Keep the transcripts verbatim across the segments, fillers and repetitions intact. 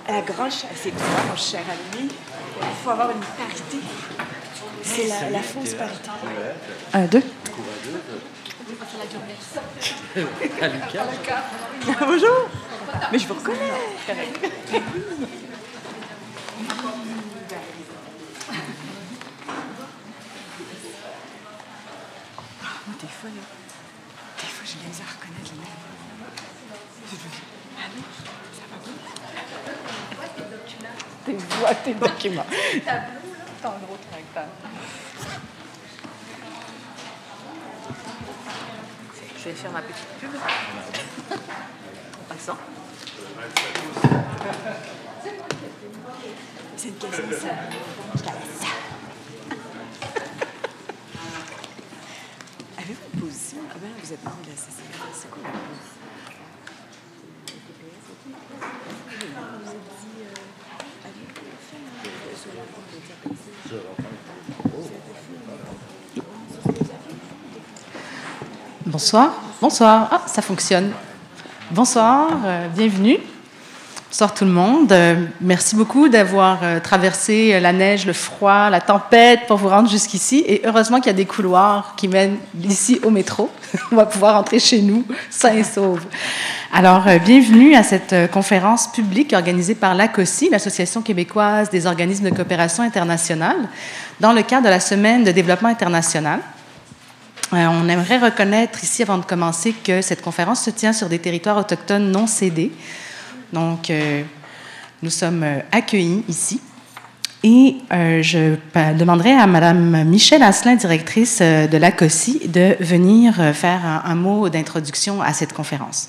À la grange, c'est bizarre, mon cher ami. Il faut avoir une parité. C'est la, la fausse parité. Un, deux. À Lucas. Bonjour. Mais je vous reconnais. Moi, des fois, là, des fois, j'ai de la misère à reconnaître le même. Allô? Ça va bien? Tes voix, tes documents. Tableau, là, ton gros tracteur. Je vais faire ma petite pub. En passant. C'est une question, ça. Je la laisse. Avez-vous une position? Ah ben là, vous êtes membre de la C C A. C'est quoi la position? Vous êtes dit... Euh, avez-vous fait sur la bande de diapason? Bonsoir. Bonsoir. Ah, ça fonctionne. Bonsoir, euh, bienvenue. Bonsoir tout le monde. Euh, merci beaucoup d'avoir euh, traversé la neige, le froid, la tempête pour vous rendre jusqu'ici. Et heureusement qu'il y a des couloirs qui mènent d'ici au métro. On va pouvoir entrer chez nous sains et saufs. Alors, euh, bienvenue à cette euh, conférence publique organisée par l'A C O S I, l'Association québécoise des organismes de coopération internationale, dans le cadre de la Semaine de développement international. Euh, on aimerait reconnaître ici, avant de commencer, que cette conférence se tient sur des territoires autochtones non cédés. Donc, euh, nous sommes euh, accueillis ici. Et euh, je demanderai à Mme Michèle Asselin, directrice euh, de l'A C O S I, de venir euh, faire un, un mot d'introduction à cette conférence.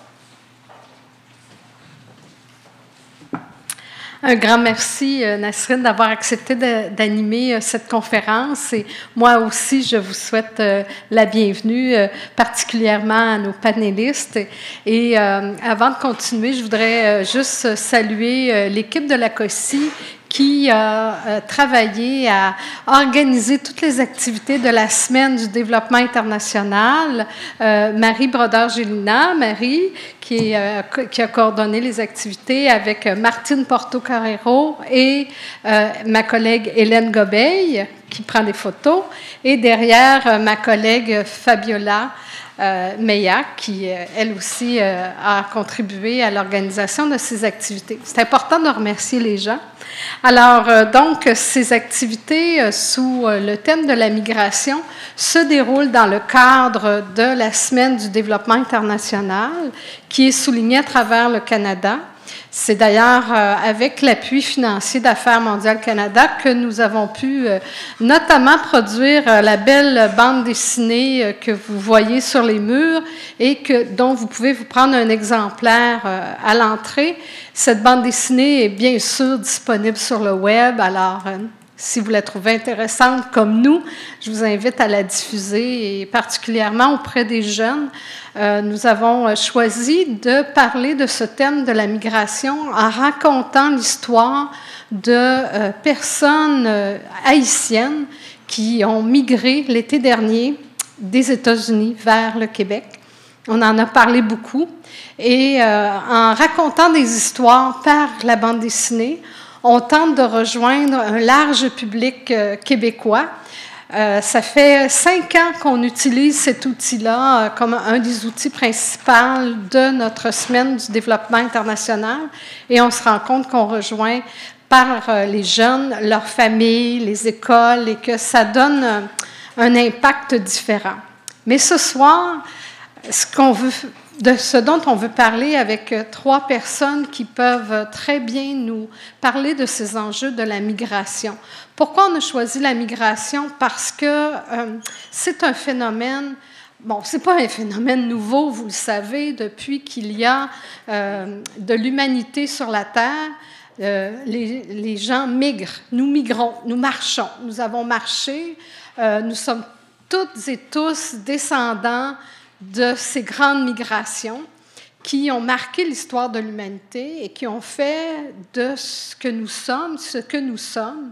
Un grand merci, Nasrine, d'avoir accepté d'animer cette conférence. Et moi aussi, je vous souhaite la bienvenue, particulièrement à nos panélistes. Et euh, avant de continuer, je voudrais juste saluer l'équipe de l'A C O S I qui a euh, travaillé à organiser toutes les activités de la Semaine du développement international. Euh, Marie Brodeur-Gélina, Marie, qui, est, euh, qui a coordonné les activités avec Martine Porto-Carrero et euh, ma collègue Hélène Gobeil, qui prend des photos, et derrière, euh, ma collègue Fabiola Euh, Meillat, qui, euh, elle aussi, euh, a contribué à l'organisation de ces activités. C'est important de remercier les gens. Alors, euh, donc, ces activités euh, sous euh, le thème de la migration se déroulent dans le cadre de la Semaine du développement international, qui est soulignée à travers le Canada. C'est d'ailleurs euh, avec l'appui financier d'Affaires mondiales Canada que nous avons pu euh, notamment produire euh, la belle bande dessinée euh, que vous voyez sur les murs et que, dont vous pouvez vous prendre un exemplaire euh, à l'entrée. Cette bande dessinée est bien sûr disponible sur le web, alors euh, si vous la trouvez intéressante comme nous, je vous invite à la diffuser, et particulièrement auprès des jeunes. Euh, nous avons choisi de parler de ce thème de la migration en racontant l'histoire de euh, personnes euh, haïtiennes qui ont migré l'été dernier des États-Unis vers le Québec. On en a parlé beaucoup. Et euh, en racontant des histoires par la bande dessinée, on tente de rejoindre un large public euh, québécois. Euh, ça fait cinq ans qu'on utilise cet outil-là euh, comme un des outils principaux de notre Semaine du développement international, et on se rend compte qu'on rejoint par euh, les jeunes, leurs familles, les écoles, et que ça donne euh, un impact différent. Mais ce soir, ce qu'on veut de ce dont on veut parler avec trois personnes qui peuvent très bien nous parler de ces enjeux de la migration. Pourquoi on a choisi la migration? Parce que euh, c'est un phénomène, bon, c'est pas un phénomène nouveau, vous le savez, depuis qu'il y a euh, de l'humanité sur la Terre. Euh, les, les gens migrent, nous migrons, nous marchons, nous avons marché, euh, nous sommes toutes et tous descendants de ces grandes migrations qui ont marqué l'histoire de l'humanité et qui ont fait de ce que nous sommes, ce que nous sommes.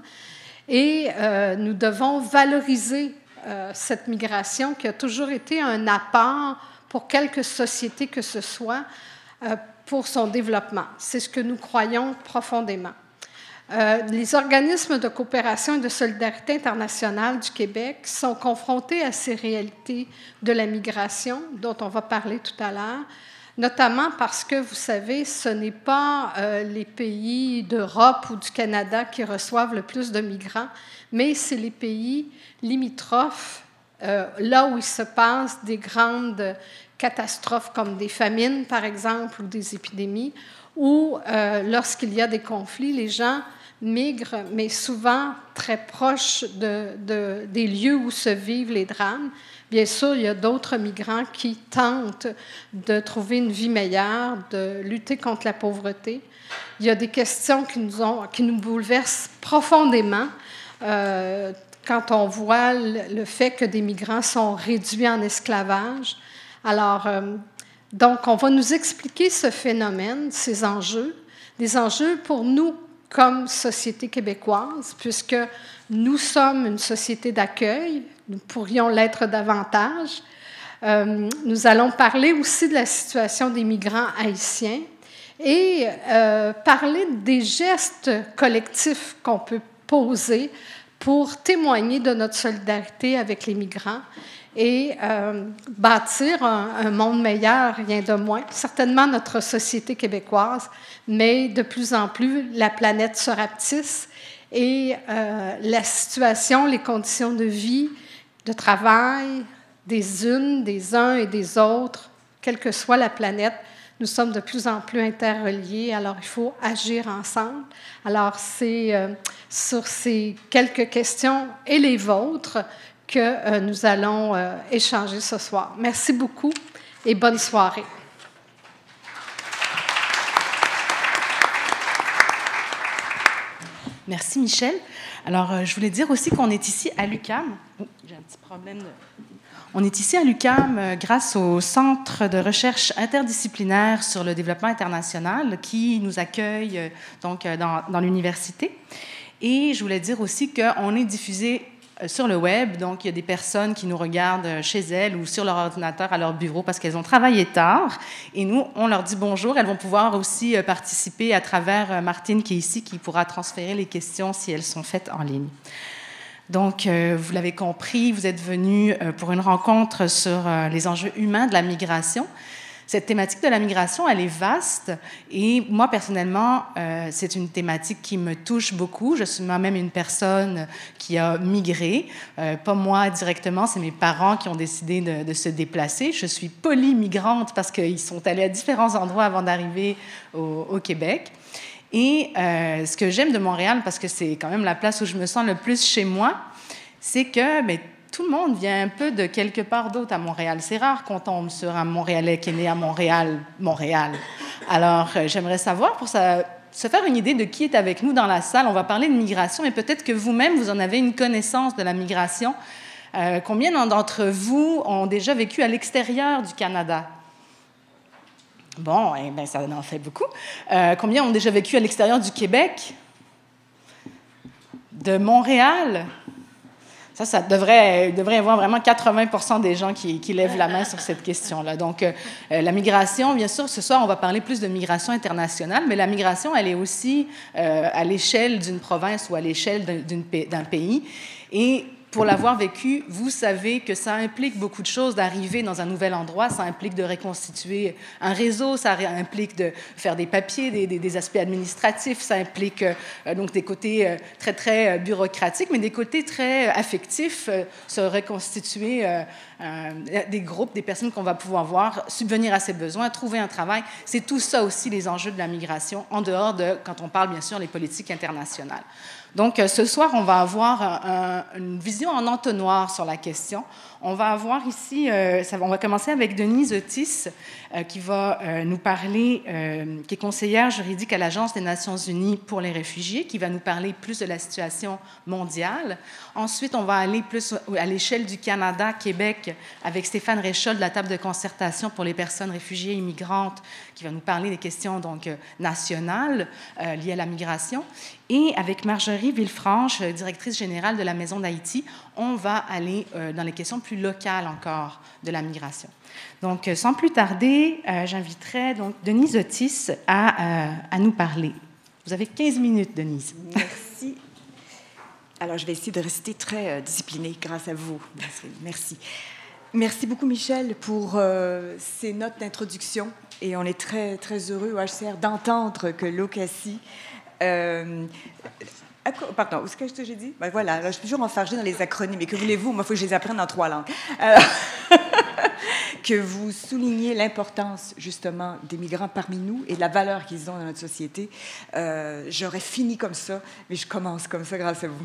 Et euh, nous devons valoriser euh, cette migration qui a toujours été un apport pour quelque société que ce soit, euh, pour son développement. C'est ce que nous croyons profondément. Euh, les organismes de coopération et de solidarité internationale du Québec sont confrontés à ces réalités de la migration dont on va parler tout à l'heure, notamment parce que, vous savez, ce n'est pas euh, les pays d'Europe ou du Canada qui reçoivent le plus de migrants, mais c'est les pays limitrophes, euh, là où il se passe des grandes catastrophes comme des famines, par exemple, ou des épidémies, ou euh, lorsqu'il y a des conflits, les gens migrent, mais souvent très proches de, de, des lieux où se vivent les drames. Bien sûr, il y a d'autres migrants qui tentent de trouver une vie meilleure, de lutter contre la pauvreté. Il y a des questions qui nous, ont, qui nous bouleversent profondément euh, quand on voit le, le fait que des migrants sont réduits en esclavage. Alors, euh, donc, on va nous expliquer ce phénomène, ces enjeux, des enjeux pour nous comme société québécoise, puisque nous sommes une société d'accueil, nous pourrions l'être davantage. Euh, nous allons parler aussi de la situation des migrants haïtiens et euh, parler des gestes collectifs qu'on peut poser pour témoigner de notre solidarité avec les migrants et euh, bâtir un, un monde meilleur, rien de moins. Certainement notre société québécoise, mais de plus en plus, la planète se rapetisse et euh, la situation, les conditions de vie, de travail des unes, des uns et des autres, quelle que soit la planète, nous sommes de plus en plus interreliés, alors il faut agir ensemble. Alors c'est euh, sur ces quelques questions et les vôtres que euh, nous allons euh, échanger ce soir. Merci beaucoup et bonne soirée. Merci, Michel. Alors, euh, je voulais dire aussi qu'on est ici à l'U Q A M. Oh, j'ai un petit problème. De... On est ici à l'U Q A M euh, grâce au Centre de recherche interdisciplinaire sur le développement international qui nous accueille euh, donc, euh, dans, dans l'université. Et je voulais dire aussi qu'on est diffusé sur le web, donc il y a des personnes qui nous regardent chez elles ou sur leur ordinateur à leur bureau parce qu'elles ont travaillé tard. Et nous, on leur dit bonjour. Elles vont pouvoir aussi participer à travers Martine qui est ici, qui pourra transférer les questions si elles sont faites en ligne. Donc, euh, vous l'avez compris, vous êtes venus pour une rencontre sur euh, les enjeux humains de la migration. Cette thématique de la migration, elle est vaste et moi, personnellement, euh, c'est une thématique qui me touche beaucoup. Je suis moi-même une personne qui a migré. Euh, pas moi directement, c'est mes parents qui ont décidé de, de se déplacer. Je suis polymigrante parce qu'ils sont allés à différents endroits avant d'arriver au, au Québec. Et euh, ce que j'aime de Montréal, parce que c'est quand même la place où je me sens le plus chez moi, c'est que... Ben, tout le monde vient un peu de quelque part d'autre à Montréal. C'est rare qu'on tombe sur un Montréalais qui est né à Montréal, Montréal. Alors, euh, j'aimerais savoir, pour ça, se faire une idée de qui est avec nous dans la salle, on va parler de migration, mais peut-être que vous-même, vous en avez une connaissance de la migration. Euh, combien d'entre vous ont déjà vécu à l'extérieur du Canada? Bon, eh bien, ça en fait beaucoup. Euh, combien ont déjà vécu à l'extérieur du Québec? De Montréal? Ça, ça devrait, il devrait y avoir vraiment quatre-vingts pour cent des gens qui, qui lèvent la main sur cette question-là. Donc, euh, la migration, bien sûr, ce soir, on va parler plus de migration internationale, mais la migration, elle est aussi euh, à l'échelle d'une province ou à l'échelle d'un pays. Et pour l'avoir vécu, vous savez que ça implique beaucoup de choses d'arriver dans un nouvel endroit. Ça implique de reconstituer un réseau, ça implique de faire des papiers, des, des, des aspects administratifs, ça implique euh, donc des côtés euh, très, très bureaucratiques, mais des côtés très affectifs, euh, se reconstituer euh, euh, des groupes, des personnes qu'on va pouvoir voir, subvenir à ses besoins, trouver un travail. C'est tout ça aussi les enjeux de la migration, en dehors de, quand on parle bien sûr, des politiques internationales. Donc, ce soir, on va avoir un, une vision en entonnoir sur la question. On va avoir ici, euh, ça, on va commencer avec Denise Otis, euh, qui va euh, nous parler, euh, qui est conseillère juridique à l'Agence des Nations unies pour les réfugiés, qui va nous parler plus de la situation mondiale. Ensuite, on va aller plus à l'échelle du Canada, Québec, avec Stéphane Réchol de la table de concertation pour les personnes réfugiées et immigrantes, qui va nous parler des questions donc, nationales euh, liées à la migration. Et avec Marjorie Villefranche, directrice générale de la Maison d'Haïti, on va aller euh, dans les questions plus locales encore de la migration. Donc, euh, sans plus tarder, euh, j'inviterai donc Denise Otis à, euh, à nous parler. Vous avez quinze minutes, Denise. Merci. Alors, je vais essayer de rester très euh, disciplinée grâce à vous. Merci. Merci beaucoup, Michel, pour euh, ces notes d'introduction. Et on est très, très heureux au H C R d'entendre que l'O C A C I... Euh, pardon, où est-ce que j'ai dit? Ben voilà, là, je suis toujours enfargée dans les acronymes. Et que voulez-vous? Moi, il faut que je les apprenne en trois langues. Alors, que vous souligniez l'importance, justement, des migrants parmi nous et de la valeur qu'ils ont dans notre société. Euh, j'aurais fini comme ça, mais je commence comme ça grâce à vous.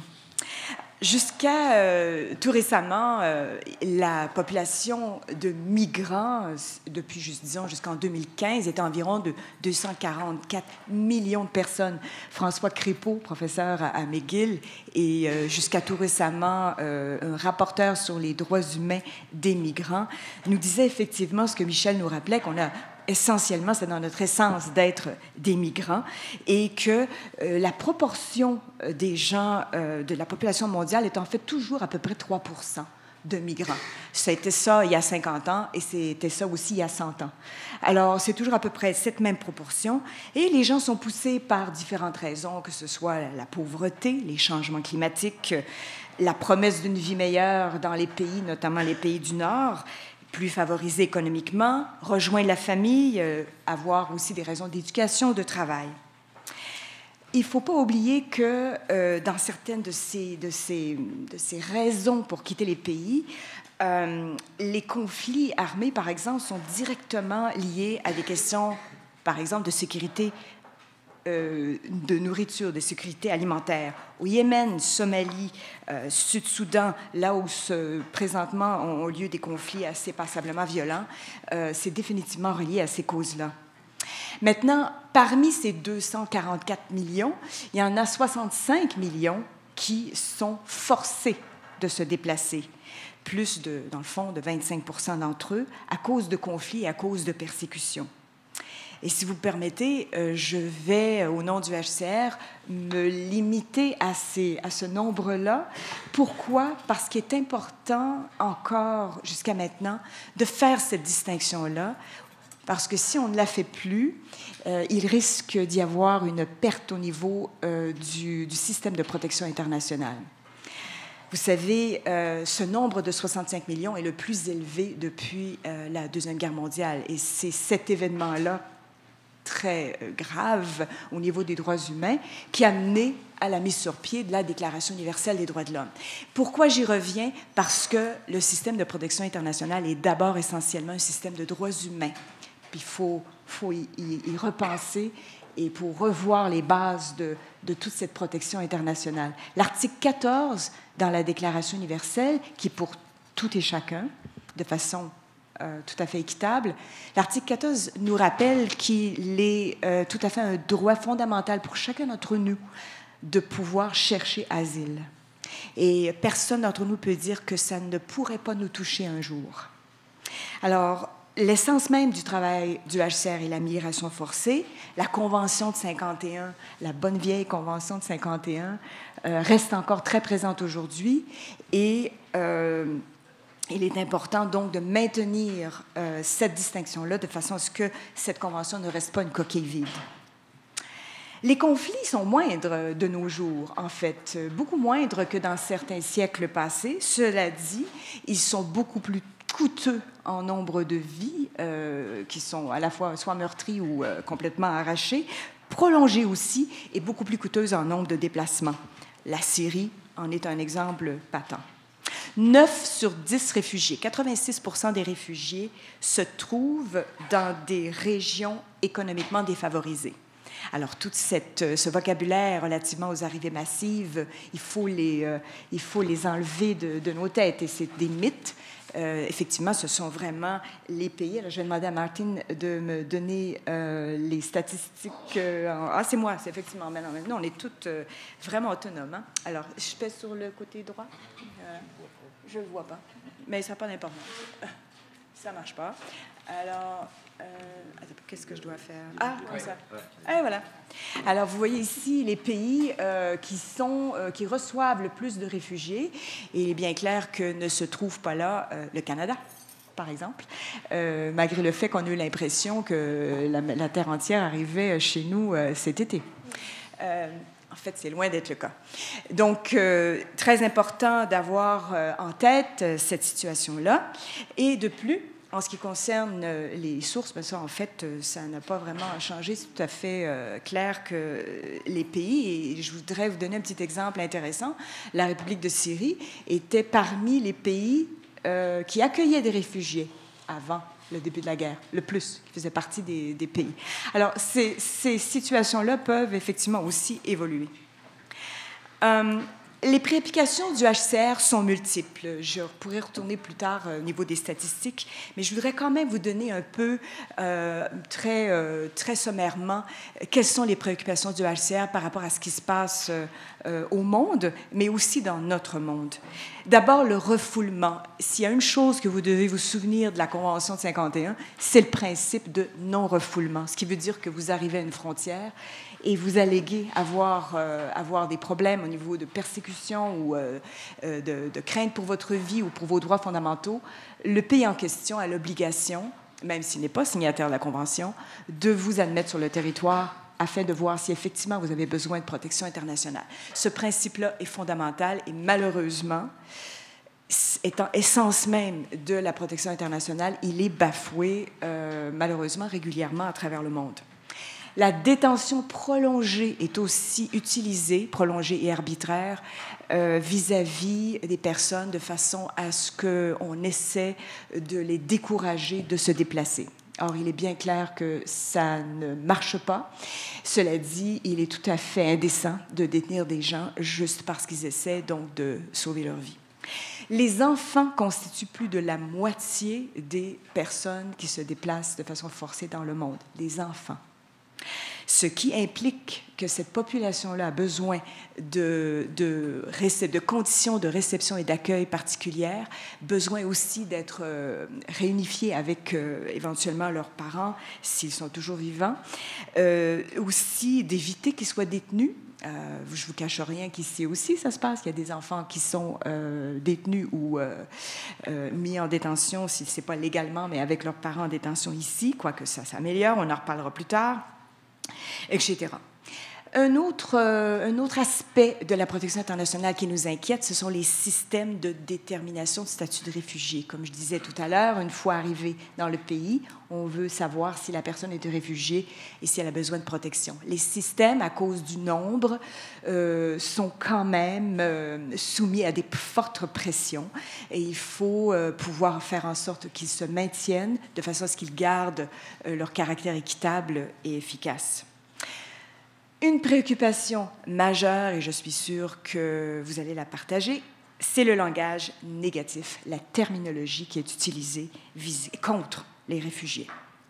Jusqu'à euh, tout récemment, euh, la population de migrants, euh, depuis, disons, jusqu'en deux mille quinze, était environ de deux cent quarante-quatre millions de personnes. François Crépeau, professeur à, à McGill, et euh, jusqu'à tout récemment, euh, un rapporteur sur les droits humains des migrants, nous disait effectivement ce que Michel nous rappelait, qu'on a essentiellement, c'est dans notre essence d'être des migrants, et que euh, la proportion des gens euh, de la population mondiale est en fait toujours à peu près trois pour cent de migrants. C'était ça il y a cinquante ans et c'était ça aussi il y a cent ans. Alors, c'est toujours à peu près cette même proportion, et les gens sont poussés par différentes raisons, que ce soit la pauvreté, les changements climatiques, la promesse d'une vie meilleure dans les pays, notamment les pays du Nord, plus favorisés économiquement, rejoindre la famille, euh, avoir aussi des raisons d'éducation, de travail. Il ne faut pas oublier que euh, dans certaines de ces, de, ces, de ces raisons pour quitter les pays, euh, les conflits armés, par exemple, sont directement liés à des questions, par exemple, de sécurité Euh, de nourriture, de sécurité alimentaire. Au Yémen, Somalie, euh, Sud-Soudan, là où se, présentement ont lieu des conflits assez passablement violents, euh, c'est définitivement relié à ces causes-là. Maintenant, parmi ces deux cent quarante-quatre millions, il y en a soixante-cinq millions qui sont forcés de se déplacer. Plus de, dans le fond, de vingt-cinq pour cent d'entre eux, à cause de conflits et à cause de persécutions. Et si vous me permettez, euh, je vais, au nom du H C R, me limiter à, ces, à ce nombre-là. Pourquoi? Parce qu'il est important, encore jusqu'à maintenant, de faire cette distinction-là. Parce que si on ne la fait plus, euh, il risque d'y avoir une perte au niveau euh, du, du système de protection internationale. Vous savez, euh, ce nombre de soixante-cinq millions est le plus élevé depuis euh, la Deuxième Guerre mondiale. Et c'est cet événement-là très grave au niveau des droits humains qui a mené à la mise sur pied de la Déclaration universelle des droits de l'homme. Pourquoi j'y reviens? Parce que le système de protection internationale est d'abord essentiellement un système de droits humains. Puis il faut, faut y, y, y repenser et pour revoir les bases de, de toute cette protection internationale. L'article quatorze dans la Déclaration universelle, qui est pour tout et chacun, de façon Euh, tout à fait équitable. L'article quatorze nous rappelle qu'il est euh, tout à fait un droit fondamental pour chacun d'entre nous de pouvoir chercher asile. Et personne d'entre nous peut dire que ça ne pourrait pas nous toucher un jour. Alors, l'essence même du travail du H C R est la migration forcée. La Convention de cinquante et un, la bonne vieille Convention de cinquante et un, euh, reste encore très présente aujourd'hui et euh, il est important donc de maintenir euh, cette distinction-là de façon à ce que cette convention ne reste pas une coquille vide. Les conflits sont moindres de nos jours, en fait, beaucoup moindres que dans certains siècles passés. Cela dit, ils sont beaucoup plus coûteux en nombre de vies euh, qui sont à la fois soit meurtries ou euh, complètement arrachées, prolongées aussi et beaucoup plus coûteuses en nombre de déplacements. La Syrie en est un exemple patent. neuf sur dix réfugiés, quatre-vingt-six pour cent des réfugiés se trouvent dans des régions économiquement défavorisées. Alors, tout cette, ce vocabulaire relativement aux arrivées massives, il faut les, euh, il faut les enlever de, de nos têtes, et c'est des mythes. Euh, effectivement, ce sont vraiment les pays. Alors, je vais demander à Martine de me donner euh, les statistiques. Euh, en... Ah, c'est moi, c'est effectivement. Mais non, mais non, on est toutes euh, vraiment autonomes. Hein? Alors, je pèse sur le côté droit. Euh, je ne le vois pas, mais ça n'a pas d'importance. Ça ne marche pas. Alors, euh, qu'est-ce que je dois faire? Ah, comme ça. Et voilà. Alors, vous voyez ici les pays euh, qui, sont, euh, qui reçoivent le plus de réfugiés. Et il est bien clair que ne se trouve pas là euh, le Canada, par exemple, euh, malgré le fait qu'on a eu l'impression que la, la terre entière arrivait chez nous euh, cet été. Euh, En fait, c'est loin d'être le cas. Donc, euh, très important d'avoir euh, en tête euh, cette situation-là. Et de plus, en ce qui concerne euh, les sources, ben ça, en fait, euh, ça n'a pas vraiment changé. C'est tout à fait euh, clair que les pays, et je voudrais vous donner un petit exemple intéressant, la République de Syrie était parmi les pays euh, qui accueillaient des réfugiés avant le début de la guerre, le plus, qui faisait partie des, des pays. Alors, ces, ces situations-là peuvent effectivement aussi évoluer. Euh, les préapplications du H C R sont multiples. Je pourrais retourner plus tard euh, au niveau des statistiques, mais je voudrais quand même vous donner un peu, euh, très, euh, très sommairement, quelles sont les préoccupations du H C R par rapport à ce qui se passe euh, euh, au monde, mais aussi dans notre monde. D'abord, le refoulement. S'il y a une chose que vous devez vous souvenir de la Convention de cinquante et un, c'est le principe de non-refoulement, ce qui veut dire que vous arrivez à une frontière et vous alléguez avoir, euh, avoir des problèmes au niveau de persécution ou euh, de, de crainte pour votre vie ou pour vos droits fondamentaux, le pays en question a l'obligation, même s'il n'est pas signataire de la Convention, de vous admettre sur le territoire afin de voir si effectivement vous avez besoin de protection internationale. Ce principe-là est fondamental et malheureusement, étant essence même de la protection internationale, il est bafoué euh, malheureusement régulièrement à travers le monde. La détention prolongée est aussi utilisée, prolongée et arbitraire, euh, vis-à-vis des personnes de façon à ce qu'on essaie de les décourager de se déplacer. Or, il est bien clair que ça ne marche pas. Cela dit, il est tout à fait indécent de détenir des gens juste parce qu'ils essaient donc de sauver leur vie. Les enfants constituent plus de la moitié des personnes qui se déplacent de façon forcée dans le monde. Les enfants. Ce qui implique que cette population-là a besoin de, de, de conditions de réception et d'accueil particulières, besoin aussi d'être euh, réunifiés avec euh, éventuellement leurs parents, s'ils sont toujours vivants, euh, aussi d'éviter qu'ils soient détenus. Euh, je ne vous cache rien qu'ici aussi, ça se passe. Il y a des enfants qui sont euh, détenus ou euh, euh, mis en détention, si ce n'est pas légalement, mais avec leurs parents en détention ici, quoique ça s'améliore, on en reparlera plus tard, et cetera. Un autre, euh, un autre aspect de la protection internationale qui nous inquiète, ce sont les systèmes de détermination de statut de réfugié. Comme je disais tout à l'heure, une fois arrivé dans le pays, on veut savoir si la personne est réfugiée et si elle a besoin de protection. Les systèmes, à cause du nombre, euh, sont quand même euh, soumis à des fortes pressions et il faut euh, pouvoir faire en sorte qu'ils se maintiennent de façon à ce qu'ils gardent euh, leur caractère équitable et efficace. Une préoccupation majeure, et je suis sûre que vous allez la partager, c'est le langage négatif, la terminologie qui est utilisée visée, contre les réfugiés.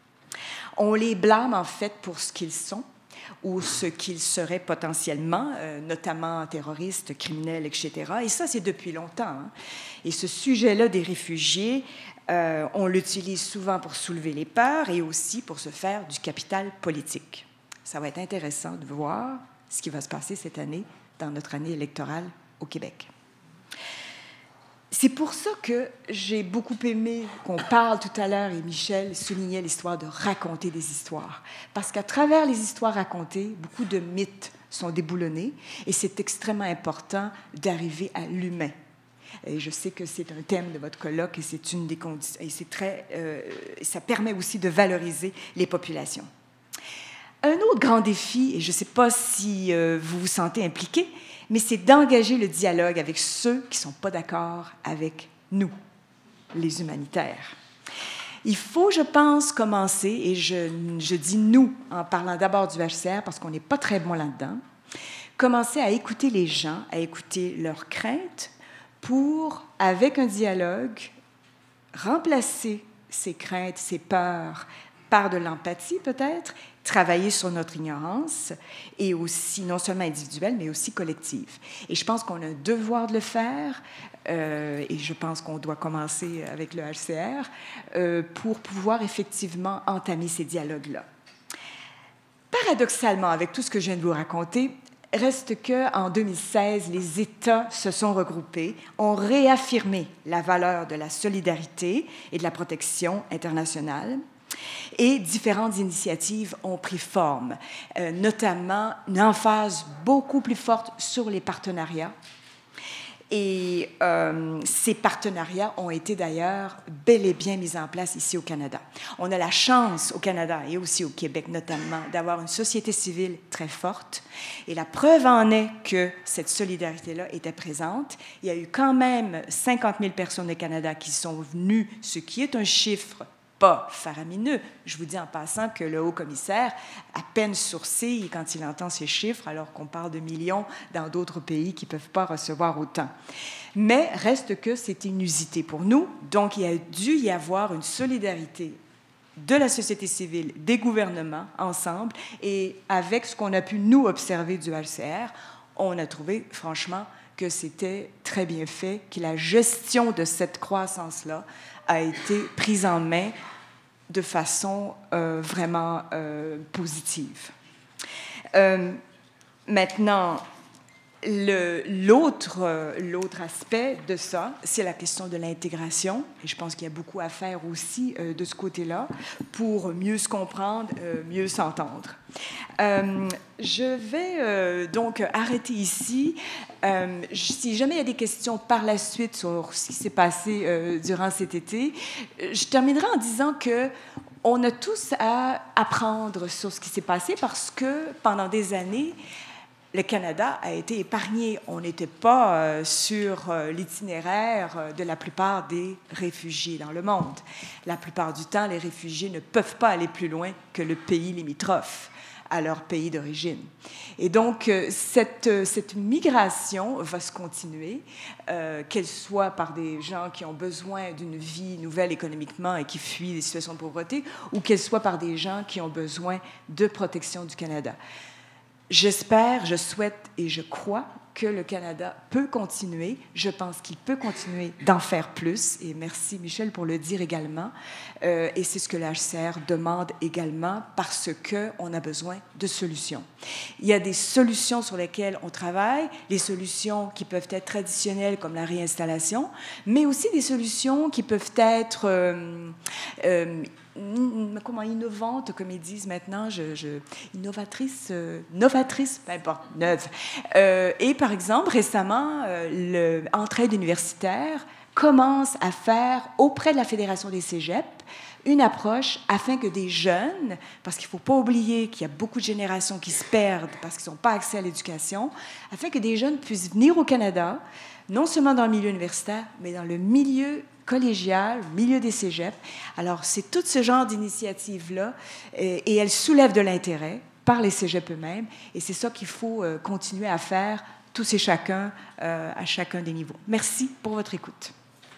On les blâme en fait pour ce qu'ils sont ou ce qu'ils seraient potentiellement, euh, notamment terroristes, criminels, et cetera. Et ça, c'est depuis longtemps. Hein. Et ce sujet-là des réfugiés, euh, on l'utilise souvent pour soulever les peurs et aussi pour se faire du capital politique. Ça va être intéressant de voir ce qui va se passer cette année dans notre année électorale au Québec. C'est pour ça que j'ai beaucoup aimé qu'on parle tout à l'heure, et Michel soulignait l'histoire de raconter des histoires. Parce qu'à travers les histoires racontées, beaucoup de mythes sont déboulonnés et c'est extrêmement important d'arriver à l'humain. Et je sais que c'est un thème de votre colloque et c'est une des conditions. Et c'est très, euh, ça permet aussi de valoriser les populations. Un autre grand défi, et je ne sais pas si euh, vous vous sentez impliqué, mais c'est d'engager le dialogue avec ceux qui ne sont pas d'accord avec nous, les humanitaires. Il faut, je pense, commencer, et je, je dis nous en parlant d'abord du H C R parce qu'on n'est pas très bon là-dedans, commencer à écouter les gens, à écouter leurs craintes pour, avec un dialogue, remplacer ces craintes, ces peurs par de l'empathie peut-être, travailler sur notre ignorance, et aussi non seulement individuelle, mais aussi collective. Et je pense qu'on a un devoir de le faire, euh, et je pense qu'on doit commencer avec le H C R, euh, pour pouvoir effectivement entamer ces dialogues-là. Paradoxalement, avec tout ce que je viens de vous raconter, reste qu'en deux mille seize, les États se sont regroupés, ont réaffirmé la valeur de la solidarité et de la protection internationale, et différentes initiatives ont pris forme, euh, notamment une emphase beaucoup plus forte sur les partenariats. Et euh, ces partenariats ont été d'ailleurs bel et bien mis en place ici au Canada. On a la chance au Canada et aussi au Québec notamment d'avoir une société civile très forte. Et la preuve en est que cette solidarité-là était présente. Il y a eu quand même cinquante mille personnes au Canada qui sont venues, ce qui est un chiffre pas faramineux. Je vous dis en passant que le haut-commissaire à peine sourcille quand il entend ces chiffres, alors qu'on parle de millions dans d'autres pays qui ne peuvent pas recevoir autant. Mais reste que c'est inusité pour nous, donc il a dû y avoir une solidarité de la société civile, des gouvernements, ensemble, et avec ce qu'on a pu nous observer du H C R, on a trouvé, franchement, que c'était très bien fait, que la gestion de cette croissance-là a été prise en main de façon euh, vraiment euh, positive. Euh, maintenant, l'autre euh, l'autre aspect de ça, c'est la question de l'intégration. Et je pense qu'il y a beaucoup à faire aussi euh, de ce côté-là pour mieux se comprendre, euh, mieux s'entendre. Euh, je vais euh, donc arrêter ici. Euh, si jamais il y a des questions par la suite sur ce qui s'est passé euh, durant cet été, je terminerai en disant que on a tous à apprendre sur ce qui s'est passé parce que pendant des années, le Canada a été épargné. On n'était pas euh, sur euh, l'itinéraire euh, de la plupart des réfugiés dans le monde. La plupart du temps, les réfugiés ne peuvent pas aller plus loin que le pays limitrophe à leur pays d'origine. Et donc, euh, cette, euh, cette migration va se continuer, euh, qu'elle soit par des gens qui ont besoin d'une vie nouvelle économiquement et qui fuient des situations de pauvreté, ou qu'elle soit par des gens qui ont besoin de protection du Canada. J'espère, je souhaite et je crois que le Canada peut continuer. Je pense qu'il peut continuer d'en faire plus. Et merci, Michel, pour le dire également. Euh, et c'est ce que l'H C R demande également parce qu'on a besoin de solutions. Il y a des solutions sur lesquelles on travaille, les solutions qui peuvent être traditionnelles comme la réinstallation, mais aussi des solutions qui peuvent être... Euh, euh, comment innovantes, comme ils disent maintenant, je, je, innovatrices, euh, novatrices, peu importe, neuves. Euh, et par exemple, récemment, euh, l'entraide universitaire commence à faire auprès de la Fédération des cégeps une approche afin que des jeunes, parce qu'il ne faut pas oublier qu'il y a beaucoup de générations qui se perdent parce qu'ils n'ont pas accès à l'éducation, afin que des jeunes puissent venir au Canada, non seulement dans le milieu universitaire, mais dans le milieu collégial, au milieu des cégeps. Alors, c'est tout ce genre d'initiatives-là, et, et elles soulèvent de l'intérêt par les cégeps eux-mêmes, et c'est ça qu'il faut euh, continuer à faire, tous et chacun, euh, à chacun des niveaux. Merci pour votre écoute.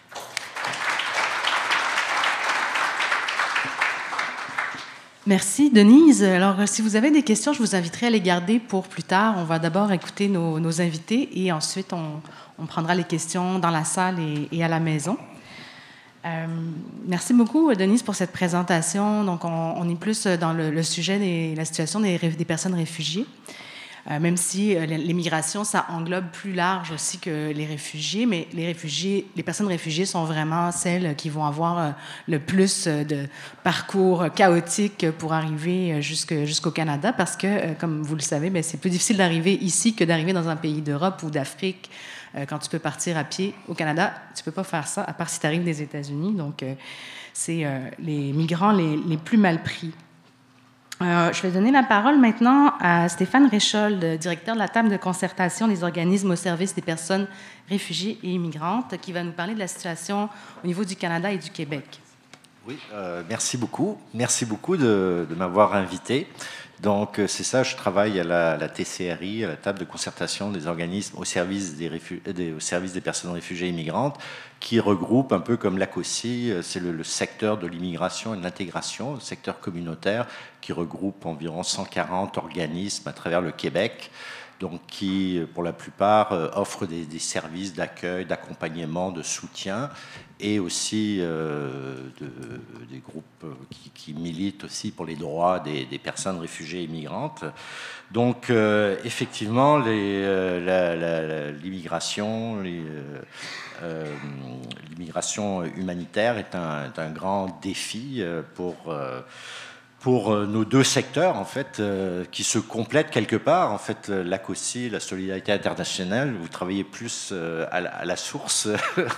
Merci, Denise. Alors, si vous avez des questions, je vous inviterai à les garder pour plus tard. On va d'abord écouter nos, nos invités et ensuite, on, on prendra les questions dans la salle et, et à la maison. Euh, merci beaucoup, Denise, pour cette présentation. Donc, on, on est plus dans le, le sujet de la situation des, des personnes réfugiées, euh, même si euh, l'immigration, ça englobe plus large aussi que les réfugiés, mais les réfugiés, les personnes réfugiées sont vraiment celles qui vont avoir euh, le plus de parcours chaotiques pour arriver jusque, jusqu'au Canada, parce que, euh, comme vous le savez, bien, c'est plus difficile d'arriver ici que d'arriver dans un pays d'Europe ou d'Afrique. Quand tu peux partir à pied au Canada, tu ne peux pas faire ça, à part si tu arrives des États-Unis. Donc, euh, c'est euh, les migrants les, les plus mal pris. Euh, je vais donner la parole maintenant à Stéphane Réchold, directeur de la table de concertation des organismes au service des personnes réfugiées et immigrantes, qui va nous parler de la situation au niveau du Canada et du Québec. Oui, euh, merci beaucoup. Merci beaucoup de, de m'avoir invité. Donc c'est ça, je travaille à la, la T C R I, à la table de concertation des organismes au service des, réfu- des, au service des personnes réfugiées et immigrantes, qui regroupe un peu comme l'A C O S I, c'est le, le secteur de l'immigration et de l'intégration, le secteur communautaire, qui regroupe environ cent quarante organismes à travers le Québec, donc qui, pour la plupart, offrent des, des services d'accueil, d'accompagnement, de soutien, et aussi euh, de, des groupes qui, qui militent aussi pour les droits des, des personnes réfugiées et immigrantes. Donc, euh, effectivement, les, euh, la, la, l'immigration, les, euh, l'immigration humanitaire est un, est un grand défi pour... Euh, pour nos deux secteurs, en fait, euh, qui se complètent quelque part. En fait, l'A C O S I, la solidarité internationale, vous travaillez plus euh, à, la, à la source,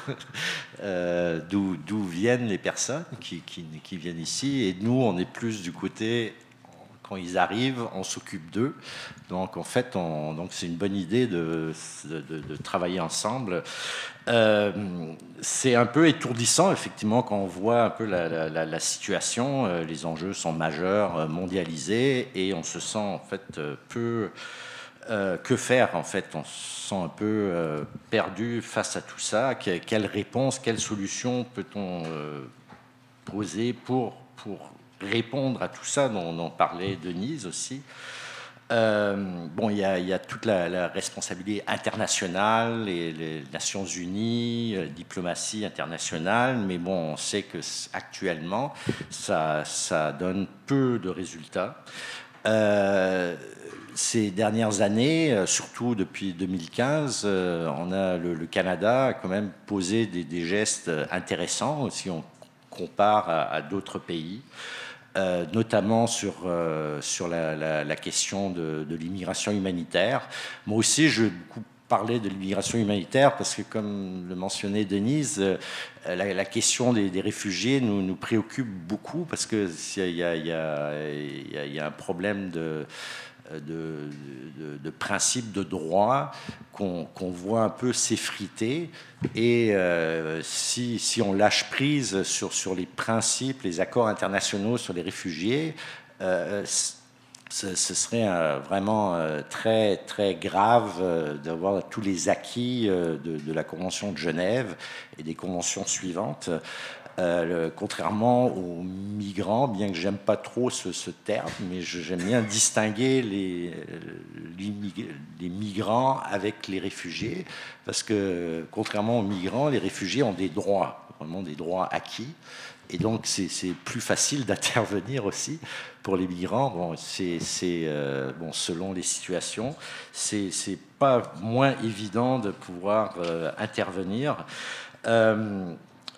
euh, d'où, d'où viennent les personnes qui, qui, qui viennent ici. Et nous, on est plus du côté, quand ils arrivent, on s'occupe d'eux. Donc, en fait, on, donc c'est une bonne idée de, de, de travailler ensemble. Euh, c'est un peu étourdissant, effectivement, quand on voit un peu la, la, la situation. Euh, les enjeux sont majeurs, euh, mondialisés, et on se sent en fait euh, peu. Euh, que faire, en fait? On se sent un peu euh, perdu face à tout ça. Que, quelle réponse, quelle solution peut-on euh, poser pour, pour répondre à tout ça, dont, dont parlait Denise aussi? Euh, bon, il y, a, il y a toute la, la responsabilité internationale, les, les Nations Unies, la diplomatie internationale, mais bon, on sait que actuellement, ça, ça donne peu de résultats. Euh, ces dernières années, surtout depuis deux mille quinze, on a le, le Canada a quand même posé des, des gestes intéressants si on compare à, à d'autres pays. Euh, notamment sur, euh, sur la, la, la question de, de l'immigration humanitaire. Moi aussi, je vais beaucoup parler de l'immigration humanitaire parce que, comme le mentionnait Denise, euh, la, la question des, des réfugiés nous, nous préoccupe beaucoup parce qu'il y a, y, a, y, a, y a un problème de... De, de, de principes de droit qu'on qu'on voit un peu s'effriter, et euh, si, si on lâche prise sur, sur les principes, les accords internationaux sur les réfugiés, euh, ce, ce serait euh, vraiment euh, très, très grave euh, d'avoir tous les acquis euh, de, de la Convention de Genève et des conventions suivantes. Euh, le, contrairement aux migrants, bien que j'aime pas trop ce, ce terme, mais j'aime bien distinguer les, les, les migrants avec les réfugiés, parce que contrairement aux migrants, les réfugiés ont des droits, vraiment des droits acquis, et donc c'est plus facile d'intervenir aussi pour les migrants. Bon, c'est euh, bon, selon les situations, c'est pas moins évident de pouvoir euh, intervenir. Euh,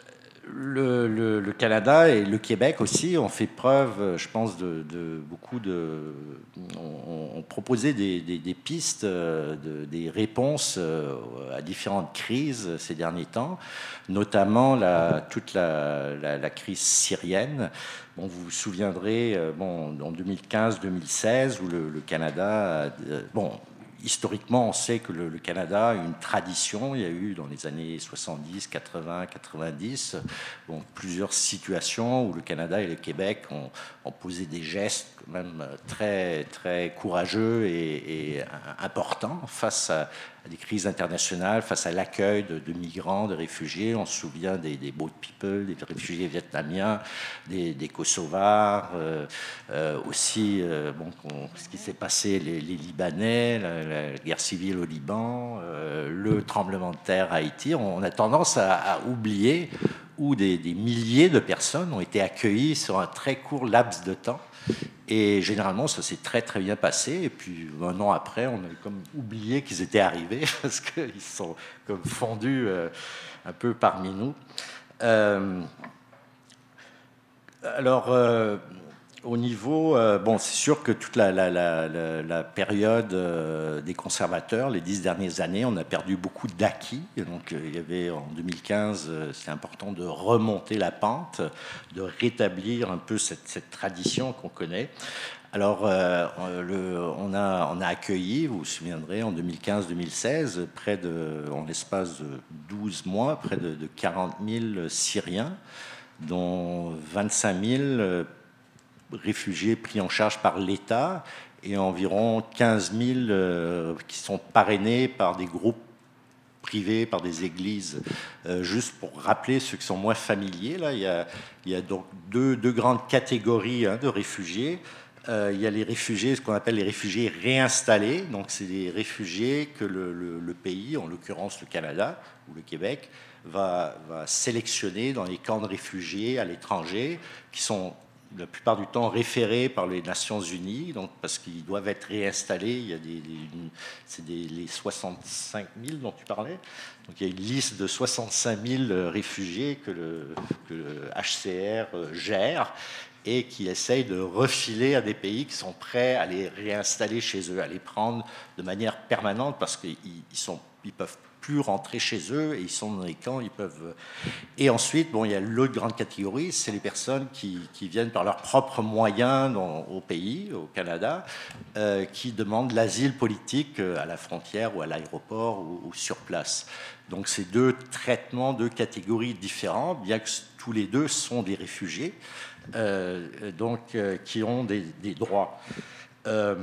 Le, le, le Canada et le Québec aussi ont fait preuve, je pense, de, de beaucoup de... ont, ont proposé des, des, des pistes, de, des réponses à différentes crises ces derniers temps, notamment la, toute la, la, la crise syrienne. Bon, vous vous souviendrez, bon, en deux mille quinze deux mille seize, où le, le Canada... Bon, historiquement, on sait que le, le Canada a une tradition. Il y a eu dans les années soixante-dix, quatre-vingts, quatre-vingt-dix, bon, plusieurs situations où le Canada et le Québec ont, ont posé des gestes quand même très, très courageux et, et importants face à, à des crises internationales, face à l'accueil de, de migrants, de réfugiés. On se souvient des, des boat people, des réfugiés vietnamiens, des, des Kosovars, euh, euh, aussi euh, bon, ce qui s'est passé, les, les Libanais, la, la guerre civile au Liban, euh, le tremblement de terre à Haïti. On a tendance à, à oublier où des, des milliers de personnes ont été accueillies sur un très court laps de temps. Et généralement, ça s'est très très bien passé. Et puis un an après, on a comme oublié qu'ils étaient arrivés parce qu'ils sont comme fondus euh, un peu parmi nous. Euh, alors, euh, au niveau, euh, bon, c'est sûr que toute la, la, la, la, la période euh, des conservateurs, les dix dernières années, on a perdu beaucoup d'acquis. Donc, euh, il y avait en deux mille quinze, euh, c'est important de remonter la pente, de rétablir un peu cette, cette tradition qu'on connaît. Alors, euh, le, on, a, on a accueilli, vous vous souviendrez, en deux mille quinze deux mille seize, près de, en l'espace de douze mois, près de, de quarante mille Syriens, dont vingt-cinq mille réfugiés pris en charge par l'État et environ quinze mille euh, qui sont parrainés par des groupes privés, par des églises. Euh, juste pour rappeler ceux qui sont moins familiers, là, il y a, il y a donc deux, deux grandes catégories hein, de réfugiés. Euh, il y a les réfugiés, ce qu'on appelle les réfugiés réinstallés. Donc, c'est des réfugiés que le, le, le pays, en l'occurrence le Canada ou le Québec, va, va sélectionner dans les camps de réfugiés à l'étranger, qui sont la plupart du temps référés par les Nations Unies, donc parce qu'ils doivent être réinstallés. Il y a des, des c'est des, les soixante-cinq mille dont tu parlais. Donc il y a une liste de soixante-cinq mille réfugiés que le, que le H C R gère et qui essayent de refiler à des pays qui sont prêts à les réinstaller chez eux, à les prendre de manière permanente parce qu'ils sont, ils peuvent plus rentrer chez eux et ils sont dans les camps, ils peuvent. Et ensuite, bon, il y a l'autre grande catégorie, c'est les personnes qui, qui viennent par leurs propres moyens dans, au pays, au Canada, euh, qui demandent l'asile politique à la frontière ou à l'aéroport ou, ou sur place. Donc, c'est deux traitements, deux catégories différentes, bien que tous les deux sont des réfugiés, euh, donc euh, qui ont des, des droits. Euh,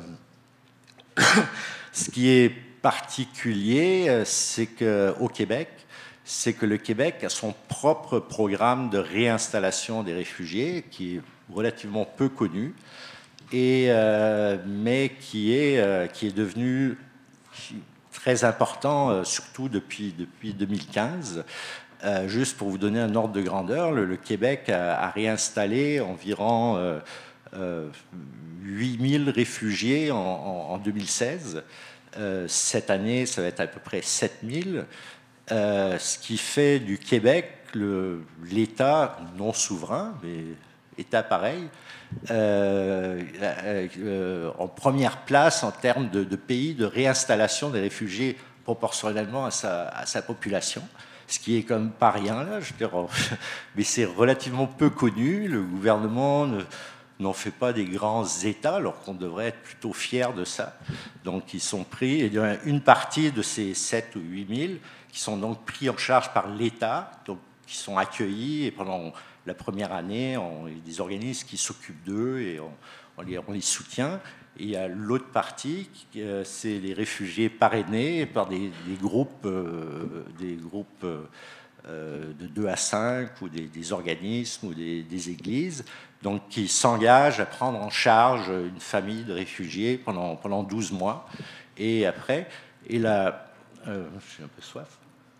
ce qui est particulier, c'est qu'au Québec, c'est que le Québec a son propre programme de réinstallation des réfugiés, qui est relativement peu connu, et, euh, mais qui est, euh, qui est devenu très important, euh, surtout depuis, depuis deux mille quinze. Euh, juste pour vous donner un ordre de grandeur, le, le Québec a, a réinstallé environ euh, euh, huit mille réfugiés en, en, en deux mille seize. Euh, cette année, ça va être à peu près sept mille, euh, ce qui fait du Québec l'État non souverain, mais État pareil, euh, euh, en première place en termes de, de pays de réinstallation des réfugiés proportionnellement à sa, à sa population, ce qui est quand même pas rien, là, je veux dire, mais c'est relativement peu connu. Le gouvernement ne n'en fait pas des grands États, alors qu'on devrait être plutôt fiers de ça. Donc, ils sont pris, et il y a une partie de ces sept ou huit mille qui sont donc pris en charge par l'État, donc qui sont accueillis, et pendant la première année, on, il y a des organismes qui s'occupent d'eux, et on, on, les, on les soutient. Et il y a l'autre partie, euh, c'est les réfugiés parrainés par des, des groupes, euh, des groupes euh, de deux à cinq, ou des, des organismes, ou des, des églises, donc qui s'engagent à prendre en charge une famille de réfugiés pendant, pendant douze mois. Et après, et la, euh, je suis un peu soif.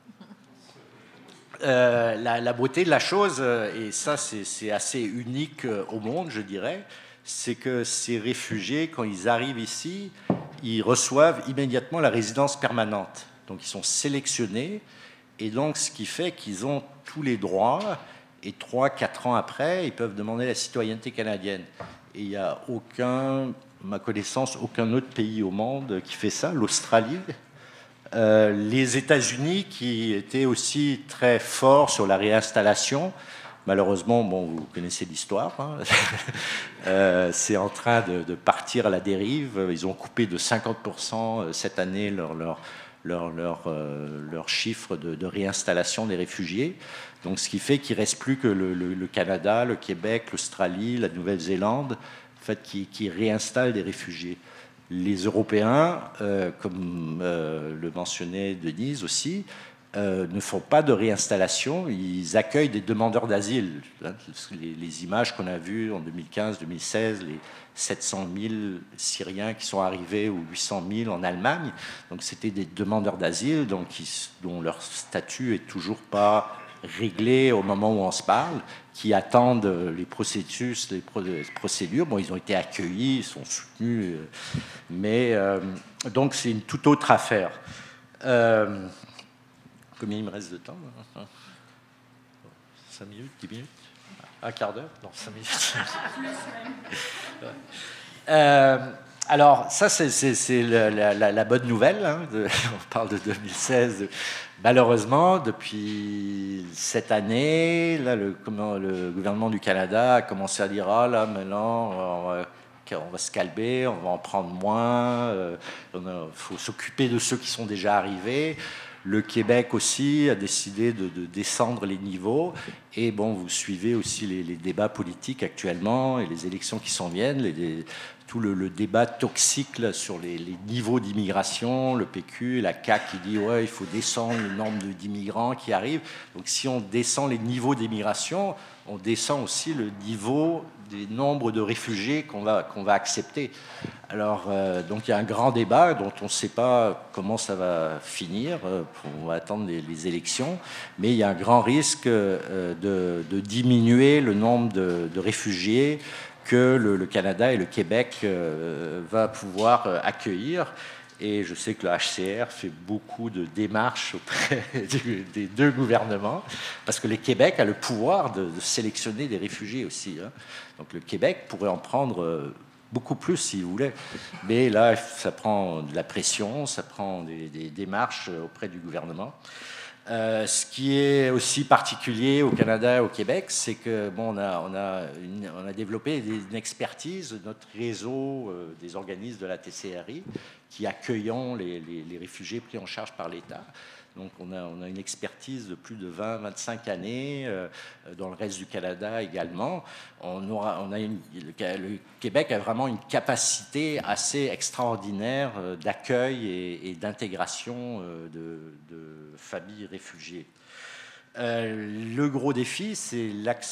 Euh, la, la beauté de la chose, et ça c'est assez unique au monde, je dirais, c'est que ces réfugiés, quand ils arrivent ici, ils reçoivent immédiatement la résidence permanente. Donc ils sont sélectionnés, et donc ce qui fait qu'ils ont tous les droits. Et trois, quatre ans après, ils peuvent demander la citoyenneté canadienne. Et il n'y a aucun, à ma connaissance, aucun autre pays au monde qui fait ça. L'Australie, euh, les États-Unis, qui étaient aussi très forts sur la réinstallation. Malheureusement, bon, vous connaissez l'histoire. Hein. euh, c'est en train de, de partir à la dérive. Ils ont coupé de cinquante pour cent cette année leur, leur, leur, leur, euh, leur chiffre de, de réinstallation des réfugiés. Donc, ce qui fait qu'il ne reste plus que le, le, le Canada, le Québec, l'Australie, la Nouvelle-Zélande, en fait, qui, qui réinstallent des réfugiés. Les Européens, euh, comme euh, le mentionnait Denise aussi, euh, ne font pas de réinstallation, ils accueillent des demandeurs d'asile. Les, les images qu'on a vues en deux mille quinze deux mille seize, les sept cent mille Syriens qui sont arrivés, ou huit cent mille en Allemagne, donc c'était des demandeurs d'asile donc dont leur statut est toujours pas réglés au moment où on se parle, qui attendent les processus, les procédures. Bon, ils ont été accueillis, ils sont soutenus, mais euh, donc c'est une toute autre affaire. Euh, combien il me reste de temps? cinq minutes, dix minutes? Un quart d'heure? Non, cinq minutes. euh, alors, ça, c'est la, la, la bonne nouvelle. Hein, de, on parle de deux mille seize. Malheureusement, depuis cette année, là, le, comment, le gouvernement du Canada a commencé à dire « Ah là, maintenant, on va, on va se calmer, on va en prendre moins, il euh, faut s'occuper de ceux qui sont déjà arrivés ». Le Québec aussi a décidé de, de descendre les niveaux. Et bon, vous suivez aussi les, les débats politiques actuellement et les élections qui s'en viennent, les, les, tout le, le débat toxique là, sur les, les niveaux d'immigration, le P Q et la C A Q qui dit ouais, il faut descendre le nombre d'immigrants qui arrivent. Donc si on descend les niveaux d'immigration, on descend aussi le niveau des nombres de réfugiés qu'on va, qu'on va accepter. Alors, euh, donc il y a un grand débat dont on ne sait pas comment ça va finir. Euh, on va attendre les, les élections, mais il y a un grand risque euh, de, de diminuer le nombre de, de réfugiés que le, le Canada et le Québec euh, va pouvoir euh, accueillir. Et je sais que le H C R fait beaucoup de démarches auprès du, des deux gouvernements, parce que le Québec a le pouvoir de, de sélectionner des réfugiés aussi. Hein. Donc le Québec pourrait en prendre euh, beaucoup plus s'il voulait. Mais là, ça prend de la pression, ça prend des, des démarches auprès du gouvernement. Euh, ce qui est aussi particulier au Canada et au Québec, c'est que bon, on a, on a, une, on a développé une expertise de notre réseau euh, des organismes de la T C R I qui accueillons les, les, les réfugiés pris en charge par l'État. Donc on a, on a une expertise de plus de vingt à vingt-cinq années, euh, dans le reste du Canada également. On aura, on a une, le, le Québec a vraiment une capacité assez extraordinaire euh, d'accueil et, et d'intégration euh, de, de familles réfugiées. Euh, le gros défi, c'est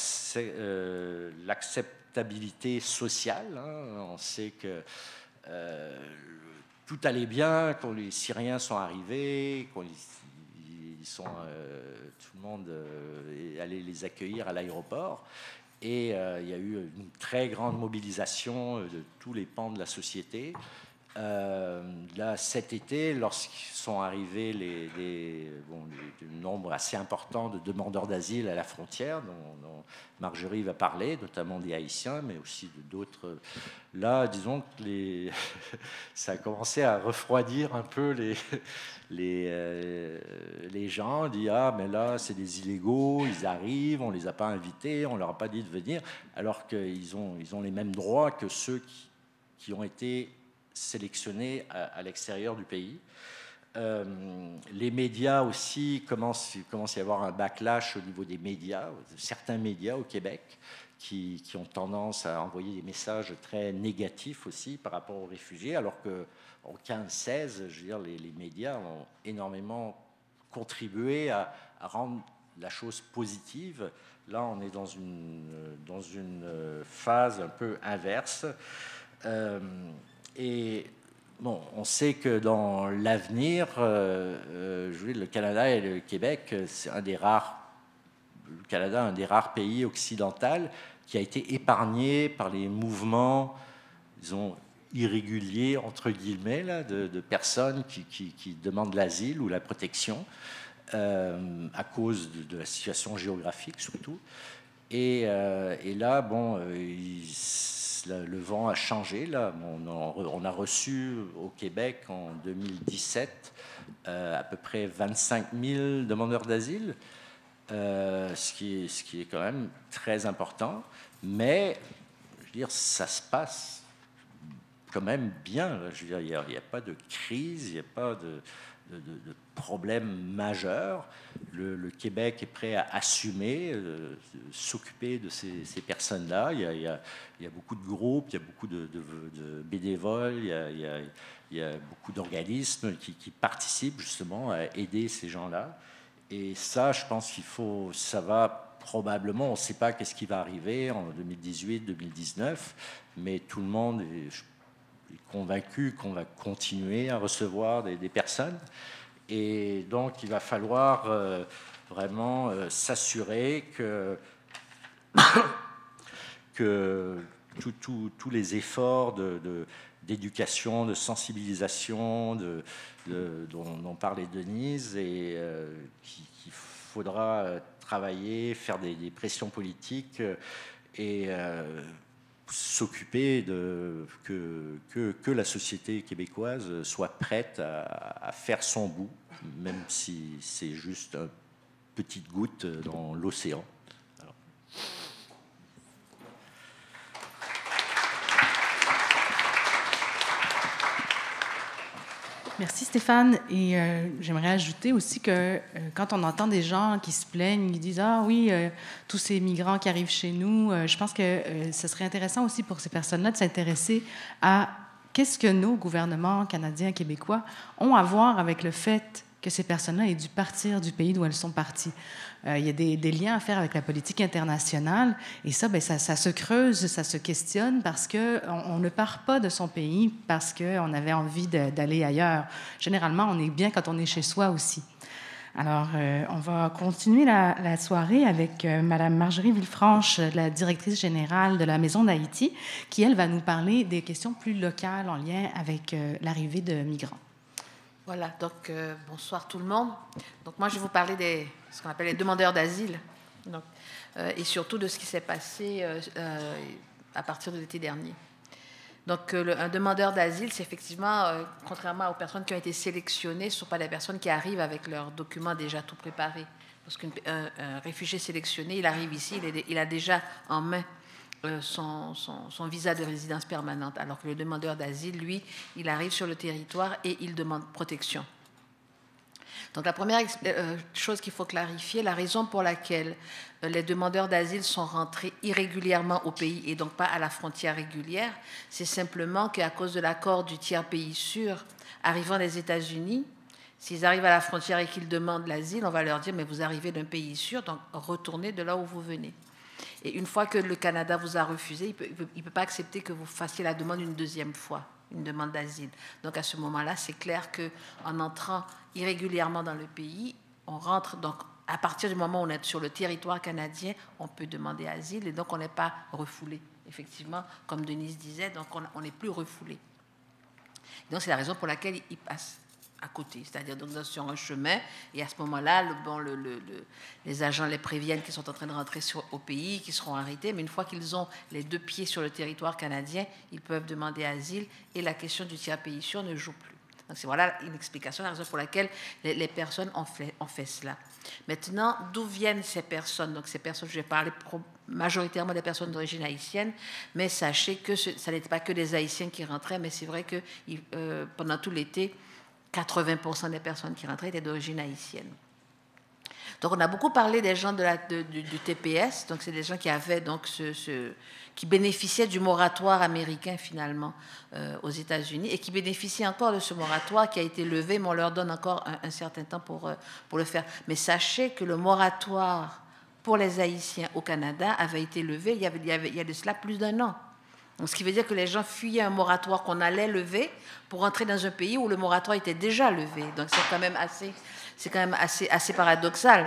euh, l'acceptabilité sociale. Hein. On sait que euh, tout allait bien quand les Syriens sont arrivés, quand ils, ils sont, euh, tout le monde euh, est allé les accueillir à l'aéroport. Et euh, il y a eu une très grande mobilisation de tous les pans de la société. Euh, là, cet été, lorsqu'ils sont arrivés les, les, bon, les, le nombre assez important de demandeurs d'asile à la frontière, dont, dont Marjorie va parler, notamment des Haïtiens, mais aussi d'autres. Là, disons que les, ça a commencé à refroidir un peu les, les, euh, les gens. On dit ah, mais là, c'est des illégaux, ils arrivent, on les a pas invités, on leur a pas dit de venir, alors qu'ils ont, ils ont les mêmes droits que ceux qui, qui ont été sélectionnés à, à l'extérieur du pays. Euh, les médias aussi, commencent, il commence à y avoir un backlash au niveau des médias, certains médias au Québec qui, qui ont tendance à envoyer des messages très négatifs aussi par rapport aux réfugiés, alors qu'en quinze seize, je veux dire, les, les médias ont énormément contribué à, à rendre la chose positive. Là, on est dans une, dans une phase un peu inverse. Euh, Et bon, on sait que dans l'avenir, euh, euh, je veux dire, le Canada et le Québec, c'est un des rares, le Canada, un des rares pays occidentaux qui a été épargné par les mouvements, disons, irréguliers entre guillemets là, de, de personnes qui, qui, qui demandent l'asile ou la protection euh, à cause de, de la situation géographique surtout. Et, euh, et là, bon, euh, il, le vent a changé. Là. On a reçu au Québec en deux mille dix-sept euh, à peu près vingt-cinq mille demandeurs d'asile, euh, ce, qui est, ce qui est quand même très important. Mais, je veux dire, ça se passe quand même bien. Je veux dire, il n'y a, a pas de crise, il n'y a pas de, de, de, de problème majeur. Le, le Québec est prêt à assumer, euh, s'occuper de ces, ces personnes-là. Il y, a, il, y a, il y a beaucoup de groupes, il y a beaucoup de, de, de bénévoles, il y a, il y a, il y a beaucoup d'organismes qui, qui participent justement à aider ces gens-là. Et ça, je pense qu'il faut, ça va probablement, on ne sait pas qu'est-ce qui va arriver en deux mille dix-huit, deux mille dix-neuf, mais tout le monde est, est convaincu qu'on va continuer à recevoir des, des personnes. Et donc, il va falloir euh, vraiment euh, s'assurer que, que tous tout, tout les efforts de, de, d'éducation, de sensibilisation, de, de, dont, dont parlait Denise, et euh, qu'il faudra travailler, faire des, des pressions politiques et euh, s'occuper de que, que, que la société québécoise soit prête à, à faire son bout, même si c'est juste une petite goutte dans l'océan. Alors. Merci Stéphane. Et euh, j'aimerais ajouter aussi que euh, quand on entend des gens qui se plaignent, qui disent « Ah oui, euh, tous ces migrants qui arrivent chez nous euh, », je pense que euh, ce serait intéressant aussi pour ces personnes-là de s'intéresser à qu'est-ce que nos gouvernements canadiens, québécois ont à voir avec le fait que ces personnes-là aient dû partir du pays d'où elles sont parties. Euh, il y a des, des liens à faire avec la politique internationale et ça, bien, ça, ça se creuse, ça se questionne parce qu'on on ne part pas de son pays parce qu'on avait envie de, d'aller ailleurs. Généralement, on est bien quand on est chez soi aussi. Alors, euh, on va continuer la, la soirée avec euh, Mme Marjorie Villefranche, la directrice générale de la Maison d'Haïti, qui, elle, va nous parler des questions plus locales en lien avec euh, l'arrivée de migrants. Voilà, donc euh, bonsoir tout le monde. Donc moi je vais vous parler des ce qu'on appelle les demandeurs d'asile, donc, euh, et surtout de ce qui s'est passé euh, euh, à partir de l'été dernier. Donc euh, le, un demandeur d'asile, c'est effectivement, euh, contrairement aux personnes qui ont été sélectionnées, ce ne sont pas des personnes qui arrivent avec leurs documents déjà tout préparés. Parce qu'un un réfugié sélectionné, il arrive ici, il, est, il a déjà en main Euh, son, son, son visa de résidence permanente, alors que le demandeur d'asile, lui, il arrive sur le territoire et il demande protection. Donc la première euh, chose qu'il faut clarifier, la raison pour laquelle euh, les demandeurs d'asile sont rentrés irrégulièrement au pays et donc pas à la frontière régulière, c'est simplement qu'à cause de l'accord du tiers pays sûr arrivant des États-Unis, s'ils arrivent à la frontière et qu'ils demandent l'asile, on va leur dire « mais vous arrivez d'un pays sûr, donc retournez de là où vous venez ». Et une fois que le Canada vous a refusé, il ne peut, il peut pas accepter que vous fassiez la demande une deuxième fois, une demande d'asile. Donc à ce moment-là, c'est clair qu'en entrant irrégulièrement dans le pays, on rentre, donc à partir du moment où on est sur le territoire canadien, on peut demander asile et donc on n'est pas refoulé. Effectivement, comme Denise disait, donc on n'est plus refoulé. Donc c'est la raison pour laquelle il passe à côté, c'est-à-dire donc sur un chemin, et à ce moment-là, le, bon, le, le, le, les agents les préviennent qu'ils sont en train de rentrer sur, au pays, qu'ils seront arrêtés, mais une fois qu'ils ont les deux pieds sur le territoire canadien, ils peuvent demander asile, et la question du tiers pays sûr ne joue plus. Donc c'est voilà une explication, la raison pour laquelle les, les personnes ont fait, ont fait cela. Maintenant, d'où viennent ces personnes? Donc ces personnes, je vais parler pro, majoritairement des personnes d'origine haïtienne, mais sachez que ce, ça n'était pas que des Haïtiens qui rentraient, mais c'est vrai que euh, pendant tout l'été, quatre-vingts pour cent des personnes qui rentraient étaient d'origine haïtienne. Donc, on a beaucoup parlé des gens de la, de, du, du T P S. Donc, c'est des gens qui avaient donc ce, ce, qui bénéficiaient du moratoire américain finalement euh, aux États-Unis et qui bénéficient encore de ce moratoire qui a été levé, mais on leur donne encore un, un certain temps pour euh, pour le faire. Mais sachez que le moratoire pour les Haïtiens au Canada avait été levé il y avait il y, avait, il y a de cela plus d'un an. Donc, ce qui veut dire que les gens fuyaient un moratoire qu'on allait lever pour entrer dans un pays où le moratoire était déjà levé. Donc, c'est quand même assez, c'est quand même assez, assez paradoxal.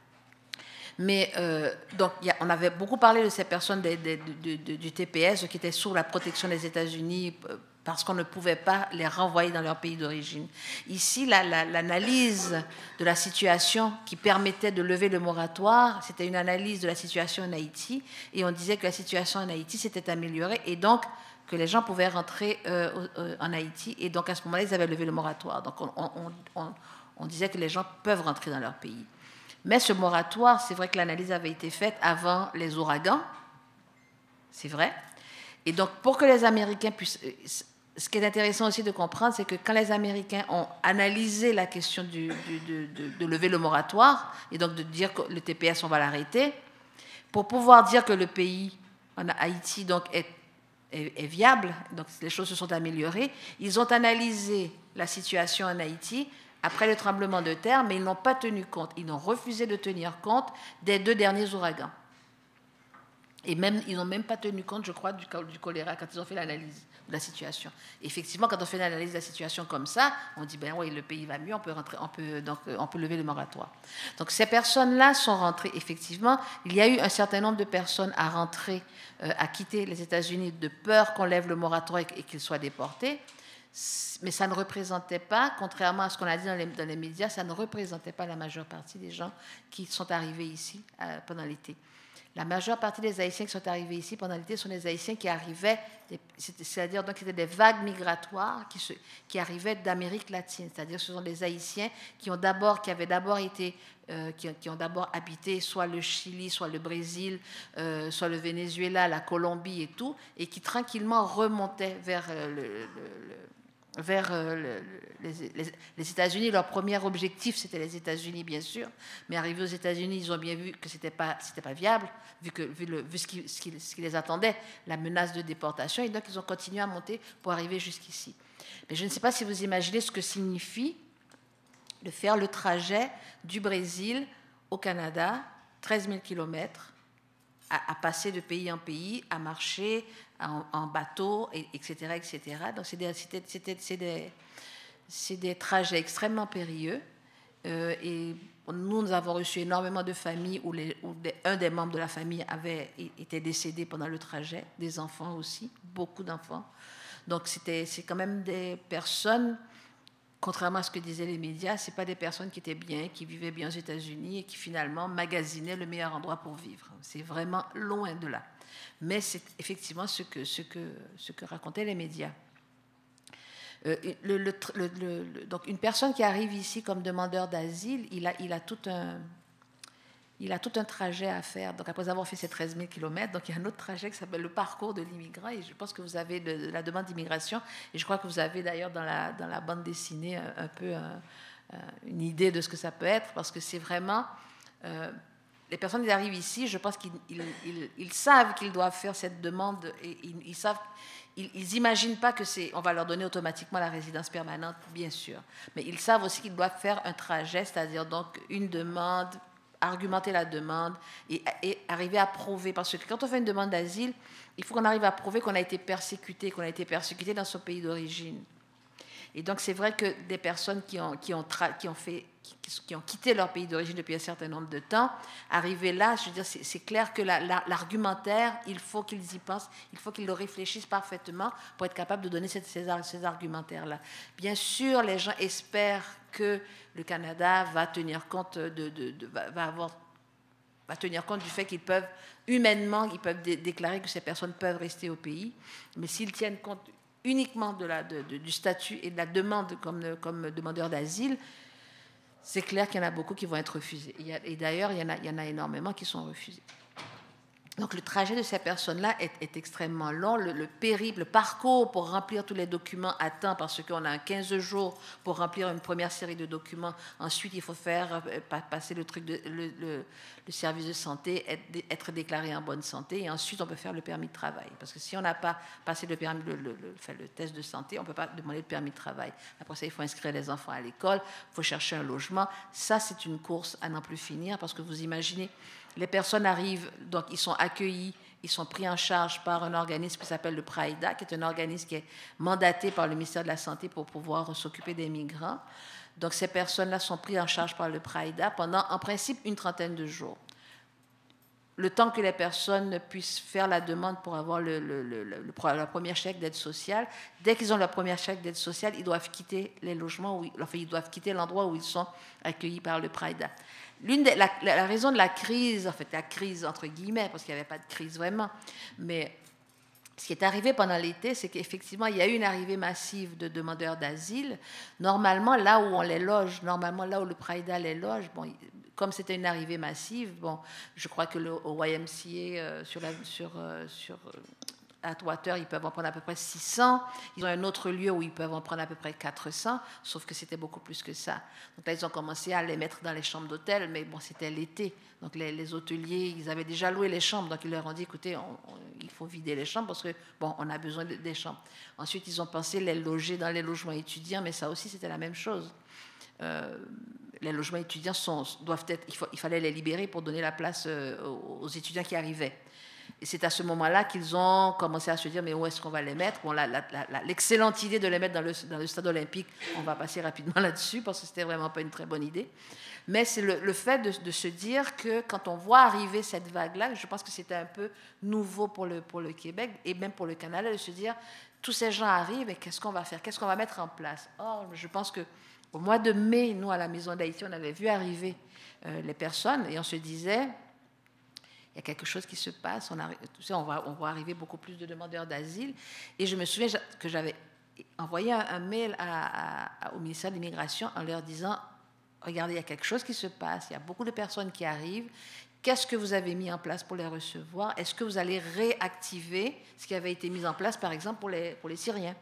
Mais euh, donc, y a, on avait beaucoup parlé de ces personnes de, de, de, de, du T P S qui étaient sous la protection des États-Unis parce qu'on ne pouvait pas les renvoyer dans leur pays d'origine. Ici, la, la, l'analyse de la situation qui permettait de lever le moratoire, c'était une analyse de la situation en Haïti, et on disait que la situation en Haïti s'était améliorée, et donc que les gens pouvaient rentrer euh, euh, en Haïti, et donc à ce moment-là, ils avaient levé le moratoire. Donc on, on, on, on disait que les gens peuvent rentrer dans leur pays. Mais ce moratoire, c'est vrai que l'analyse avait été faite avant les ouragans, c'est vrai. Et donc, pour que les Américains puissent... Ce qui est intéressant aussi de comprendre, c'est que quand les Américains ont analysé la question du, du, de, de, de lever le moratoire, et donc de dire que le T P S, on va l'arrêter, pour pouvoir dire que le pays, en Haïti, donc, est, est, est viable, donc les choses se sont améliorées, ils ont analysé la situation en Haïti après le tremblement de terre, mais ils n'ont pas tenu compte, ils ont refusé de tenir compte des deux derniers ouragans. Et même, ils n'ont même pas tenu compte, je crois, du, du choléra quand ils ont fait l'analyse de la situation. Effectivement, quand on fait l'analyse de la situation comme ça, on dit, ben oui, le pays va mieux, on peut, rentrer, on peut, donc, on peut lever le moratoire. Donc ces personnes-là sont rentrées, effectivement. Il y a eu un certain nombre de personnes à rentrer, euh, à quitter les États-Unis de peur qu'on lève le moratoire et, et qu'ils soient déportés. Mais ça ne représentait pas, contrairement à ce qu'on a dit dans les, dans les médias, ça ne représentait pas la majeure partie des gens qui sont arrivés ici euh, pendant l'été. La majeure partie des Haïtiens qui sont arrivés ici pendant l'été sont des Haïtiens qui arrivaient, c'est-à-dire donc c'était des vagues migratoires qui, se, qui arrivaient d'Amérique latine. C'est-à-dire ce sont des Haïtiens qui ont d'abord, qui avaient d'abord été, euh, qui, qui ont d'abord habité soit le Chili, soit le Brésil, euh, soit le Venezuela, la Colombie et tout, et qui tranquillement remontaient vers euh, le, le, vers euh, le, les, les, les États-Unis. Leur premier objectif, c'était les États-Unis, bien sûr. Mais arrivés aux États-Unis, ils ont bien vu que ce n'était pas, c'était pas viable, vu, que, vu, le, vu ce, qui, ce, qui, ce qui les attendait, la menace de déportation. Et donc, ils ont continué à monter pour arriver jusqu'ici. Mais je ne sais pas si vous imaginez ce que signifie de faire le trajet du Brésil au Canada, treize mille kilomètres, à, à passer de pays en pays, à marcher en, en bateau, et, etc., et cetera. Donc, c'est des, c'est, c'est, c'est des, c'est des trajets extrêmement périlleux. Euh, et nous, nous avons reçu énormément de familles où, les, où des, un des membres de la famille avait été décédé pendant le trajet, des enfants aussi, beaucoup d'enfants. Donc, c'était, c'est quand même des personnes, contrairement à ce que disaient les médias, ce n'est pas des personnes qui étaient bien, qui vivaient bien aux États-Unis et qui finalement magasinaient le meilleur endroit pour vivre. C'est vraiment loin de là. Mais c'est effectivement ce que, ce que, ce que racontaient les médias. Euh, le, le, le, le, donc une personne qui arrive ici comme demandeur d'asile, il a, il a tout un... Il a tout un trajet à faire. Donc, après avoir fait ces treize mille kilomètres, donc il y a un autre trajet qui s'appelle le parcours de l'immigrant. Et je pense que vous avez de, de la demande d'immigration. Et je crois que vous avez d'ailleurs dans la, dans la bande dessinée un, un peu un, une idée de ce que ça peut être. Parce que c'est vraiment... Euh, les personnes qui arrivent ici, je pense qu'ils ils, ils, ils savent qu'ils doivent faire cette demande. Et ils, ils savent... Ils n'imaginent pas que c'est, on va leur donner automatiquement la résidence permanente, bien sûr. Mais ils savent aussi qu'ils doivent faire un trajet, c'est-à-dire donc une demande... argumenter la demande et, et arriver à prouver. Parce que quand on fait une demande d'asile, il faut qu'on arrive à prouver qu'on a été persécuté, qu'on a été persécuté dans son pays d'origine. Et donc, c'est vrai que des personnes qui ont, qui ont, tra- qui ont, fait, qui, qui ont quitté leur pays d'origine depuis un certain nombre de temps, arriver là, je veux dire, c'est, c'est clair que la, la, l'argumentaire, il faut qu'ils y pensent, il faut qu'ils le réfléchissent parfaitement pour être capables de donner ces, ces, ces argumentaires-là. Bien sûr, les gens espèrent que le Canada va tenir compte, de, de, de, va, va, avoir, va tenir compte du fait qu'ils peuvent, humainement, ils peuvent dé- déclarer que ces personnes peuvent rester au pays, mais s'ils tiennent compte uniquement de la, de, de, du statut et de la demande comme, comme demandeur d'asile, c'est clair qu'il y en a beaucoup qui vont être refusés. Et, et d'ailleurs, il y, en a, il y en a énormément qui sont refusés. Donc le trajet de ces personnes-là est, est extrêmement long. Le, le périple, le parcours pour remplir tous les documents à temps, parce qu'on a quinze jours pour remplir une première série de documents. Ensuite, il faut faire passer le, truc de, le, le, le service de santé, être, être déclaré en bonne santé. Et ensuite, on peut faire le permis de travail. Parce que si on n'a pas passé le, permis, le, le, le, le test de santé, on ne peut pas demander le permis de travail. Après ça, il faut inscrire les enfants à l'école, il faut chercher un logement. Ça, c'est une course à n'en plus finir, parce que vous imaginez... Les personnes arrivent, donc ils sont accueillis, ils sont pris en charge par un organisme qui s'appelle le PRAIDA, qui est un organisme qui est mandaté par le ministère de la Santé pour pouvoir s'occuper des migrants. Donc ces personnes-là sont prises en charge par le PRAIDA pendant, en principe, une trentaine de jours. Le temps que les personnes puissent faire la demande pour avoir le, le, le, le, le premier chèque d'aide sociale, dès qu'ils ont leur premier chèque d'aide sociale, ils doivent quitter les logements, où ils, enfin, ils doivent quitter l'endroit où ils sont accueillis par le PRAIDA. L'une de, la, la raison de la crise, en fait, la crise entre guillemets, parce qu'il n'y avait pas de crise vraiment, mais ce qui est arrivé pendant l'été, c'est qu'effectivement, il y a eu une arrivée massive de demandeurs d'asile. Normalement, là où on les loge, normalement, là où le PRAIDA les loge, bon, comme c'était une arrivée massive, bon, je crois que le au Y M C A, euh, sur, la, sur, euh, sur Atwater, ils peuvent en prendre à peu près six cents. Ils ont un autre lieu où ils peuvent en prendre à peu près quatre cents, sauf que c'était beaucoup plus que ça. Donc là, ils ont commencé à les mettre dans les chambres d'hôtel, mais bon, c'était l'été. Donc les, les hôteliers, ils avaient déjà loué les chambres, donc ils leur ont dit, écoutez, on, on, il faut vider les chambres parce que, bon, on a besoin de, des chambres. Ensuite, ils ont pensé les loger dans les logements étudiants, mais ça aussi, c'était la même chose. Euh, les logements étudiants sont, doivent être, il, faut, il fallait les libérer pour donner la place euh, aux, aux étudiants qui arrivaient. Et c'est à ce moment-là qu'ils ont commencé à se dire, mais où est-ce qu'on va les mettre? Bon, la, la, la, l'excellente idée de les mettre dans le, dans le stade olympique, on va passer rapidement là-dessus, parce que c'était vraiment pas une très bonne idée. Mais c'est le, le fait de, de se dire que quand on voit arriver cette vague-là, je pense que c'était un peu nouveau pour le, pour le Québec, et même pour le Canada, de se dire, tous ces gens arrivent, et qu'est-ce qu'on va faire? Qu'est-ce qu'on va mettre en place? Or, je pense qu'au mois de mai, nous, à la Maison d'Haïti, on avait vu arriver euh, les personnes, et on se disait... Il y a quelque chose qui se passe, on, arrive, tu sais, on, va, on va arriver beaucoup plus de demandeurs d'asile. Et je me souviens que j'avais envoyé un, un mail à, à, au ministère de l'Immigration en leur disant, regardez, il y a quelque chose qui se passe, il y a beaucoup de personnes qui arrivent, qu'est-ce que vous avez mis en place pour les recevoir? Est-ce que vous allez réactiver ce qui avait été mis en place, par exemple, pour les, pour les Syriens?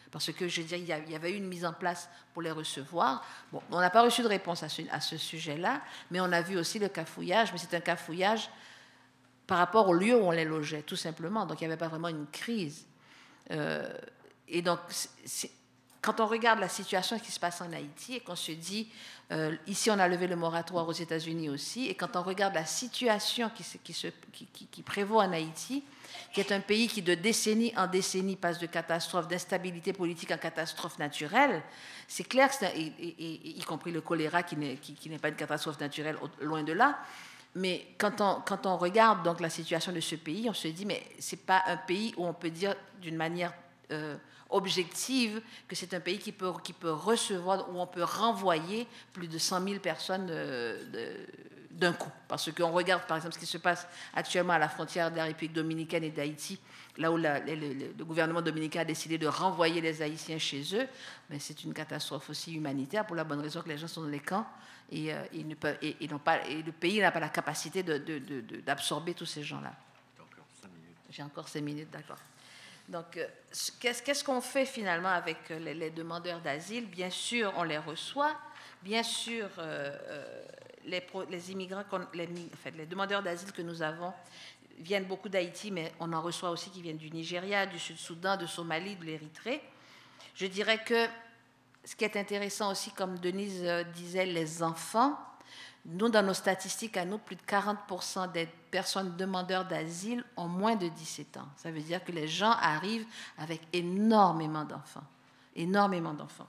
Parce que, je veux dire, il y avait eu une mise en place pour les recevoir. Bon, on n'a pas reçu de réponse à ce, à ce sujet-là, mais on a vu aussi le cafouillage, mais c'est un cafouillage par rapport au lieu où on les logeait, tout simplement. Donc, il n'y avait pas vraiment une crise. Euh, et donc, c'est, quand on regarde la situation qui se passe en Haïti et qu'on se dit, euh, ici on a levé le moratoire aux États-Unis aussi, et quand on regarde la situation qui, se, qui, se, qui, qui, qui prévaut en Haïti, qui est un pays qui de décennie en décennie passe de catastrophe, d'instabilité politique en catastrophe naturelle, c'est clair que c'est, et, et, et, y compris le choléra qui n'est, qui, qui n'est pas une catastrophe naturelle, loin de là. Mais quand on, quand on regarde donc la situation de ce pays, on se dit, mais ce n'est pas un pays où on peut dire d'une manière euh, objective que c'est un pays qui peut, qui peut recevoir, où on peut renvoyer plus de cent mille personnes euh, de, d'un coup. Parce qu'on regarde, par exemple, ce qui se passe actuellement à la frontière de la République dominicaine et d'Haïti, là où la, le, le, le gouvernement dominicain a décidé de renvoyer les Haïtiens chez eux, mais c'est une catastrophe aussi humanitaire pour la bonne raison que les gens sont dans les camps et, euh, ils ne peuvent, et, et, n'ont pas, et le pays n'a pas la capacité de, de, de, de, d'absorber tous ces gens-là. J'ai encore cinq minutes, d'accord. Donc, euh, qu'est-ce, qu'est-ce qu'on fait finalement avec les, les demandeurs d'asile? Bien sûr, on les reçoit. Bien sûr, euh, euh, les, pro, les immigrants, les, en fait, les demandeurs d'asile que nous avons viennent beaucoup d'Haïti, mais on en reçoit aussi qui viennent du Nigeria, du Sud-Soudan, de Somalie, de l'Érythrée. Je dirais que ce qui est intéressant aussi, comme Denise disait, les enfants, nous, dans nos statistiques, à nous, plus de quarante pour cent des personnes demandeurs d'asile ont moins de dix-sept ans. Ça veut dire que les gens arrivent avec énormément d'enfants, énormément d'enfants.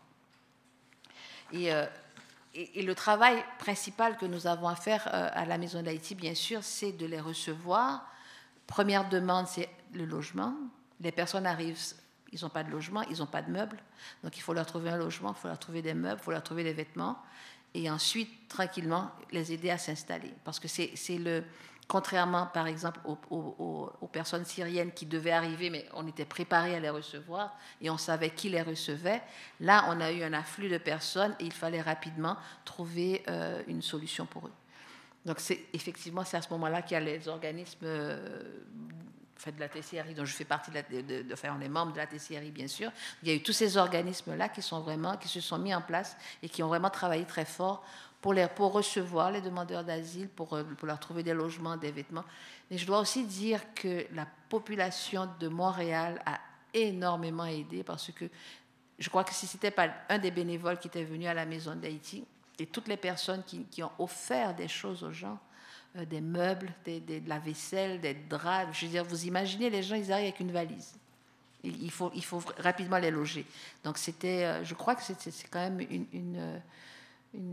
Et, euh, et, et le travail principal que nous avons à faire euh, à la Maison d'Haïti, bien sûr, c'est de les recevoir. Première demande, c'est le logement. Les personnes arrivent, ils n'ont pas de logement, ils n'ont pas de meubles. Donc, il faut leur trouver un logement, il faut leur trouver des meubles, il faut leur trouver des vêtements. Et ensuite, tranquillement, les aider à s'installer. Parce que c'est, c'est le... Contrairement, par exemple, aux, aux, aux personnes syriennes qui devaient arriver, mais on était préparé à les recevoir et on savait qui les recevait, là, on a eu un afflux de personnes et il fallait rapidement trouver euh, une solution pour eux. Donc, c'est, effectivement, c'est à ce moment-là qu'il y a les organismes... Euh, fait de la T C R I, dont je fais partie, de, la, de, de, de enfin, on est membre de la T C R I, bien sûr. Il y a eu tous ces organismes-là qui, sont vraiment, qui se sont mis en place et qui ont vraiment travaillé très fort pour, les, pour recevoir les demandeurs d'asile, pour, pour leur trouver des logements, des vêtements. Mais je dois aussi dire que la population de Montréal a énormément aidé parce que je crois que si ce n'était pas un des bénévoles qui était venu à la Maison d'Haïti et toutes les personnes qui, qui ont offert des choses aux gens, Euh, des meubles, des, des, de la vaisselle, des draps. Je veux dire, vous imaginez, les gens, ils arrivent avec une valise. Il faut, il faut rapidement les loger. Donc, c'était, euh, je crois que c'est, c'est quand même une... une, une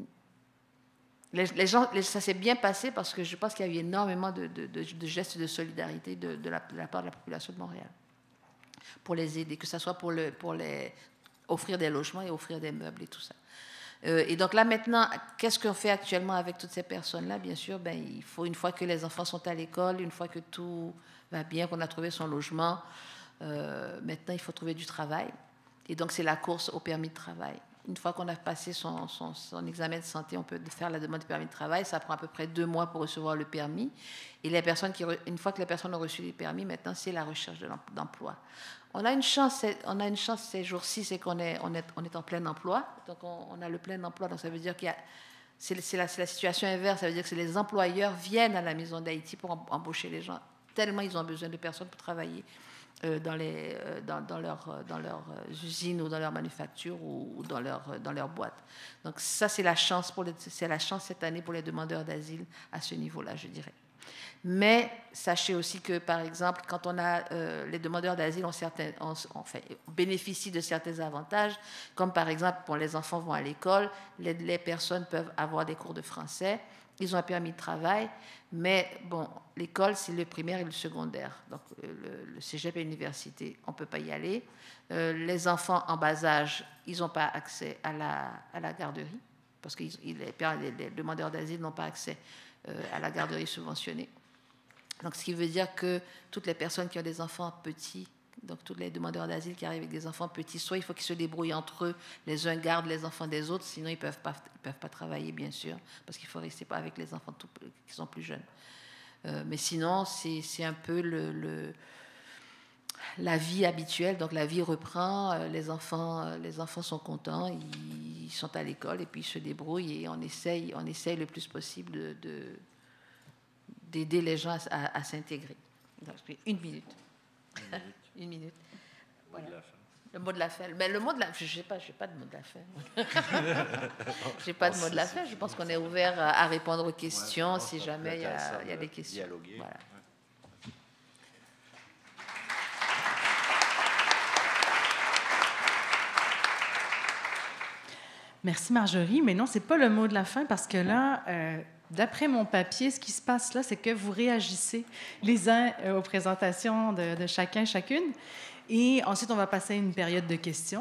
les, les gens, les, ça s'est bien passé parce que je pense qu'il y a eu énormément de, de, de, de gestes de solidarité de, de, la, de la part de la population de Montréal pour les aider, que ce soit pour, le, pour les, offrir des logements et offrir des meubles et tout ça. Euh, et donc là, maintenant, qu'est-ce qu'on fait actuellement avec toutes ces personnes-là? Bien sûr, ben, il faut, une fois que les enfants sont à l'école, une fois que tout va bien, qu'on a trouvé son logement, euh, maintenant, il faut trouver du travail. Et donc, c'est la course au permis de travail. Une fois qu'on a passé son, son, son examen de santé, on peut faire la demande de permis de travail. Ça prend à peu près deux mois pour recevoir le permis. Et les personnes qui, une fois que les personnes ont reçu les permis, maintenant, c'est la recherche d'emploi. On a une chance, on a une chance ces jours-ci, c'est qu'on est, on est, on est en plein emploi. Donc, on, on a le plein emploi. Donc, ça veut dire qu'il y a... C'est, c'est, la, c'est la situation inverse. Ça veut dire que les employeurs viennent à la Maison d'Haïti pour embaucher les gens. Tellement ils ont besoin de personnes pour travailler euh, dans, les, euh, dans, dans leurs dans leur usines ou dans leurs manufactures ou, ou dans leurs dans leur boîtes. Donc, ça, c'est la chance pour les, c'est la chance cette année pour les demandeurs d'asile à ce niveau-là, je dirais. Mais sachez aussi que, par exemple, quand on a euh, les demandeurs d'asile ont certains, ont, ont fait, bénéficient de certains avantages, comme par exemple, bon, les enfants vont à l'école, les, les personnes peuvent avoir des cours de français, ils ont un permis de travail, mais bon, l'école, c'est le primaire et le secondaire. Donc, le, le cégep et l'université, on ne peut pas y aller. Euh, les enfants en bas âge, ils n'ont pas accès à la, à la garderie, parce que les, les, les demandeurs d'asile n'ont pas accès euh, à la garderie subventionnée. Donc, ce qui veut dire que toutes les personnes qui ont des enfants petits, donc tous les demandeurs d'asile qui arrivent avec des enfants petits, soit il faut qu'ils se débrouillent entre eux, les uns gardent les enfants des autres, sinon ils ne peuvent pas, ils peuvent pas travailler, bien sûr, parce qu'il faut rester pas avec les enfants tout, qui sont plus jeunes. Euh, mais sinon, c'est, c'est un peu le, le, la vie habituelle, donc la vie reprend, euh, les enfants, euh, les enfants sont contents, ils, ils sont à l'école et puis ils se débrouillent et on essaye, on essaye le plus possible de, de, d'aider les gens à, à, à s'intégrer. Donc, une minute. Une minute. Une minute. Voilà. Le mot de la fin. Mais le mot de la fin, je sais pas, je n'ai pas de mot de la fin. Je n'ai pas de mot de la fin. Je pense qu'on est ouvert à, à répondre aux questions ouais, si jamais il y, y a des questions. Dialoguer. Voilà. Ouais. Merci Marjorie, mais non, ce n'est pas le mot de la fin parce que là, euh, d'après mon papier, ce qui se passe là, c'est que vous réagissez les uns euh, aux présentations de, de chacun, chacune, et ensuite on va passer à une période de questions.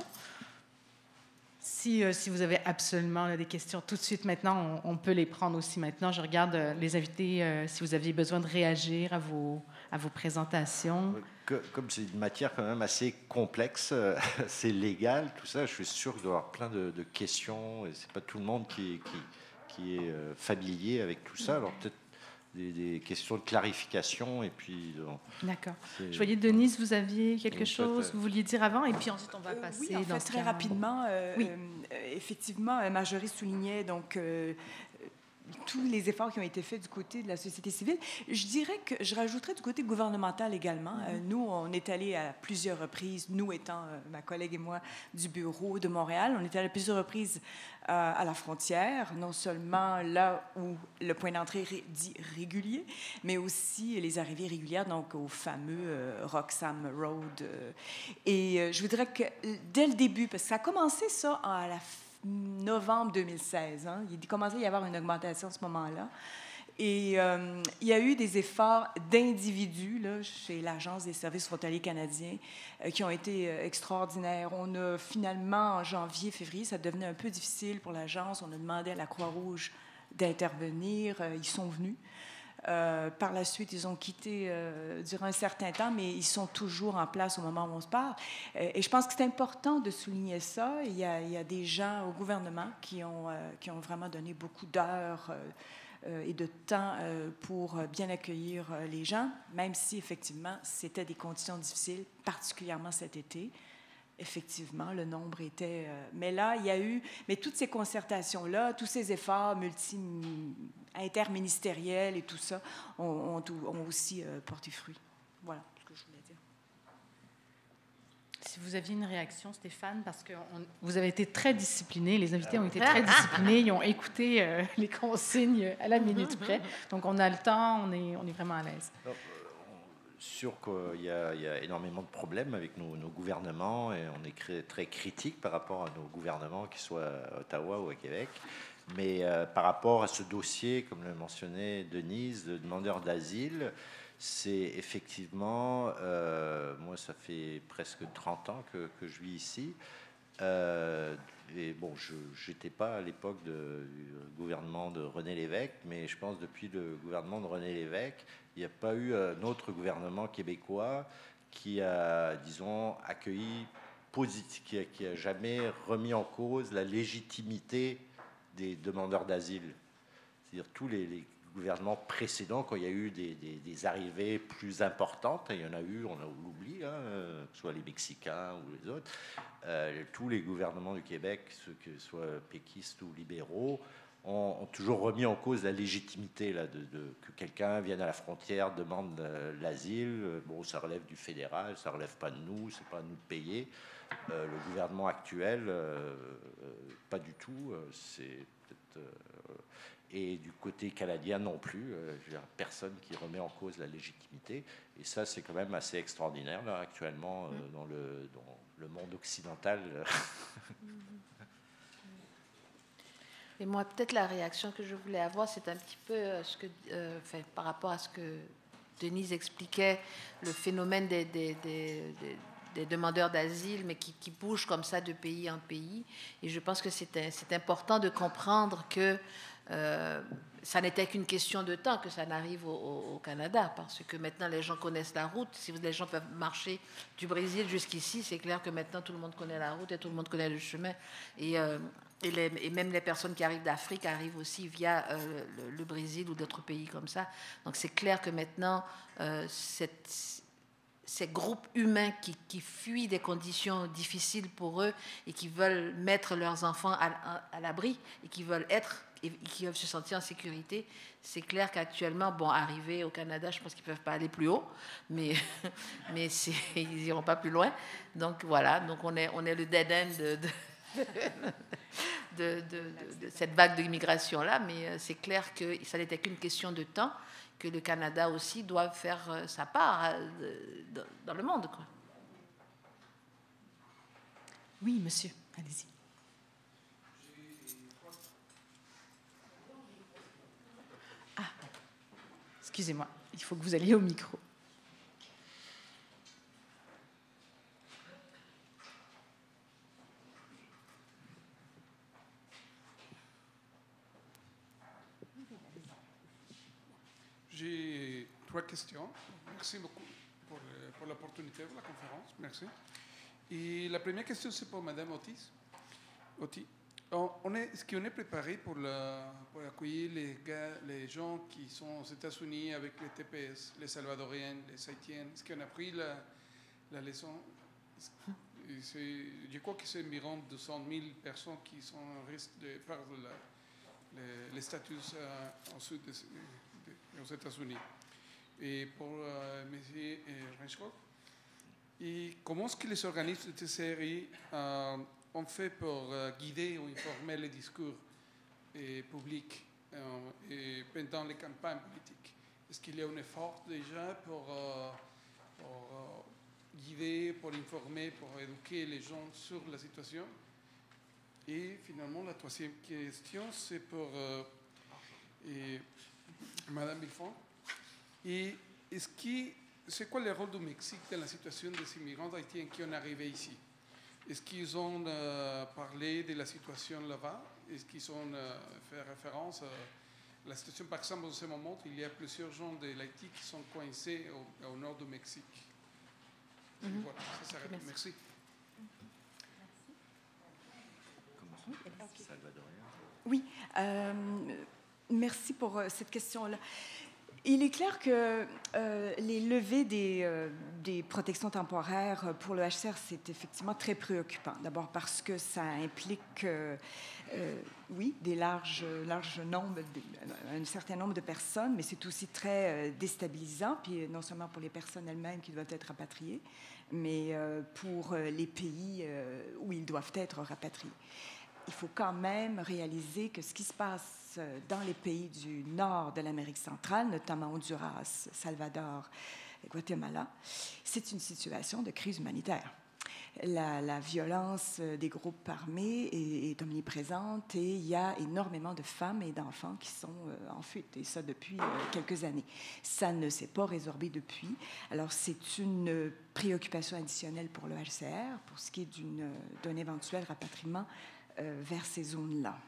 Si, euh, si vous avez absolument là, des questions tout de suite maintenant, on, on peut les prendre aussi maintenant. Je regarde euh, les invités, euh, si vous aviez besoin de réagir à vos, à vos présentations. Comme c'est une matière quand même assez complexe, c'est légal, tout ça, je suis sûr qu'il doit y avoir plein de, de questions, et c'est pas tout le monde qui est, qui, qui est familier avec tout ça, alors peut-être des, des questions de clarification, et puis... D'accord. Je voyais, Denise, vous aviez quelque chose que vous vouliez dire avant, et puis ensuite on va passer... Euh, oui, en fait, dans très ce rapidement, euh, oui. euh, effectivement, Marjorie soulignait donc... Euh, tous les efforts qui ont été faits du côté de la société civile. Je dirais que je rajouterais du côté gouvernemental également. Mm-hmm. Euh, nous, on est allés à plusieurs reprises, nous étant euh, ma collègue et moi du bureau de Montréal, on est allés à plusieurs reprises euh, à la frontière, non seulement là où le point d'entrée est dit régulier, mais aussi les arrivées régulières, donc au fameux euh, Roxham Road. Euh, et euh, je voudrais que dès le début, parce que ça a commencé ça à la fin novembre deux mille seize. Hein. Il commençait à y avoir une augmentation à ce moment-là. Et euh, il y a eu des efforts d'individus là, chez l'Agence des services frontaliers canadiens euh, qui ont été euh, extraordinaires. On a finalement, en janvier, février, ça devenait un peu difficile pour l'Agence. On a demandé à la Croix-Rouge d'intervenir. Euh, ils sont venus. Euh, par la suite, ils ont quitté euh, durant un certain temps, mais ils sont toujours en place au moment où on se parle. Euh, et je pense que c'est important de souligner ça. Il y a, il y a des gens au gouvernement qui ont, euh, qui ont vraiment donné beaucoup d'heures euh, euh, et de temps euh, pour bien accueillir euh, les gens, même si, effectivement, c'était des conditions difficiles, particulièrement cet été. Effectivement, le nombre était... Euh, mais là, il y a eu... Mais toutes ces concertations-là, tous ces efforts multi, interministériels et tout ça ont, ont, ont aussi euh, porté fruit. Voilà ce que je voulais dire. Si vous aviez une réaction, Stéphane, parce que on, vous avez été très discipliné, les invités ont été très disciplinés, ils ont écouté euh, les consignes à la minute près. Donc, on a le temps, on est, on est vraiment à l'aise. Sûr qu'il y, y a énormément de problèmes avec nos, nos gouvernements et on est très critique par rapport à nos gouvernements, qu'ils soient à Ottawa ou à Québec. Mais euh, par rapport à ce dossier, comme le mentionnait Denise, de demandeurs d'asile, c'est effectivement, euh, moi ça fait presque trente ans que, que je vis ici. Euh, et bon, je n'étais pas à l'époque du gouvernement de René Lévesque, mais je pense depuis le gouvernement de René Lévesque, il n'y a pas eu un autre gouvernement québécois qui a, disons, accueilli, positif, qui a, qui a jamais remis en cause la légitimité des demandeurs d'asile. C'est-à-dire tous les, les gouvernements précédents, quand il y a eu des, des, des arrivées plus importantes, il y en a eu, on l'oublie, hein, que ce soit les Mexicains ou les autres, euh, tous les gouvernements du Québec, ceux que ce soit péquistes ou libéraux, ont, ont toujours remis en cause la légitimité là, de, de, que quelqu'un vienne à la frontière, demande l'asile. Bon, ça relève du fédéral, ça relève pas de nous, c'est pas à nous de payer. Euh, le gouvernement actuel, euh, euh, pas du tout. Euh, c'est peut-être... Euh, et du côté canadien non plus, euh, il n'y a personne qui remet en cause la légitimité. Et ça, c'est quand même assez extraordinaire là, actuellement euh, dans, le, dans le monde occidental. Et moi, peut-être la réaction que je voulais avoir, c'est un petit peu euh, ce que, euh, enfin, par rapport à ce que Denise expliquait, le phénomène des, des, des, des, des demandeurs d'asile, mais qui, qui bougent comme ça de pays en pays. Et je pense que c'est, c'est important de comprendre que Euh, ça n'était qu'une question de temps que ça n'arrive au, au, au Canada, parce que maintenant les gens connaissent la route. Si les gens peuvent marcher du Brésil jusqu'ici, c'est clair que maintenant tout le monde connaît la route et tout le monde connaît le chemin. Et, euh, et, les, et même les personnes qui arrivent d'Afrique arrivent aussi via euh, le, le Brésil ou d'autres pays comme ça. Donc c'est clair que maintenant, euh, cette, ces groupes humains qui, qui fuient des conditions difficiles pour eux et qui veulent mettre leurs enfants à, à, à l'abri et qui veulent être et qui veulent se sentir en sécurité, c'est clair qu'actuellement, bon, arriver au Canada, je pense qu'ils ne peuvent pas aller plus haut, mais, mais ils n'iront pas plus loin. Donc voilà, donc on est, on est le dead end de, de, de, de, de, de cette vague d'immigration-là, mais c'est clair que ça n'était qu'une question de temps, que le Canada aussi doit faire sa part dans le monde, quoi. Oui, monsieur, allez-y. Ah, excusez-moi, il faut que vous alliez au micro. J'ai trois questions. Merci beaucoup pour, pour l'opportunité de la conférence. Merci. Et la première question, c'est pour Madame Otis. Otis. On est, est-ce qu'on est préparé pour, la, pour accueillir les, gars, les gens qui sont aux États-Unis avec les T P S, les Salvadoriens, les Haïtiens? Est-ce qu'on a pris la, la leçon? Je crois que c'est environ deux cent mille personnes qui sont en risque de perdre la, les, les statuts euh, en sud de, de, aux États-Unis. Et pour euh, M. Renschrock, et comment est-ce que les organismes de T C R I euh, ont fait pour euh, guider ou informer les discours et publics euh, et pendant les campagnes politiques? Est-ce qu'il y a un effort déjà pour, euh, pour euh, guider, pour informer, pour éduquer les gens sur la situation? Et finalement, la troisième question, c'est pour euh, et, Madame Bilfond. Et est-ce que, c'est quoi le rôle du Mexique dans la situation des immigrants haïtiens qui ont arrivé ici? Est-ce qu'ils ont euh, parlé de la situation là-bas? Est-ce qu'ils ont euh, fait référence à la situation? Par exemple, en ce moment, il y a plusieurs gens de l'Haïti qui sont coincés au, au nord du Mexique. Mm-hmm. Voilà, ça s'arrête. Merci. Merci. Oui, euh, merci pour euh, cette question-là. Il est clair que euh, les levées des, euh, des protections temporaires pour le H C R, c'est effectivement très préoccupant. D'abord parce que ça implique, euh, euh, oui, des larges, larges nombres, un certain nombre de personnes, mais c'est aussi très euh, déstabilisant, puis non seulement pour les personnes elles-mêmes qui doivent être rapatriées, mais euh, pour les pays euh, où ils doivent être rapatriés. Il faut quand même réaliser que ce qui se passe dans les pays du nord de l'Amérique centrale, notamment Honduras, Salvador et Guatemala, c'est une situation de crise humanitaire. La, la violence des groupes armés est, est omniprésente et il y a énormément de femmes et d'enfants qui sont euh, en fuite, et ça depuis euh, quelques années. Ça ne s'est pas résorbé depuis. Alors, c'est une préoccupation additionnelle pour le H C R, pour ce qui est d'une, d'un éventuel rapatriement euh, vers ces zones-là.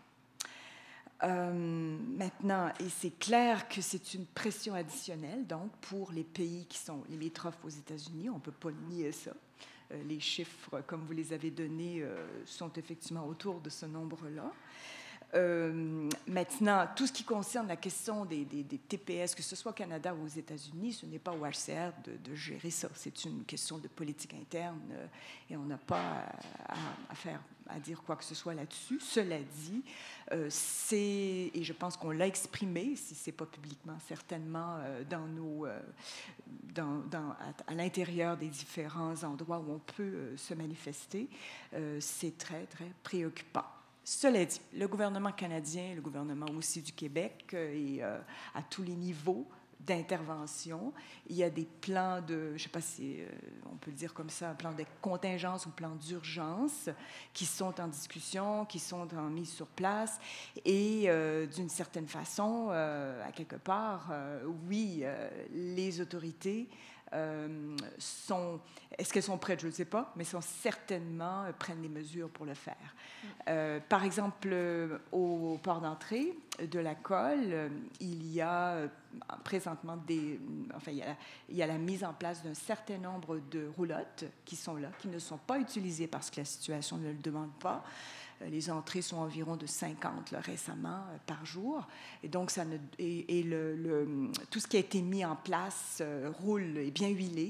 Euh, maintenant, et c'est clair que c'est une pression additionnelle, donc, pour les pays qui sont limitrophes aux États-Unis. On ne peut pas nier ça. Euh, les chiffres, comme vous les avez donnés, euh, sont effectivement autour de ce nombre-là. Euh, maintenant, tout ce qui concerne la question des, des, des T P S, que ce soit au Canada ou aux États-Unis, ce n'est pas au H C R de, de gérer ça. C'est une question de politique interne euh, et on n'a pas à, à, faire, à dire quoi que ce soit là-dessus. Cela dit, euh, c'est, et je pense qu'on l'a exprimé, si ce n'est pas publiquement, certainement euh, dans nos, euh, dans, dans, à, à l'intérieur des différents endroits où on peut euh, se manifester, euh, c'est très, très préoccupant. Cela dit, le gouvernement canadien, le gouvernement aussi du Québec, euh, et euh, à tous les niveaux d'intervention, il y a des plans de, je ne sais pas si euh, on peut le dire comme ça, un plan de contingence ou plan d'urgence qui sont en discussion, qui sont en mise sur place, et euh, d'une certaine façon, euh, à quelque part, euh, oui, euh, les autorités Euh, sont, est-ce qu'elles sont prêtes? Je ne sais pas, mais sont certainement euh, prennent des mesures pour le faire. Euh, par exemple, euh, au, au port d'entrée de la Colle, euh, il y a euh, présentement des, enfin, il y a, il y a la mise en place d'un certain nombre de roulottes qui sont là, qui ne sont pas utilisées parce que la situation ne le demande pas. Les entrées sont environ de cinquante là, récemment euh, par jour. Et donc, ça ne, et, et le, le, tout ce qui a été mis en place euh, roule, est bien huilé.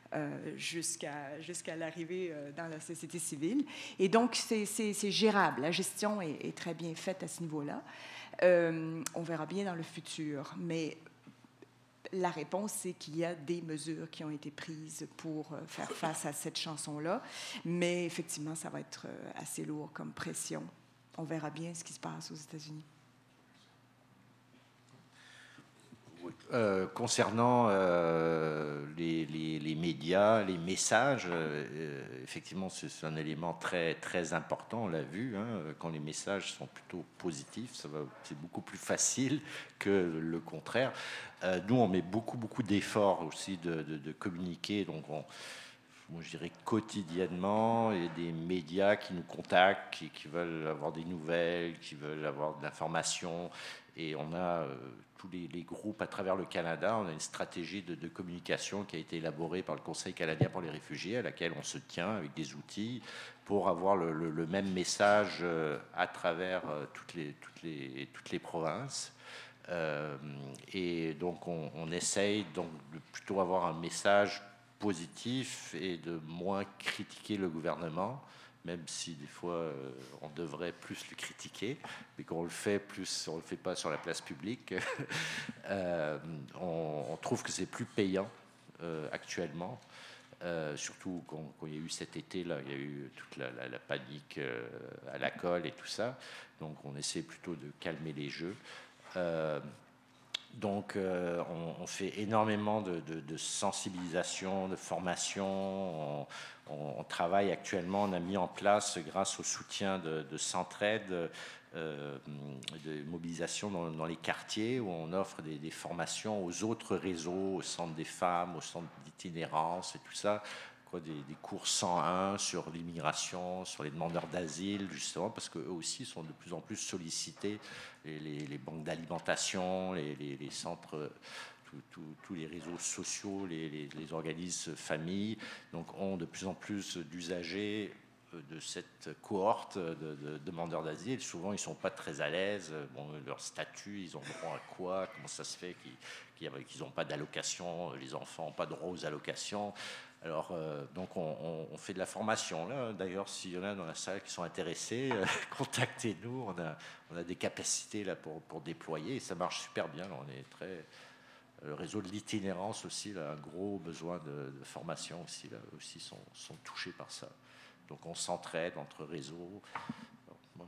euh, jusqu'à jusqu'à l'arrivée euh, dans la société civile. Et donc, c'est, c'est, c'est gérable. La gestion est, est très bien faite à ce niveau-là. Euh, on verra bien dans le futur. Mais la réponse, c'est qu'il y a des mesures qui ont été prises pour euh, faire face à cette chanson-là. Mais effectivement, ça va être euh, assez lourd comme pression. On verra bien ce qui se passe aux États-Unis. Euh, concernant euh, les, les, les médias, les messages, euh, effectivement, c'est un élément très, très important, on l'a vu. Hein, quand les messages sont plutôt positifs, ça va, c'est beaucoup plus facile que le contraire. Euh, nous, on met beaucoup, beaucoup d'efforts aussi de, de, de communiquer. Donc, on, moi, je dirais quotidiennement, il y a des médias qui nous contactent, qui, qui veulent avoir des nouvelles, qui veulent avoir de l'information. Et on a euh, tous les, les groupes à travers le Canada. On a une stratégie de, de communication qui a été élaborée par le Conseil canadien pour les réfugiés, à laquelle on se tient avec des outils pour avoir le, le, le même message euh, à travers euh, toutes, les, toutes, les, toutes les provinces. Euh, et donc, on, on essaye donc de plutôt avoir un message positif et de moins critiquer le gouvernement, même si des fois euh, on devrait plus le critiquer, mais qu'on le fait plus, on le fait pas sur la place publique. euh, on, on trouve que c'est plus payant euh, actuellement, euh, surtout quand, quand il y a eu cet été-là, il y a eu toute la, la, la panique euh, à la colle et tout ça. Donc on essaie plutôt de calmer les jeux. Euh, Donc, euh, on, on fait énormément de, de, de sensibilisation, de formation. On, on, on travaille actuellement, on a mis en place, grâce au soutien de, de Centraide, euh, de mobilisation dans, dans les quartiers, où on offre des, des formations aux autres réseaux, au centre des femmes, au centre d'itinérance et tout ça. Quoi, des, des cours cent un sur l'immigration, sur les demandeurs d'asile, justement, parce qu'eux aussi sont de plus en plus sollicités, les, les, les banques d'alimentation, les, les, les centres, tous les réseaux sociaux, les, les, les organismes familles, donc ont de plus en plus d'usagers de cette cohorte de, de demandeurs d'asile. Souvent, ils ne sont pas très à l'aise. Bon, leur statut, ils ont droit à quoi? Comment ça se fait qu'ils qu'ils n'ont pas d'allocation? Les enfants n'ont pas droit aux allocations. Alors, euh, donc, on, on fait de la formation. Là, d'ailleurs, s'il y en a dans la salle qui sont intéressés, euh, contactez-nous. On a, on a des capacités là pour, pour déployer et ça marche super bien. Là, on est très... Le réseau de l'itinérance aussi, là, un gros besoin de, de formation aussi, là, aussi sont, sont touchés par ça. Donc, on s'entraide entre réseaux. Bon.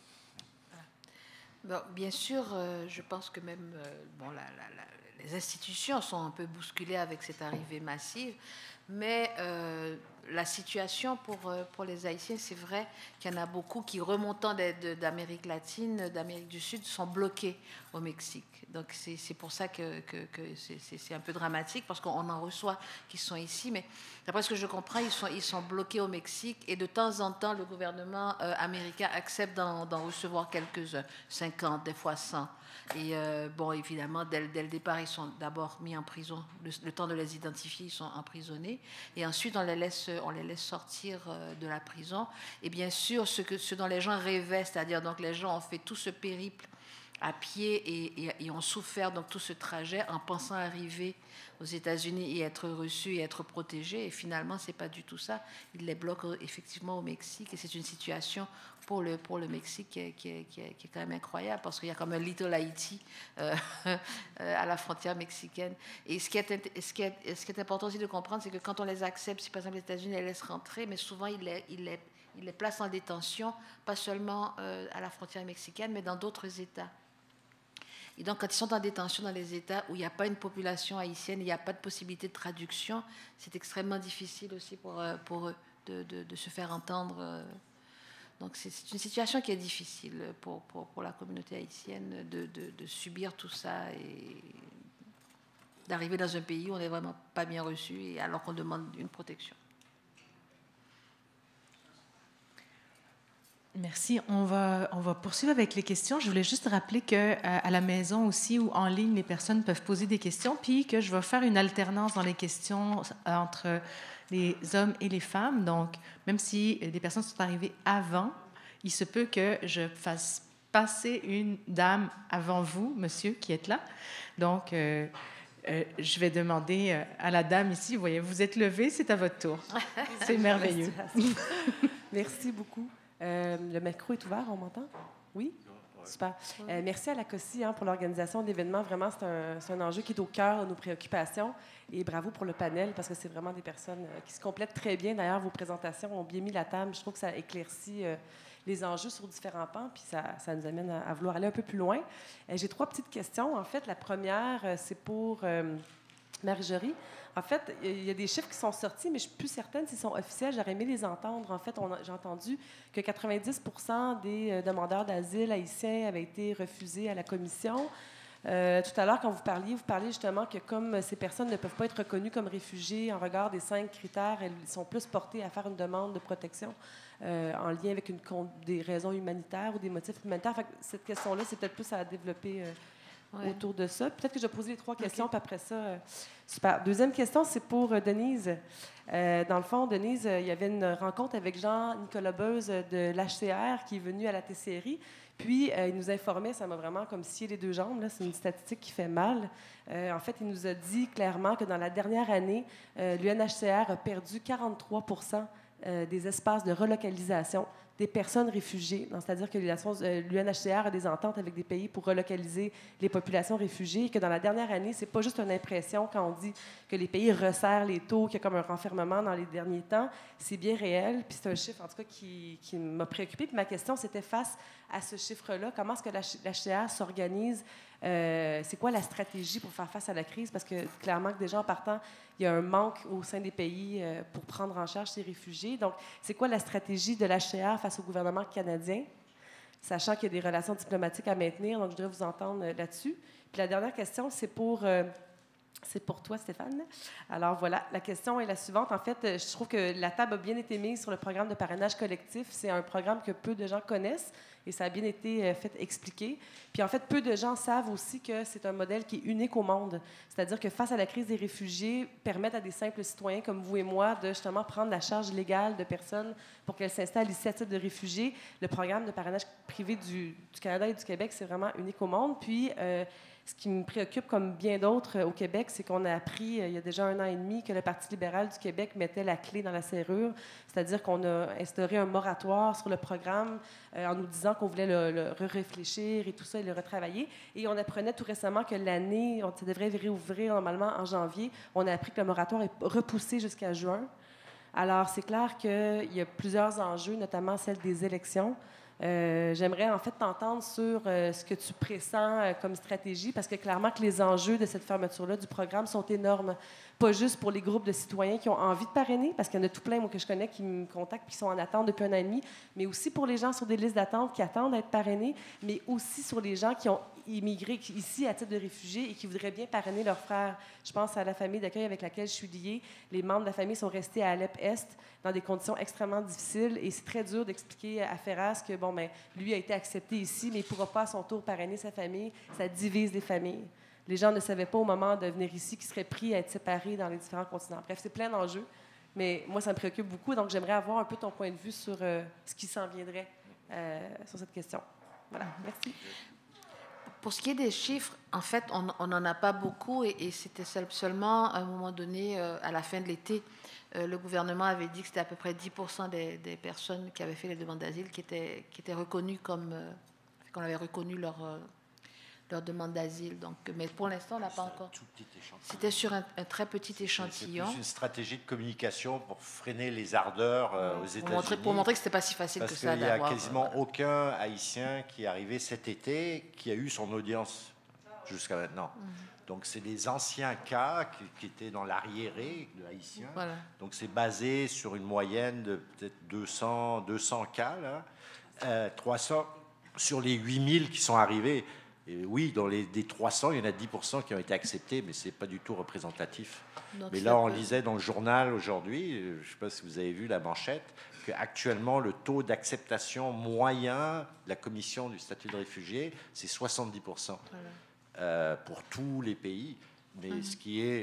Bon, bien sûr, euh, je pense que même euh, bon, la, la, la, les institutions sont un peu bousculées avec cette arrivée massive, mais euh, la situation pour, euh, pour les Haïtiens, c'est vrai qu'il y en a beaucoup qui, remontant d'Amérique latine, d'Amérique du Sud, sont bloqués au Mexique. Donc c'est pour ça que, que, que c'est un peu dramatique, parce qu'on en reçoit qui sont ici, mais d'après ce que je comprends, ils sont, ils sont bloqués au Mexique, et de temps en temps, le gouvernement euh, américain accepte d'en recevoir quelques-uns, cinquante, des fois cent. Et euh, bon, évidemment, dès, dès le départ, ils sont d'abord mis en prison. Le, le temps de les identifier, ils sont emprisonnés. Et ensuite, on les laisse, on les laisse sortir euh, de la prison. Et bien sûr, ce, que, ce dont les gens rêvaient, c'est-à-dire donc les gens ont fait tout ce périple à pied et, et, et ont souffert donc tout ce trajet en pensant arriver aux États-Unis et être reçus et être protégés. Et finalement, c'est pas du tout ça. Ils les bloquent effectivement au Mexique. Et c'est une situation pour le, pour le Mexique qui est, qui, est, qui, est, qui est quand même incroyable, parce qu'il y a comme un Little Haïti euh, à la frontière mexicaine. Et ce qui est, ce qui est, ce qui est important aussi de comprendre, c'est que quand on les accepte, si par exemple les États-Unis les laissent rentrer, mais souvent ils les, ils les, ils les placent en détention, pas seulement euh, à la frontière mexicaine, mais dans d'autres États. Et donc, quand ils sont en détention dans les États où il n'y a pas une population haïtienne, il n'y a pas de possibilité de traduction, c'est extrêmement difficile aussi pour, pour eux de, de, de se faire entendre. Donc, c'est une situation qui est difficile pour, pour, pour la communauté haïtienne de, de, de subir tout ça et d'arriver dans un pays où on n'est vraiment pas bien reçu, et alors qu'on demande une protection. Merci. On va, on va poursuivre avec les questions. Je voulais juste rappeler qu'à à la maison aussi ou en ligne, les personnes peuvent poser des questions, puis que je vais faire une alternance dans les questions entre les hommes et les femmes. Donc, même si des personnes sont arrivées avant, il se peut que je fasse passer une dame avant vous, monsieur, qui êtes là. Donc, euh, Euh, je vais demander euh, à la dame ici, vous voyez, vous êtes levée, c'est à votre tour. C'est merveilleux. Merci beaucoup. Euh, le micro est ouvert, on m'entend? Oui? Super. Euh, merci à la C O C I hein, pour l'organisation de l'événement. Vraiment, c'est un, c'est un enjeu qui est au cœur de nos préoccupations. Et bravo pour le panel, parce que c'est vraiment des personnes euh, qui se complètent très bien. D'ailleurs, vos présentations ont bien mis la table. Je trouve que ça éclaircit euh, les enjeux sur différents pans, puis ça, ça nous amène à, à vouloir aller un peu plus loin. Euh, j'ai trois petites questions. En fait, la première, euh, c'est pour euh, Marie-Jorie. En fait, il y a des chiffres qui sont sortis, mais je ne suis plus certaine s'ils sont officiels. J'aurais aimé les entendre. En fait, on a, j'ai entendu que quatre-vingt-dix pour cent des euh, demandeurs d'asile haïtiens avaient été refusés à la commission. Euh, tout à l'heure, quand vous parliez, vous parliez justement que comme ces personnes ne peuvent pas être reconnues comme réfugiés en regard des cinq critères, elles sont plus portées à faire une demande de protection euh, en lien avec une, des raisons humanitaires ou des motifs humanitaires. Fait que cette question-là, c'est peut-être plus à développer euh, ouais. autour de ça. Peut-être que je vais poser les trois questions, okay. Puis après ça... Euh, super. Deuxième question, c'est pour euh, Denise. Euh, dans le fond, Denise, euh, il y avait une rencontre avec Jean-Nicolas Beuze de l'H C R qui est venu à la T C R I. Puis, euh, il nous informait, ça m'a vraiment comme scié les deux jambes, là, c'est une statistique qui fait mal. Euh, en fait, il nous a dit clairement que dans la dernière année, euh, l'U N H C R a perdu quarante-trois pour cent euh, des espaces de relocalisation des personnes réfugiées. C'est-à-dire que l'U N H C R a des ententes avec des pays pour relocaliser les populations réfugiées et que dans la dernière année, c'est pas juste une impression quand on dit que les pays resserrent les taux, qu'il y a comme un renfermement dans les derniers temps. C'est bien réel, puis c'est un chiffre, en tout cas, qui, qui m'a préoccupée. Puis ma question, c'était face à ce chiffre-là, comment est-ce que l'H C R s'organise? Euh, c'est quoi la stratégie pour faire face à la crise? Parce que clairement que déjà en partant, il y a un manque au sein des pays euh, pour prendre en charge ces réfugiés. Donc, c'est quoi la stratégie de l'H C R face au gouvernement canadien, sachant qu'il y a des relations diplomatiques à maintenir? Donc, je voudrais vous entendre euh, là-dessus. Puis la dernière question, c'est pour... Euh, C'est pour toi, Stéphane. Alors voilà, la question est la suivante. En fait, je trouve que la table a bien été mise sur le programme de parrainage collectif. C'est un programme que peu de gens connaissent et ça a bien été fait expliquer. Puis en fait, peu de gens savent aussi que c'est un modèle qui est unique au monde. C'est-à-dire que face à la crise des réfugiés, permettre à des simples citoyens comme vous et moi de justement prendre la charge légale de personnes pour qu'elles s'installent ici à titre de réfugiés. Le programme de parrainage privé du, du Canada et du Québec, c'est vraiment unique au monde. Puis... Euh, Ce qui me préoccupe, comme bien d'autres au Québec, c'est qu'on a appris il y a déjà un an et demi que le Parti libéral du Québec mettait la clé dans la serrure, c'est-à-dire qu'on a instauré un moratoire sur le programme euh, en nous disant qu'on voulait le, le réfléchir et tout ça et le retravailler. Et on apprenait tout récemment que l'année, ça devrait réouvrir normalement en janvier. On a appris que le moratoire est repoussé jusqu'à juin. Alors, c'est clair qu'il y a plusieurs enjeux, notamment celle des élections. Euh, j'aimerais en fait t'entendre sur euh, ce que tu pressens euh, comme stratégie, parce que clairement que les enjeux de cette fermeture-là du programme sont énormes. Pas juste pour les groupes de citoyens qui ont envie de parrainer, parce qu'il y en a tout plein, moi, que je connais, qui me contactent et qui sont en attente depuis un an et demi, mais aussi pour les gens sur des listes d'attente qui attendent d'être parrainés, mais aussi sur les gens qui ont immigré ici à titre de réfugiés et qui voudraient bien parrainer leurs frères. Je pense à la famille d'accueil avec laquelle je suis liée. Les membres de la famille sont restés à Alep-Est dans des conditions extrêmement difficiles et c'est très dur d'expliquer à Ferraz que, bon, ben, lui a été accepté ici, mais il ne pourra pas à son tour parrainer sa famille. Ça divise les familles. Les gens ne savaient pas au moment de venir ici qu'ils seraient pris à être séparés dans les différents continents. Bref, c'est plein d'enjeux, mais moi, ça me préoccupe beaucoup. Donc, j'aimerais avoir un peu ton point de vue sur euh, ce qui s'en viendrait euh, sur cette question. Voilà, merci. Pour ce qui est des chiffres, en fait, on n'en a pas beaucoup et, et c'était seulement à un moment donné, euh, à la fin de l'été, euh, le gouvernement avait dit que c'était à peu près dix pour cent des, des personnes qui avaient fait les demandes d'asile qui étaient, qui étaient reconnues comme... Euh, qu'on avait reconnu leur... Euh, leur demande d'asile. Donc, mais pour l'instant, on n'a pas encore... C'était sur un, un très petit échantillon. C'est plus une stratégie de communication pour freiner les ardeurs euh, aux États-Unis. Pour montrer, pour montrer que ce n'était pas si facile Parce que ça d'avoir... Parce qu'il n'y a quasiment euh, aucun Haïtien qui est arrivé cet été qui a eu son audience jusqu'à maintenant. Mm-hmm. Donc, c'est des anciens cas qui, qui étaient dans l'arriéré de Haïtiens. Voilà. Donc, c'est basé sur une moyenne de peut-être deux cents, deux cents cas, là. Euh, trois cents sur les huit mille qui sont arrivés. Et oui, dans les des trois cents, il y en a dix pour cent qui ont été acceptés, mais ce n'est pas du tout représentatif. Donc, mais là, on lisait dans le journal aujourd'hui, je ne sais pas si vous avez vu la manchette, qu'actuellement, le taux d'acceptation moyen de la commission du statut de réfugié, c'est soixante-dix pour cent voilà. euh, pour tous les pays. Mais mmh. ce qui est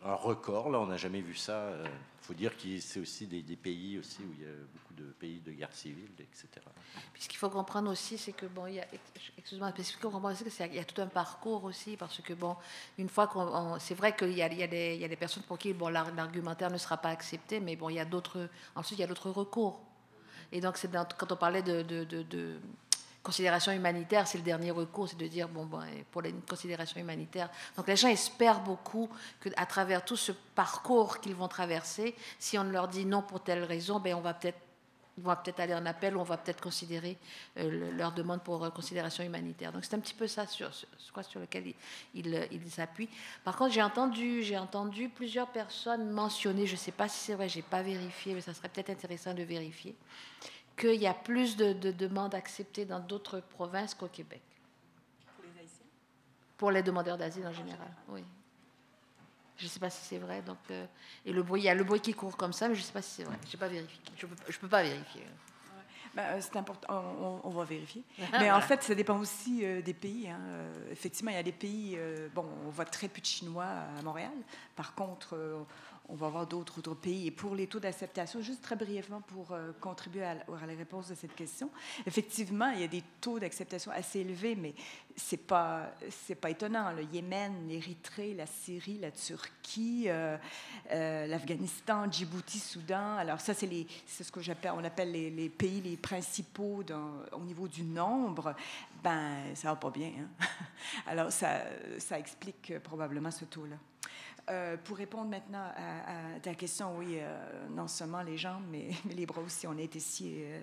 un record. Là, on n'a jamais vu ça. Il faut dire que c'est aussi des, des pays aussi où il y a beaucoup de pays de guerre civile, et cetera. Puis ce qu'il faut comprendre aussi, c'est que bon, il y a, excuse-moi, parce qu'il faut comprendre aussi que c'est, il y a tout un parcours aussi, parce que bon, une fois qu'on, c'est vrai qu'il y a, il y a des, il y a des personnes pour qui bon, l'argumentaire ne sera pas accepté, mais bon, il y a d'autres, ensuite il y a d'autres recours. Et donc c'est dans, quand on parlait de, de, de, de considération humanitaire, c'est le dernier recours, c'est de dire, bon, bon, pour les considérations humanitaires. Donc les gens espèrent beaucoup qu'à travers tout ce parcours qu'ils vont traverser, si on leur dit non pour telle raison, ben on va peut-être, ils vont peut-être aller en appel, ou on va peut-être considérer euh, leur demande pour euh, considération humanitaire. Donc c'est un petit peu ça sur, sur, sur, sur lequel ils il, il s'appuient. Par contre, j'ai entendu, j'ai entendu plusieurs personnes mentionner, je ne sais pas si c'est vrai, je n'ai pas vérifié, mais ça serait peut-être intéressant de vérifier, qu'il y a plus de, de demandes acceptées dans d'autres provinces qu'au Québec. Pour les Haïtiens? Pour les demandeurs d'asile en général, oui. Je ne sais pas si c'est vrai. Donc, euh, et le bruit, il y a le bruit qui court comme ça, mais je ne sais pas si c'est vrai. Je n'ai pas vérifié. Je ne peux, je peux pas vérifier. Ben, c'est important, on, on va vérifier. Mais en fait, ça dépend aussi euh, des pays. Hein. Euh, effectivement, il y a des pays, euh, bon, on voit très peu de Chinois à Montréal. Par contre, euh, on va avoir d'autres, d'autres pays. Et pour les taux d'acceptation, juste très brièvement pour euh, contribuer à, à la réponse de cette question, effectivement, il y a des taux d'acceptation assez élevés, mais c'est pas, c'est pas étonnant. Le Yémen, l'Érythrée, la Syrie, la Turquie, euh, euh, l'Afghanistan, Djibouti, Soudan. Alors ça, c'est, les, c'est ce que j'appelle, on appelle les, les pays les principaux dans, au niveau du nombre. Ben, ça va pas bien. Hein? Alors ça, ça explique probablement ce taux-là. Euh, pour répondre maintenant à, à ta question, oui, euh, non seulement les jambes, mais, mais les bras aussi, on est ici. Euh,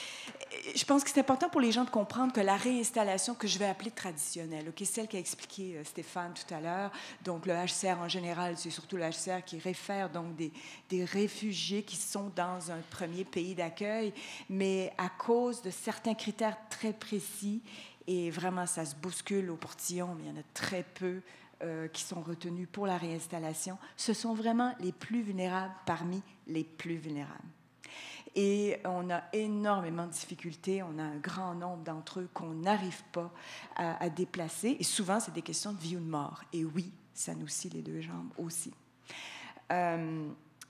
je pense que c'est important pour les gens de comprendre que la réinstallation que je vais appeler traditionnelle, okay, celle qu'a expliqué euh, Stéphane tout à l'heure, donc le H C R en général, c'est surtout le H C R qui réfère donc des, des réfugiés qui sont dans un premier pays d'accueil, mais à cause de certains critères très précis, et vraiment ça se bouscule au portillon, mais il y en a très peu Euh, qui sont retenus pour la réinstallation, ce sont vraiment les plus vulnérables parmi les plus vulnérables. Et on a énormément de difficultés, on a un grand nombre d'entre eux qu'on n'arrive pas à, à déplacer, et souvent, c'est des questions de vie ou de mort. Et oui, ça nous scie les deux jambes aussi. Euh,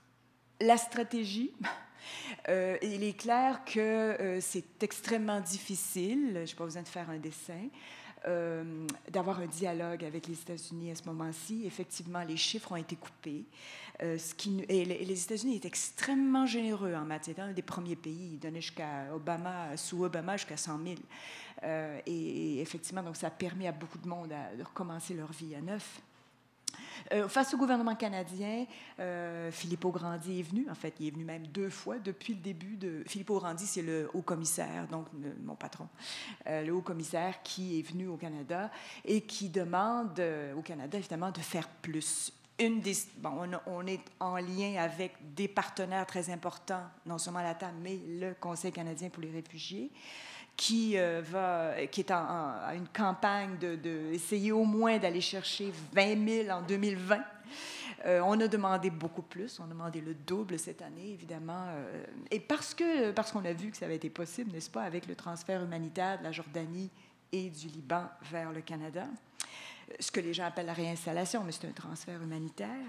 la stratégie... Euh, il est clair que euh, c'est extrêmement difficile, je n'ai pas besoin de faire un dessin, euh, d'avoir un dialogue avec les États-Unis à ce moment-ci. Effectivement, les chiffres ont été coupés. Euh, ce qui, et les, les États-Unis étaient extrêmement généreux en matière. C'était un des premiers pays. Ils donnaient jusqu'à Obama, sous Obama, jusqu'à cent mille. Euh, et, et effectivement, donc, ça a permis à beaucoup de monde à, de recommencer leur vie à neuf. Euh, face au gouvernement canadien, euh, Filippo Grandi est venu. En fait, il est venu même deux fois depuis le début de... Filippo Grandi, c'est le haut-commissaire, donc le, mon patron, euh, le haut-commissaire qui est venu au Canada et qui demande euh, au Canada, évidemment, de faire plus. Une des, bon, on, on est en lien avec des partenaires très importants, non seulement à la table, mais le Conseil canadien pour les réfugiés, qui, euh, va, qui est en, en, à une campagne de, de essayer au moins d'aller chercher vingt mille en deux mille vingt. Euh, on a demandé beaucoup plus, on a demandé le double cette année, évidemment, euh, et parce, que, parce qu'on a vu que ça avait été possible, n'est-ce pas, avec le transfert humanitaire de la Jordanie et du Liban vers le Canada, ce que les gens appellent la réinstallation, mais c'est un transfert humanitaire.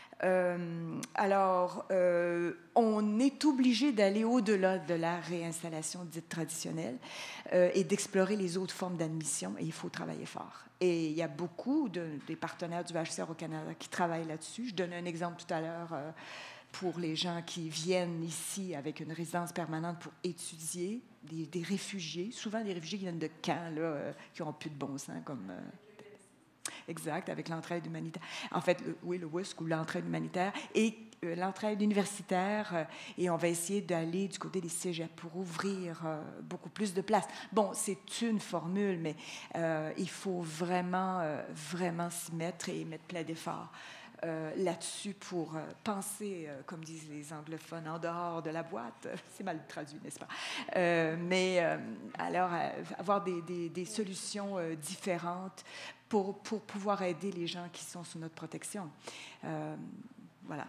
Euh, alors, euh, on est obligé d'aller au-delà de la réinstallation dite traditionnelle euh, et d'explorer les autres formes d'admission, et il faut travailler fort. Et il y a beaucoup de, des partenaires du H C R au Canada qui travaillent là-dessus. Je donnais un exemple tout à l'heure euh, pour les gens qui viennent ici avec une résidence permanente pour étudier, des, des réfugiés, souvent des réfugiés qui viennent de camps, là, euh, qui n'ont plus de bon sens, comme... Euh, Exact, avec l'entraide humanitaire. En fait, le, oui, le W U S C ou l'entraide humanitaire et euh, l'entraide universitaire. Euh, et on va essayer d'aller du côté des cégeps pour ouvrir euh, beaucoup plus de places. Bon, c'est une formule, mais euh, il faut vraiment, euh, vraiment s'y mettre et mettre plein d'efforts euh, là-dessus pour euh, penser, euh, comme disent les anglophones, en dehors de la boîte. C'est mal traduit, n'est-ce pas? Euh, mais euh, alors, euh, avoir des, des, des solutions euh, différentes Pour, pour pouvoir aider les gens qui sont sous notre protection. Euh, voilà.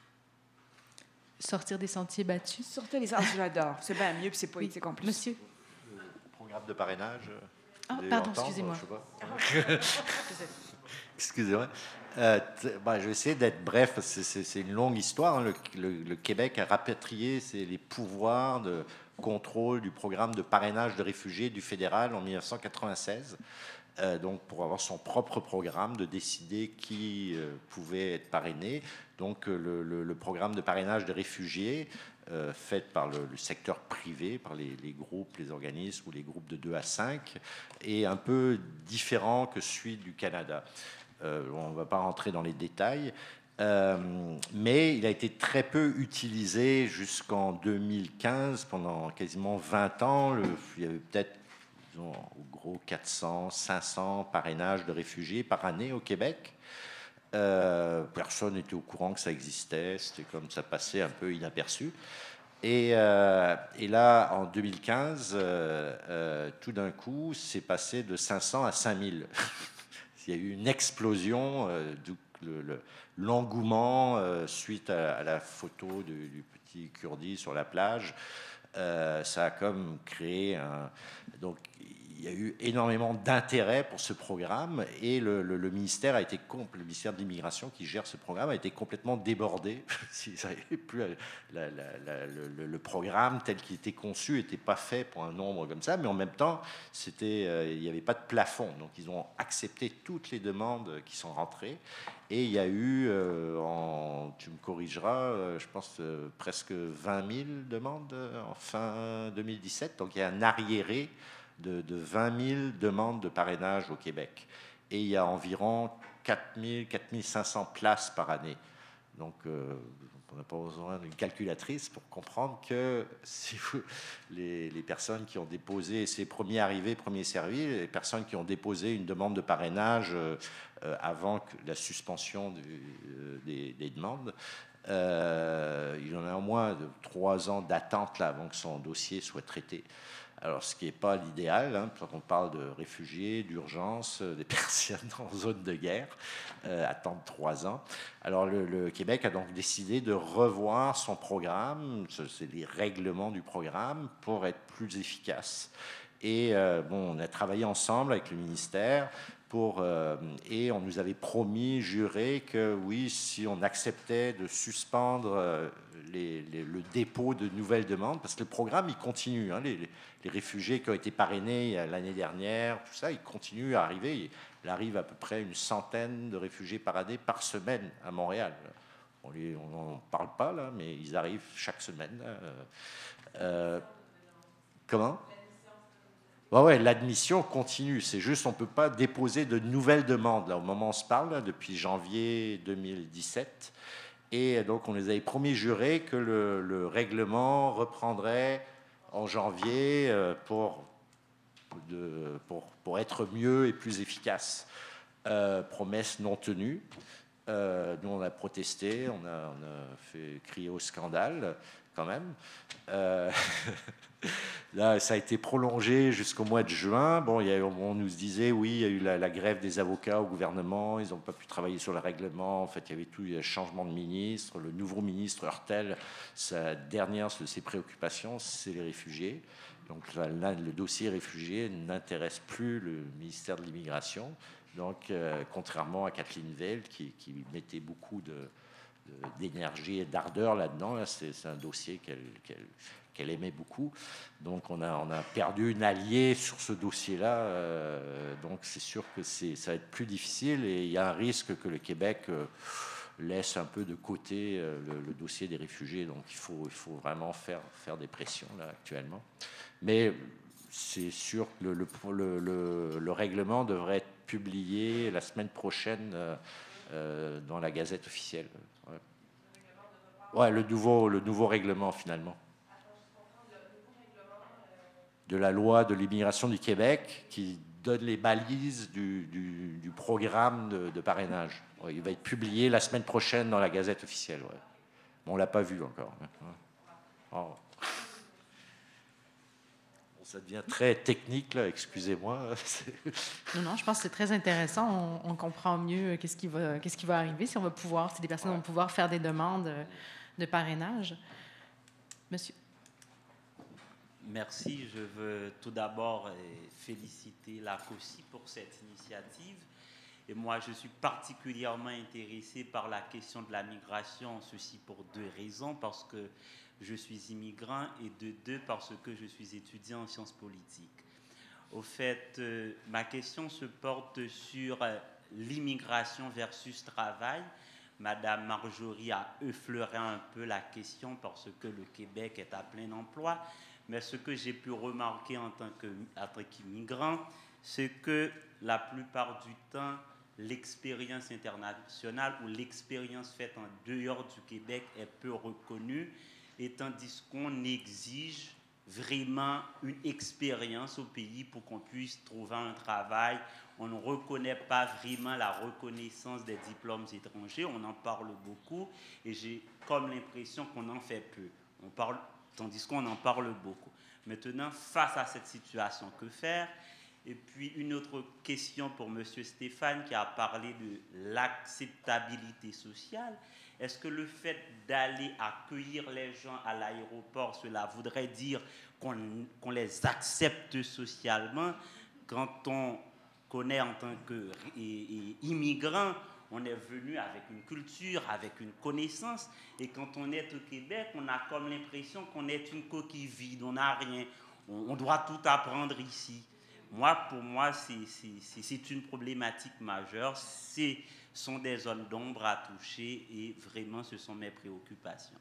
Sortir des sentiers battus. Sortir des sentiers, j'adore. C'est bien mieux, puis c'est poétique en plus. Monsieur. Le programme de parrainage. Ah, pardon, excusez-moi. Excusez-moi. Euh, bah, je vais essayer d'être bref, c'est une longue histoire. Hein. Le, le, le Québec a rapatrié les pouvoirs de contrôle du programme de parrainage de réfugiés du fédéral en mille neuf cent quatre-vingt-seize, euh, donc pour avoir son propre programme, de décider qui euh, pouvait être parrainé. Donc le, le, le programme de parrainage de réfugiés, euh, fait par le, le secteur privé, par les, les groupes, les organismes ou les groupes de deux à cinq, est un peu différent que celui du Canada. Euh, on ne va pas rentrer dans les détails, euh, mais il a été très peu utilisé jusqu'en deux mille quinze, pendant quasiment vingt ans. Le, il y avait peut-être, disons, au gros quatre cents, cinq cents parrainages de réfugiés par année au Québec. Euh, personne n'était au courant que ça existait, c'était comme ça passait un peu inaperçu. Et, euh, et là, en deux mille quinze, euh, euh, tout d'un coup, c'est passé de cinq cents à cinq mille. Il y a eu une explosion, euh, l'engouement euh, suite à, à la photo de, du petit Kurdi sur la plage. Euh, ça a comme créé un... Donc, il y a eu énormément d'intérêt pour ce programme et le, le, le ministère a été le ministère de l'immigration qui gère ce programme a été complètement débordé. plus la, la, la, le, le programme tel qu'il était conçu n'était pas fait pour un nombre comme ça, mais en même temps, c'était, euh, il n'y avait pas de plafond. Donc, ils ont accepté toutes les demandes qui sont rentrées. Et il y a eu, euh, en, tu me corrigeras, euh, je pense euh, presque vingt mille demandes en fin deux mille dix-sept. Donc, il y a un arriéré de, de vingt mille demandes de parrainage au Québec. Et il y a environ quatre mille, quatre mille cinq cents places par année. Donc, euh, on n'a pas besoin d'une calculatrice pour comprendre que si vous, les, les personnes qui ont déposé, c'est premiers arrivés, premiers servis, les personnes qui ont déposé une demande de parrainage euh, avant que la suspension du, euh, des, des demandes, euh, il y en a au moins de trois ans d'attente là avant que son dossier soit traité. Alors, ce qui n'est pas l'idéal, hein, quand on parle de réfugiés, d'urgence, des personnes en zone de guerre, euh, attendre trois ans. Alors, le, le Québec a donc décidé de revoir son programme, c'est les règlements du programme, pour être plus efficace. Et euh, bon, on a travaillé ensemble avec le ministère pour, euh, et on nous avait promis, juré, que oui, si on acceptait de suspendre euh, les, les, le dépôt de nouvelles demandes, parce que le programme, il continue. Hein, les, les réfugiés qui ont été parrainés l'année dernière, tout ça, ils continuent à arriver. Il arrive à peu près une centaine de réfugiés par année par semaine à Montréal. On n'en parle pas, là, mais ils arrivent chaque semaine. Euh, euh, comment ? Ouais, ouais, l'admission continue. C'est juste on ne peut pas déposer de nouvelles demandes. Là, au moment où on se parle, là, depuis janvier deux mille dix-sept. Et donc, on les avait promis jurés que le, le règlement reprendrait en janvier euh, pour, de, pour, pour être mieux et plus efficace. Euh, promesse non tenue. Euh, nous, on a protesté, on a, on a fait crier au scandale, quand même. Euh, Là, ça a été prolongé jusqu'au mois de juin. Bon, il y a, on nous disait, oui, il y a eu la, la grève des avocats au gouvernement, ils n'ont pas pu travailler sur le règlement. En fait, il y avait tout, il y a changement de ministre. Le nouveau ministre Hurtel, sa dernière de ses préoccupations, c'est les réfugiés. Donc là, le dossier réfugié n'intéresse plus le ministère de l'Immigration. Donc, euh, contrairement à Kathleen Veil, qui, qui mettait beaucoup de d'énergie et d'ardeur là-dedans. Là, c'est un dossier qu'elle qu'elle, qu'elle aimait beaucoup. Donc, on a, on a perdu une alliée sur ce dossier-là. Euh, donc, c'est sûr que c'est, ça va être plus difficile et il y a un risque que le Québec euh, laisse un peu de côté euh, le, le dossier des réfugiés. Donc, il faut, il faut vraiment faire, faire des pressions là, actuellement. Mais c'est sûr que le, le, le, le règlement devrait être publié la semaine prochaine euh, euh, dans la Gazette officielle. Ouais, ouais le, nouveau, le nouveau règlement, finalement. De la loi de l'immigration du Québec qui donne les balises du, du, du programme de, de parrainage. Ouais, il va être publié la semaine prochaine dans la Gazette officielle. Ouais. Bon, on ne l'a pas vu encore. Oh. Ça devient très technique, là, excusez-moi. Non, non, je pense que c'est très intéressant. On, on comprend mieux qu'est-ce qui va, qu'est-ce qui va arriver, si on va pouvoir, si des personnes ouais. vont pouvoir faire des demandes de parrainage. Monsieur. Merci. Je veux tout d'abord féliciter l'A C O S I pour cette initiative Et moi, je suis particulièrement intéressé par la question de la migration, ceci pour deux raisons, parce que je suis immigrant et de deux, parce que je suis étudiant en sciences politiques. Au fait, euh, ma question se porte sur euh, l'immigration versus travail. Madame Marjorie a effleuré un peu la question parce que le Québec est à plein emploi. Mais ce que j'ai pu remarquer en tant qu'immigrant, c'est que la plupart du temps, l'expérience internationale ou l'expérience faite en dehors du Québec est peu reconnue, et tandis qu'on exige vraiment une expérience au pays pour qu'on puisse trouver un travail. On ne reconnaît pas vraiment la reconnaissance des diplômes étrangers, on en parle beaucoup, et j'ai comme l'impression qu'on en fait peu. On parle, tandis qu'on en parle beaucoup. Maintenant, face à cette situation, que faire? Et puis, une autre question pour M. Stéphane qui a parlé de l'acceptabilité sociale. Est-ce que le fait d'aller accueillir les gens à l'aéroport, cela voudrait dire qu'on qu'on les accepte socialement? Quand on connaît en tant qu'immigrant, on est venu avec une culture, avec une connaissance, et quand on est au Québec, on a comme l'impression qu'on est une coquille vide, on n'a rien, on, on doit tout apprendre ici. Moi, pour moi, c'est une problématique majeure. Ce sont des zones d'ombre à toucher et vraiment, ce sont mes préoccupations.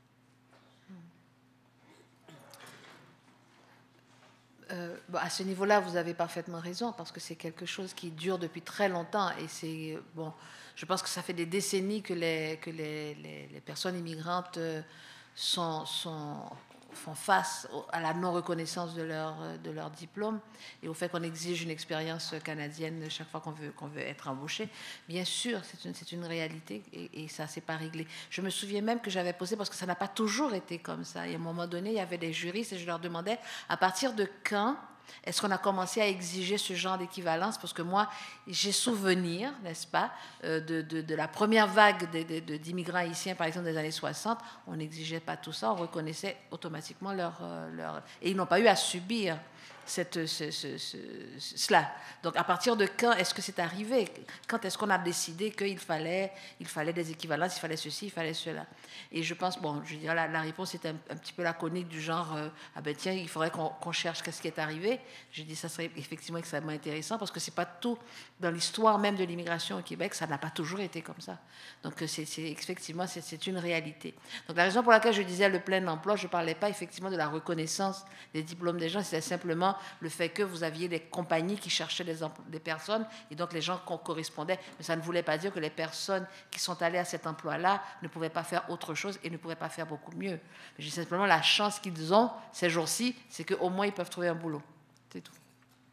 Euh, bon, à ce niveau-là, vous avez parfaitement raison, parce que c'est quelque chose qui dure depuis très longtemps. Et c'est, bon, je pense que ça fait des décennies que les, que les, les, les personnes immigrantes sont... sont font face à la non-reconnaissance de leur, de leur diplôme et au fait qu'on exige une expérience canadienne chaque fois qu'on veut, qu'on veut être embauché. Bien sûr, c'est une, c'est une réalité et, et ça, c'est pas réglé. Je me souviens même que j'avais posé, parce que ça n'a pas toujours été comme ça. Et à un moment donné, il y avait des juristes et je leur demandais à partir de quand est-ce qu'on a commencé à exiger ce genre d'équivalence? Parce que moi, j'ai souvenir, n'est-ce pas, euh, de, de, de la première vague de, de, d'immigrants haïtiens, par exemple, des années soixante. On n'exigeait pas tout ça, on reconnaissait automatiquement leur... Euh, leur et ils n'ont pas eu à subir cette, ce, ce, ce, cela. Donc, à partir de quand est-ce que c'est arrivé? Quand est-ce qu'on a décidé qu'il fallait, il fallait des équivalences, il fallait ceci, il fallait cela? Et je pense, bon, je dirais, la, la réponse est un, un petit peu laconique, du genre, euh, ah ben tiens, il faudrait qu'on qu'on cherche qu'est-ce qui est arrivé. Je dis, ça serait effectivement extrêmement intéressant, parce que c'est pas tout, dans l'histoire même de l'immigration au Québec, ça n'a pas toujours été comme ça. Donc, c'est, c'est, effectivement, c'est, c'est une réalité. Donc, la raison pour laquelle je disais le plein emploi, je ne parlais pas effectivement de la reconnaissance des diplômes des gens, c'était simplement le fait que vous aviez des compagnies qui cherchaient des, des personnes, et donc les gens correspondaient. Mais ça ne voulait pas dire que les personnes qui sont allées à cet emploi-là ne pouvaient pas faire autre chose et ne pouvaient pas faire beaucoup mieux. Mais j'ai simplement la chance qu'ils ont ces jours-ci, c'est qu'au moins ils peuvent trouver un boulot. C'est tout.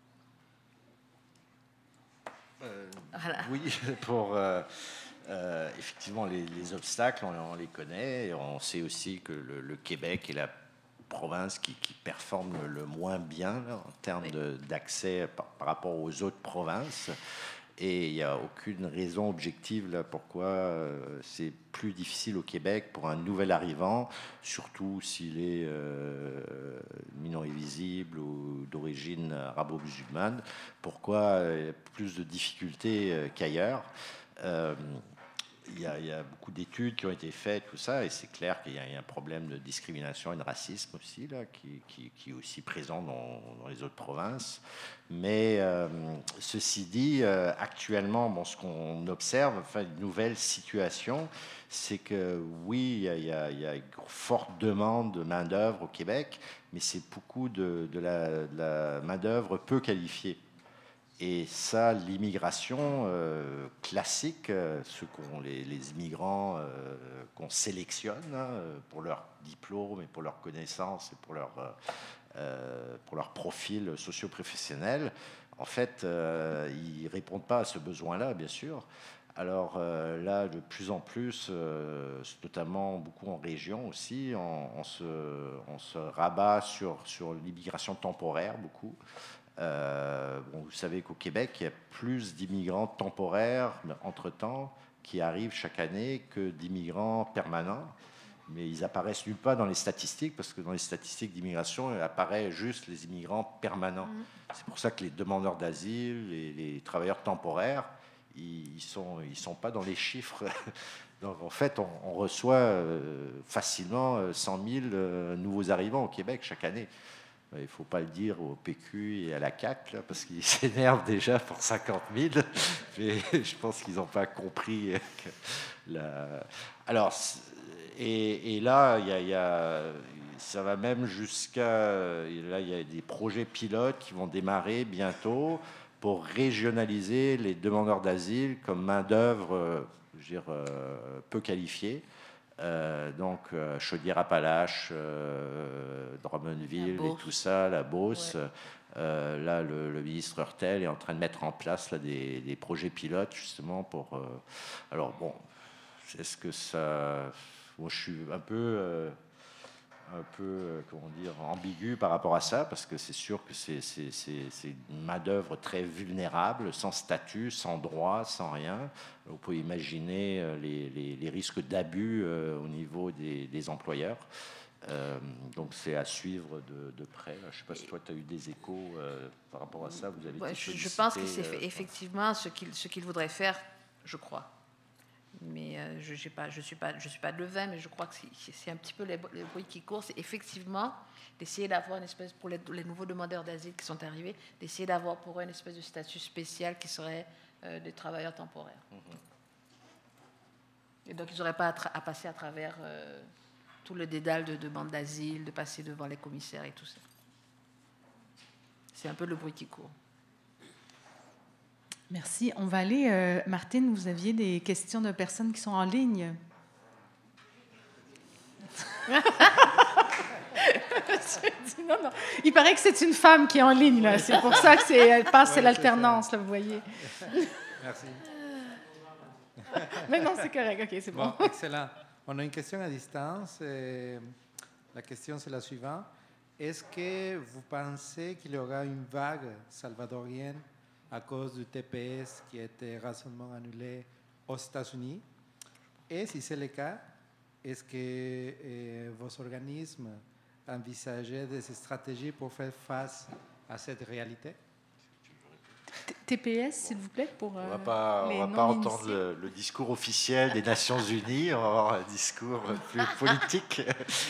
Euh, voilà. Oui, pour euh, euh, effectivement les, les obstacles, on, on les connaît. Et on sait aussi que le, le Québec est la province qui, qui performe le, le moins bien là, en termes oui. de, d'accès par, par rapport aux autres provinces. Et il n'y a aucune raison objective là, pourquoi euh, c'est plus difficile au Québec pour un nouvel arrivant, surtout s'il est euh, minorité visible ou d'origine arabo-musulmane. Pourquoi il y a plus de difficultés euh, qu'ailleurs? euh, Il y, a, il y a beaucoup d'études qui ont été faites, tout ça, et c'est clair qu'il y a, il y a un problème de discrimination et de racisme aussi, là, qui, qui, qui est aussi présent dans, dans les autres provinces. Mais euh, ceci dit, euh, actuellement, bon, ce qu'on observe, enfin, une nouvelle situation, c'est que oui, il y a, il y a, il y a une forte demande de main-d'œuvre au Québec, mais c'est beaucoup de, de la, de la main-d'œuvre peu qualifiée. Et ça, l'immigration euh, classique, euh, ceux qu'on, les, les immigrants euh, qu'on sélectionne hein, pour leur diplôme et pour leurs connaissances et pour leur, euh, pour leur profil socio-professionnel, en fait, euh, ils ne répondent pas à ce besoin-là, bien sûr. Alors euh, là, de plus en plus, euh, notamment beaucoup en région aussi, on, on, se, on se rabat sur, sur l'immigration temporaire, beaucoup. Euh, bon, vous savez qu'au Québec, il y a plus d'immigrants temporaires, entre-temps, qui arrivent chaque année que d'immigrants permanents. Mais ils apparaissent nulle part dans les statistiques, parce que dans les statistiques d'immigration, il apparaît juste les immigrants permanents. Mmh. C'est pour ça que les demandeurs d'asile, les, les travailleurs temporaires, ils ne sont, ils sont pas dans les chiffres. Donc, en fait, on, on reçoit euh, facilement cent mille euh, nouveaux arrivants au Québec chaque année. Il ne faut pas le dire au P Q et à la C A Q, là, parce qu'ils s'énervent déjà pour cinquante mille. Mais je pense qu'ils n'ont pas compris que la... Alors, et, et là, y a, y a, ça va même jusqu'à... Là, il y a des projets pilotes qui vont démarrer bientôt pour régionaliser les demandeurs d'asile comme main-d'œuvre, euh, je veux dire, euh, peu qualifiée. Euh, donc euh, Chaudière-Appalaches, euh, Drummondville et tout ça, la Beauce. Ouais. Euh, là, le, le ministre Hurtel est en train de mettre en place là, des, des projets pilotes justement pour. Euh, alors bon, est-ce que ça. Moi, je suis un peu. Euh, un peu, euh, comment dire, ambigu par rapport à ça, parce que c'est sûr que c'est, c'est, c'est, c'est une main-d'œuvre très vulnérable, sans statut, sans droit, sans rien. Vous pouvez imaginer euh, les, les, les risques d'abus euh, au niveau des, des employeurs. Euh, donc c'est à suivre de, de près. Je ne sais pas si toi tu as eu des échos euh, par rapport à ça. Vous avez ouais, été je, sollicité, je pense que c'est euh, effectivement ce qu'il, ce qu'il voudrait faire, je crois. Mais euh, je ne pas, je suis pas, je suis pas de vin, mais je crois que c'est, c'est un petit peu les, les bruits qui courent. C'est effectivement d'essayer d'avoir une espèce, pour les, les nouveaux demandeurs d'asile qui sont arrivés, d'essayer d'avoir pour eux une espèce de statut spécial qui serait euh, des travailleurs temporaires. Mm-hmm. Et donc, ils n'auraient pas à, tra- à passer à travers euh, tout le dédale de demandes d'asile, de passer devant les commissaires et tout ça. C'est un peu le bruit qui court. Merci. On va aller... Euh, Martine, vous aviez des questions de personnes qui sont en ligne. non, non. Il paraît que c'est une femme qui est en ligne, là. C'est pour ça que c'est, elle passe, ouais, c'est l'alternance, là, vous voyez. Merci. Mais non, c'est correct. OK, c'est bon. Bon, excellent. On a une question à distance. Et la question, c'est la suivante. Est-ce que vous pensez qu'il y aura une vague salvadorienne à cause du T P S qui a été récemment annulé aux États-Unis? Et si c'est le cas, est-ce que euh, vos organismes envisageaient des stratégies pour faire face à cette réalité? T P S, s'il vous plaît, pour euh, on va pas, on va pas entendre le, le discours officiel des Nations Unies, on va avoir un discours plus politique.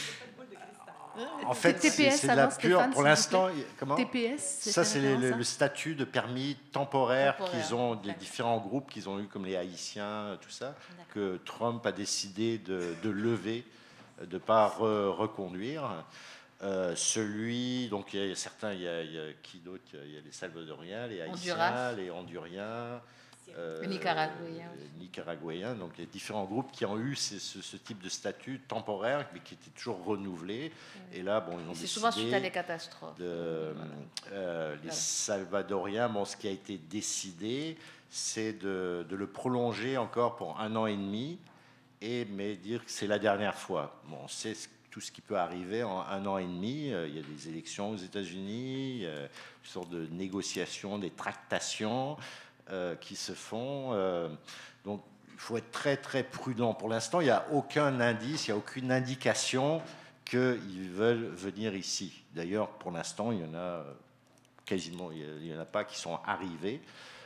En fait, T P S, c'est, c'est de la pure. Stéphane, pour l'instant, comment T P S, c'est ça, c'est le, le, ça le statut de permis temporaire, temporaire qu'ils ont, des différents groupes qu'ils ont eu, comme les Haïtiens, tout ça, d'accord, que Trump a décidé de, de lever, de ne pas re, reconduire. Euh, celui, donc il y a certains, il y a, il y a qui d'autre? Il y a les Salvadoriens, les Haïtiens, Honduras, les Honduriens. Euh, les Nicaraguayens. Les Nicaraguayens, donc il y a différents groupes qui ont eu ce, ce, ce type de statut temporaire, mais qui était toujours renouvelé. Mmh. Et là, bon, ils ont c'est décidé souvent suite à des catastrophes. De, voilà. euh, les voilà. Salvadoriens, bon, ce qui a été décidé, c'est de, de le prolonger encore pour un an et demi, et mais dire que c'est la dernière fois. Bon, on sait tout ce qui peut arriver en un an et demi. Il y a des élections aux États-Unis, une sorte de négociations, des tractations. Euh, qui se font. Euh, donc, il faut être très, très prudent. Pour l'instant, il n'y a aucun indice, il n'y a aucune indication qu'ils veulent venir ici. D'ailleurs, pour l'instant, il y en a quasiment, il n'y en a pas qui sont arrivés.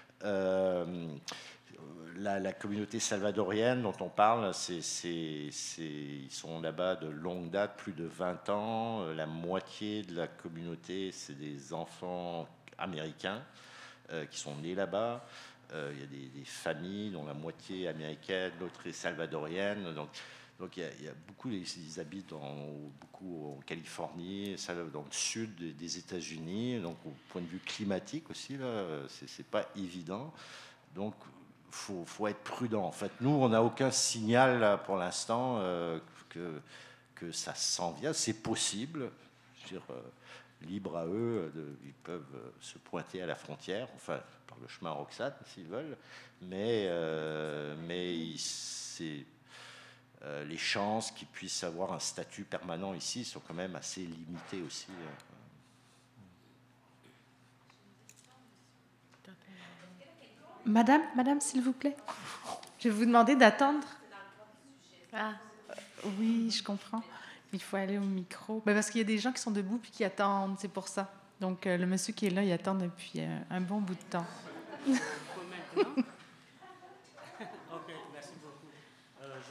Euh, la, la communauté salvadorienne dont on parle, c'est, c'est, c'est, ils sont là-bas de longue date, plus de vingt ans. La moitié de la communauté, c'est des enfants américains Euh, qui sont nés là-bas. Euh, il y a des, des familles dont la moitié est américaine, l'autre est salvadorienne. Donc, donc il, y a, il y a beaucoup, ils, ils habitent en, beaucoup en Californie, dans le sud des, des États-Unis. Donc, au point de vue climatique aussi, là, c'est, c'est pas évident. Donc, faut, faut être prudent. En fait, nous, on n'a aucun signal là, pour l'instant euh, que que ça s'en vient. C'est possible. Je veux dire, euh, libre à eux, de, ils peuvent se pointer à la frontière, enfin par le chemin Roxane s'ils veulent, mais, euh, mais c'est, euh, les chances qu'ils puissent avoir un statut permanent ici sont quand même assez limitées aussi. Madame, madame, s'il vous plaît, je vais vous demander d'attendre. Ah. Oui, je comprends. Il faut aller au micro. Ben parce qu'il y a des gens qui sont debout puis qui attendent, c'est pour ça. Donc, euh, le monsieur qui est là, il attend depuis euh, un bon bout de temps.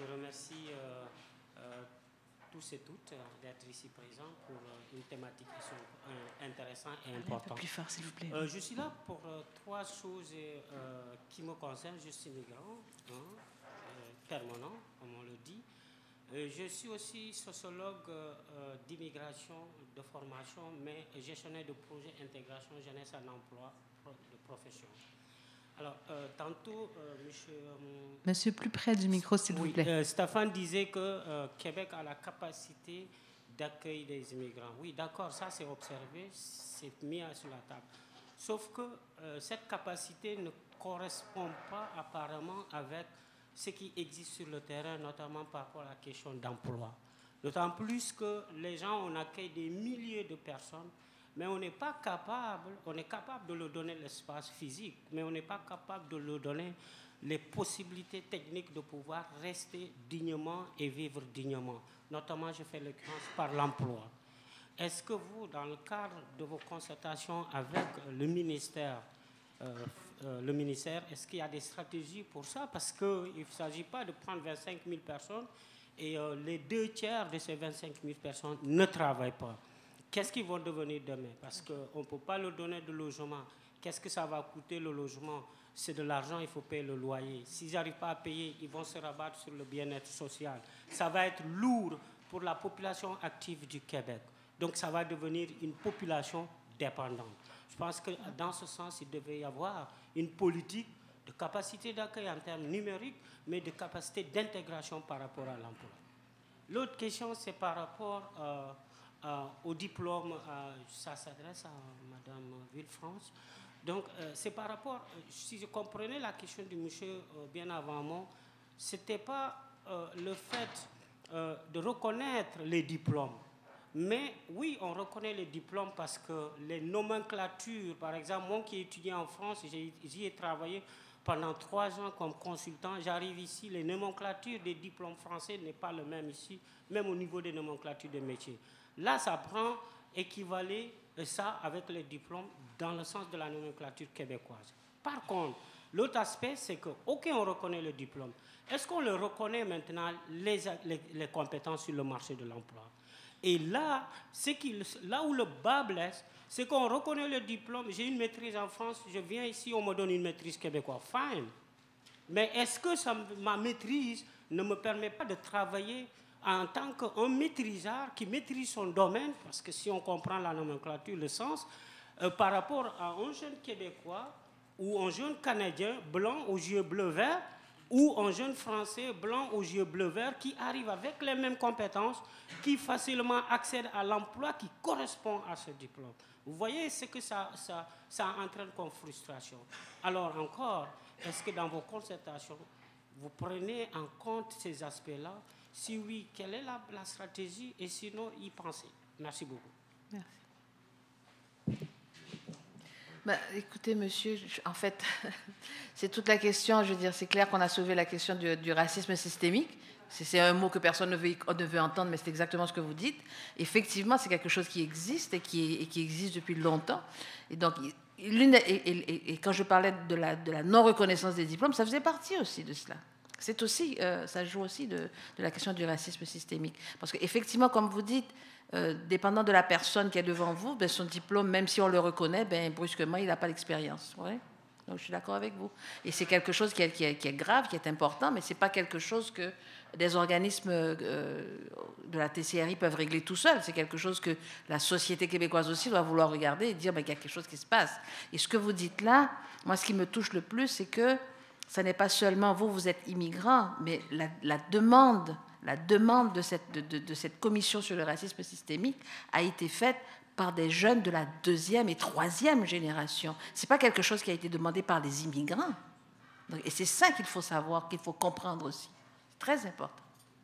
je remercie euh, euh, tous et toutes d'être ici présents pour euh, une thématique qui sont euh, intéressante et importante. Un peu plus fort, s'il vous plaît. Euh, je suis là pour euh, trois choses euh, qui me concernent. Je suis migrant, hein, euh, permanent, comme on le dit. Euh, je suis aussi sociologue euh, d'immigration, de formation, mais gestionnaire de projet intégration jeunesse en emploi de profession. Alors, euh, tantôt, euh, monsieur, euh, Monsieur, plus près du micro, s'il oui, vous plaît. Euh, Stéphane disait que euh, Québec a la capacité d'accueillir des immigrants. Oui, d'accord, ça c'est observé, c'est mis sur la table. Sauf que euh, cette capacité ne correspond pas apparemment avec ce qui existe sur le terrain, notamment par rapport à la question d'emploi. D'autant plus que les gens, on accueille des milliers de personnes, mais on n'est pas capable, on est capable de leur donner l'espace physique, mais on n'est pas capable de leur donner les possibilités techniques de pouvoir rester dignement et vivre dignement. Notamment, je fais l'occurrence par l'emploi. Est-ce que vous, dans le cadre de vos concertations avec le ministère, euh, euh, le ministère, est-ce qu'il y a des stratégies pour ça? Parce qu'il ne s'agit pas de prendre vingt-cinq mille personnes et euh, les deux tiers de ces vingt-cinq mille personnes ne travaillent pas. Qu'est-ce qu'ils vont devenir demain? Parce qu'on ne peut pas leur donner de logement. Qu'est-ce que ça va coûter le logement? C'est de l'argent, il faut payer le loyer. S'ils n'arrivent pas à payer, ils vont se rabattre sur le bien-être social. Ça va être lourd pour la population active du Québec. Donc ça va devenir une population dépendante. Je pense que dans ce sens, il devait y avoir une politique de capacité d'accueil en termes numériques, mais de capacité d'intégration par rapport à l'emploi. L'autre question, c'est par rapport euh, euh, au diplôme. Euh, ça s'adresse à Mme Villefrance. Donc, euh, c'est par rapport, euh, si je comprenais la question du monsieur euh, bien avant moi, ce n'était pas euh, le fait euh, de reconnaître les diplômes. Mais oui, on reconnaît les diplômes parce que les nomenclatures, par exemple, moi qui ai étudié en France, j'y ai travaillé pendant trois ans comme consultant, j'arrive ici, les nomenclatures des diplômes français n'est pas le même ici, même au niveau des nomenclatures des métiers. Là, ça prend équivaler ça avec les diplômes dans le sens de la nomenclature québécoise. Par contre, l'autre aspect, c'est que, OK, on reconnaît le diplôme. Est-ce qu'on le reconnaît maintenant, les, les, les compétences sur le marché de l'emploi? Et là, qui, là où le bas blesse, c'est qu'on reconnaît le diplôme. J'ai une maîtrise en France, je viens ici, on me donne une maîtrise québécoise. Fine. Mais est-ce que ça, ma maîtrise ne me permet pas de travailler en tant qu'un maîtrisard qui maîtrise son domaine, parce que si on comprend la nomenclature, le sens, euh, par rapport à un jeune Québécois ou un jeune Canadien blanc aux yeux bleu-vert ou un jeune Français blanc aux yeux bleu-vert qui arrive avec les mêmes compétences, qui facilement accède à l'emploi qui correspond à ce diplôme. Vous voyez ce que ça, ça, ça entraîne comme frustration. Alors encore, est-ce que dans vos concertations, vous prenez en compte ces aspects-là? Si oui, quelle est la, la stratégie et sinon, y penser? Merci beaucoup. Merci. Bah, écoutez, monsieur, en fait, c'est toute la question, je veux dire, c'est clair qu'on a soulevé la question du, du racisme systémique. C'est un mot que personne ne veut, ne veut entendre, mais c'est exactement ce que vous dites. Effectivement, c'est quelque chose qui existe et qui, et qui existe depuis longtemps. Et donc, l'une, et, et, et quand je parlais de la, de la non-reconnaissance des diplômes, ça faisait partie aussi de cela. C'est aussi, euh, ça joue aussi de, de la question du racisme systémique. Parce qu'effectivement, comme vous dites, euh, dépendant de la personne qui est devant vous, ben, son diplôme, même si on le reconnaît, ben, brusquement, il n'a pas l'expérience. Ouais. Donc, je suis d'accord avec vous. Et c'est quelque chose qui est, qui est, qui est grave, qui est important, mais ce n'est pas quelque chose que des organismes euh, de la T C R I peuvent régler tout seuls. C'est quelque chose que la société québécoise aussi doit vouloir regarder et dire ben, qu'il y a quelque chose qui se passe. Et ce que vous dites là, moi, ce qui me touche le plus, c'est que ce n'est pas seulement vous, vous êtes immigrant, mais la, la demande, la demande de cette, de, de, de cette commission sur le racisme systémique a été faite par des jeunes de la deuxième et troisième génération. Ce n'est pas quelque chose qui a été demandé par les immigrants. Donc, et c'est ça qu'il faut savoir, qu'il faut comprendre aussi. C'est très important.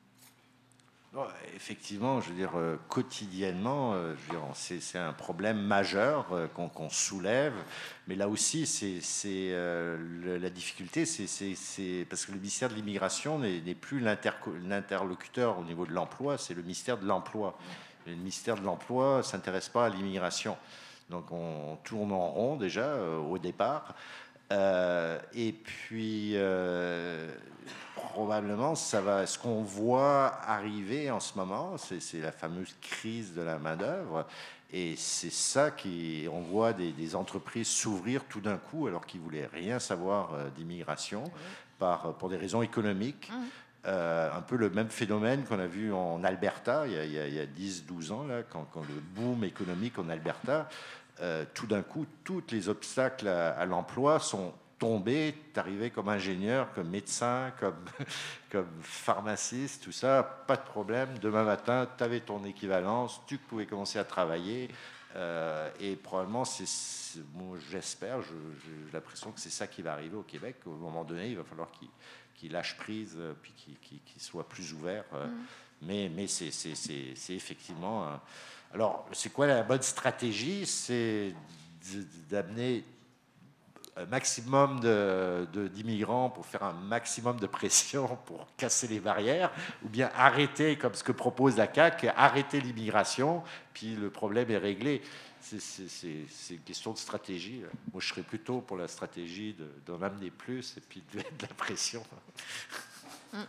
Non, effectivement, je veux dire, euh, quotidiennement, euh, c'est, c'est un problème majeur euh, qu'on, qu'on soulève. Mais là aussi, c'est, c'est, euh, le, la difficulté, c'est, c'est, c'est parce que le ministère de l'immigration n'est, n'est plus l'interlocuteur au niveau de l'emploi, c'est le ministère de l'emploi. Le ministère de l'emploi ne s'intéresse pas à l'immigration. Donc on tourne en rond déjà euh, au départ. Euh, et puis, euh, probablement, ça va. Ce qu'on voit arriver en ce moment, c'est, c'est la fameuse crise de la main-d'œuvre. Et c'est ça qui. On voit des, des entreprises s'ouvrir tout d'un coup, alors qu'ils ne voulaient rien savoir euh, d'immigration, oui. par, pour des raisons économiques. Mmh. Euh, un peu le même phénomène qu'on a vu en Alberta il y a, il y a, il y a dix douze ans, là, quand, quand le boom économique en Alberta, euh, tout d'un coup, tous les obstacles à, à l'emploi sont tombés. Tu arrivais comme ingénieur, comme médecin, comme, comme pharmaciste, tout ça, pas de problème. Demain matin, tu avais ton équivalence, tu pouvais commencer à travailler. Euh, et probablement, c'est, c'est, bon, j'espère, je, j'ai l'impression que c'est ça qui va arriver au Québec. Au moment donné, il va falloir qu'il qui lâche prise, puis qui, qui, qui soit plus ouvert. Mmh. Mais, mais c'est, c'est, c'est, c'est effectivement... Un... Alors, c'est quoi la bonne stratégie? C'est d'amener un maximum de, de, d'immigrants pour faire un maximum de pression pour casser les barrières, ou bien arrêter, comme ce que propose la C A Q, arrêter l'immigration, puis le problème est réglé. C'est, c'est, c'est, c'est une question de stratégie. Moi, je serais plutôt pour la stratégie de, d'en amener plus et puis de, de la pression. Mm.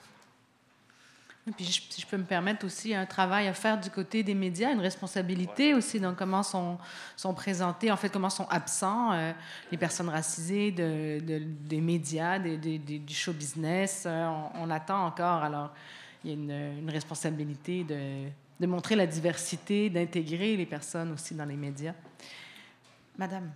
Et puis, si je peux me permettre aussi, un travail à faire du côté des médias, une responsabilité ouais. aussi dans comment sont, sont présentés, en fait, comment sont absents euh, les personnes racisées de, de, des médias, des, des, des, du show business. Euh, on, on attend encore. Alors, il y a une, une responsabilité de... de montrer la diversité, d'intégrer les personnes aussi dans les médias. Madame.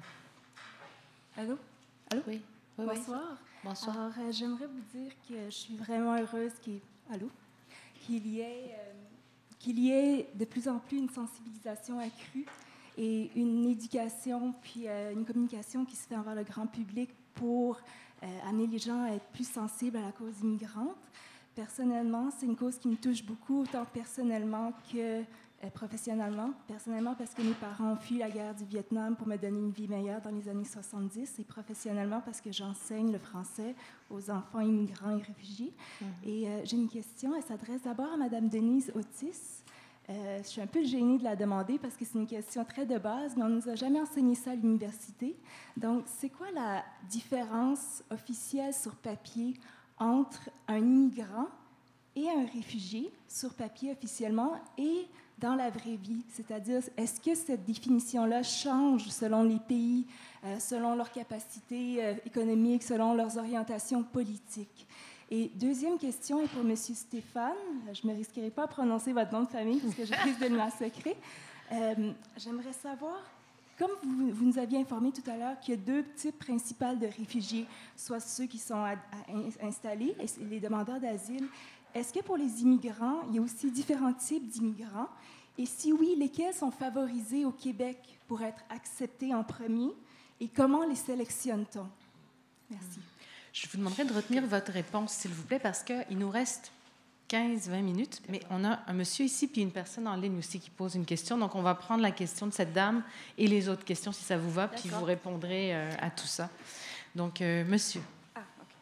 Allô? Allô? Oui. oui Bonsoir. Oui. Bonsoir. Alors, euh, j'aimerais vous dire que je suis vraiment heureuse qu'il, Allô? qu'il, y ait, euh, qu'il y ait de plus en plus une sensibilisation accrue et une éducation, puis euh, une communication qui se fait envers le grand public pour euh, amener les gens à être plus sensibles à la cause immigrante. Personnellement, c'est une cause qui me touche beaucoup, autant personnellement que euh, professionnellement. Personnellement, parce que mes parents ont fui la guerre du Vietnam pour me donner une vie meilleure dans les années soixante-dix, et professionnellement parce que j'enseigne le français aux enfants immigrants et réfugiés. Mm-hmm. Et euh, j'ai une question, elle s'adresse d'abord à Mme Denise Otis. Euh, je suis un peu gênée de la demander parce que c'est une question très de base, mais on ne nous a jamais enseigné ça à l'université. Donc, c'est quoi la différence officielle sur papier entre un immigrant et un réfugié, sur papier officiellement, et dans la vraie vie? C'est-à-dire, est-ce que cette définition-là change selon les pays, euh, selon leurs capacités euh, économiques, selon leurs orientations politiques? Et deuxième question est pour M. Stéphane. Je ne me risquerai pas à prononcer votre nom de famille parce que je risque de le massacrer. Euh, j'aimerais savoir... Comme vous, vous nous aviez informé tout à l'heure qu'il y a deux types principaux de réfugiés, soit ceux qui sont à, à installés et les demandeurs d'asile. Est-ce que pour les immigrants, il y a aussi différents types d'immigrants? Et si oui, lesquels sont favorisés au Québec pour être acceptés en premier? Et comment les sélectionne-t-on? Merci. Je vous demanderai de retenir votre réponse, s'il vous plaît, parce qu'il nous reste quinze à vingt minutes, mais on a un monsieur ici puis une personne en ligne aussi qui pose une question. Donc, on va prendre la question de cette dame et les autres questions, si ça vous va, puis vous répondrez euh, à tout ça. Donc, euh, monsieur. Ah,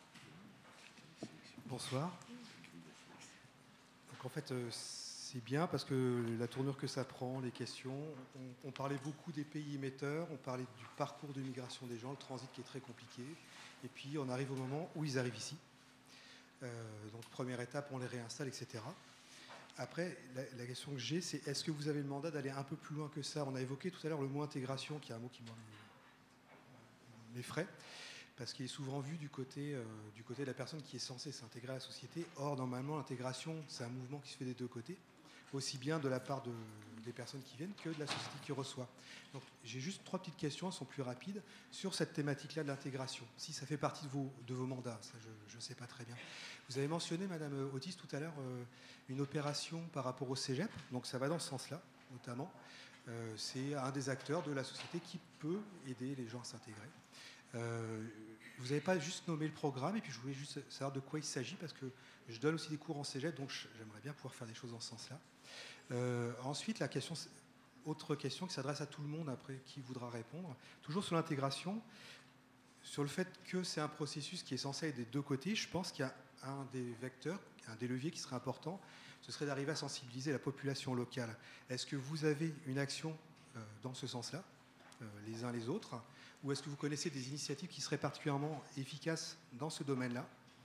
OK. Bonsoir. Donc, en fait, euh, c'est bien parce que la tournure que ça prend, les questions, on, on parlait beaucoup des pays émetteurs, on parlait du parcours de migration des gens, le transit qui est très compliqué, et puis on arrive au moment où ils arrivent ici. Euh, donc, première étape, on les réinstalle, et cetera. Après, la, la question que j'ai, c'est est-ce que vous avez le mandat d'aller un peu plus loin que ça? On a évoqué tout à l'heure le mot intégration, qui est un mot qui m'effraie, parce qu'il est souvent vu du côté, euh, du côté de la personne qui est censée s'intégrer à la société. Or, normalement, l'intégration, c'est un mouvement qui se fait des deux côtés, aussi bien de la part de, des personnes qui viennent que de la société qui reçoit. Donc, j'ai juste trois petites questions, elles sont plus rapides, sur cette thématique-là de l'intégration. Si ça fait partie de vos, de vos mandats, ça, je ne sais pas très bien. Vous avez mentionné, Madame Otis, tout à l'heure, euh, une opération par rapport au cégep, donc ça va dans ce sens-là, notamment. Euh, c'est un des acteurs de la société qui peut aider les gens à s'intégrer. Euh, vous n'avez pas juste nommé le programme, et puis je voulais juste savoir de quoi il s'agit, parce que je donne aussi des cours en cégep, donc j'aimerais bien pouvoir faire des choses dans ce sens-là. Euh, ensuite, la question, autre question qui s'adresse à tout le monde, après, qui voudra répondre, toujours sur l'intégration, sur le fait que c'est un processus qui est censé être des deux côtés. Je pense qu'il y a un des vecteurs, un des leviers qui serait important, ce serait d'arriver à sensibiliser la population locale. Est-ce que vous avez une action euh, dans ce sens-là, euh, les uns les autres, ou est-ce que vous connaissez des initiatives qui seraient particulièrement efficaces dans ce domaine-là?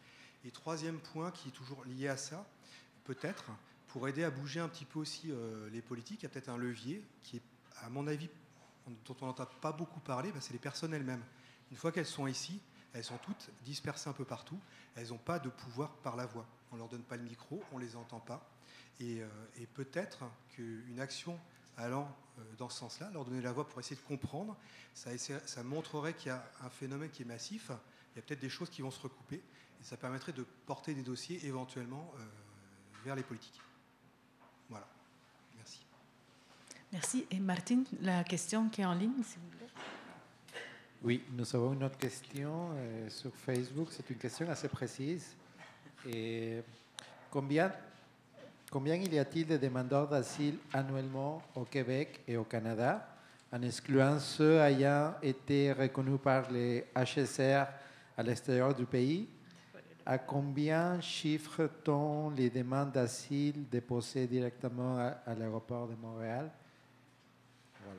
Et troisième point qui est toujours lié à ça, peut-être, pour aider à bouger un petit peu aussi euh, les politiques, il y a peut-être un levier qui est, à mon avis, dont on n'entend pas beaucoup parler, ben c'est les personnes elles-mêmes. Une fois qu'elles sont ici, elles sont toutes dispersées un peu partout, elles n'ont pas de pouvoir par la voix. On ne leur donne pas le micro, on ne les entend pas. Et, euh, et peut-être qu'une action allant euh, dans ce sens-là, leur donner la voix pour essayer de comprendre, ça, essaie, ça montrerait qu'il y a un phénomène qui est massif, il y a peut-être des choses qui vont se recouper, et ça permettrait de porter des dossiers éventuellement euh, vers les politiques. Voilà. Merci. Merci. Et Martine, la question qui est en ligne, s'il vous plaît. Oui, nous avons une autre question euh, sur Facebook. C'est une question assez précise. Et combien, combien il y a-t-il de demandeurs d'asile annuellement au Québec et au Canada, en excluant ceux ayant été reconnus par les H S R à l'extérieur du pays? À combien chiffre-t-on les demandes d'asile déposées directement à, à l'aéroport de Montréal? Voilà.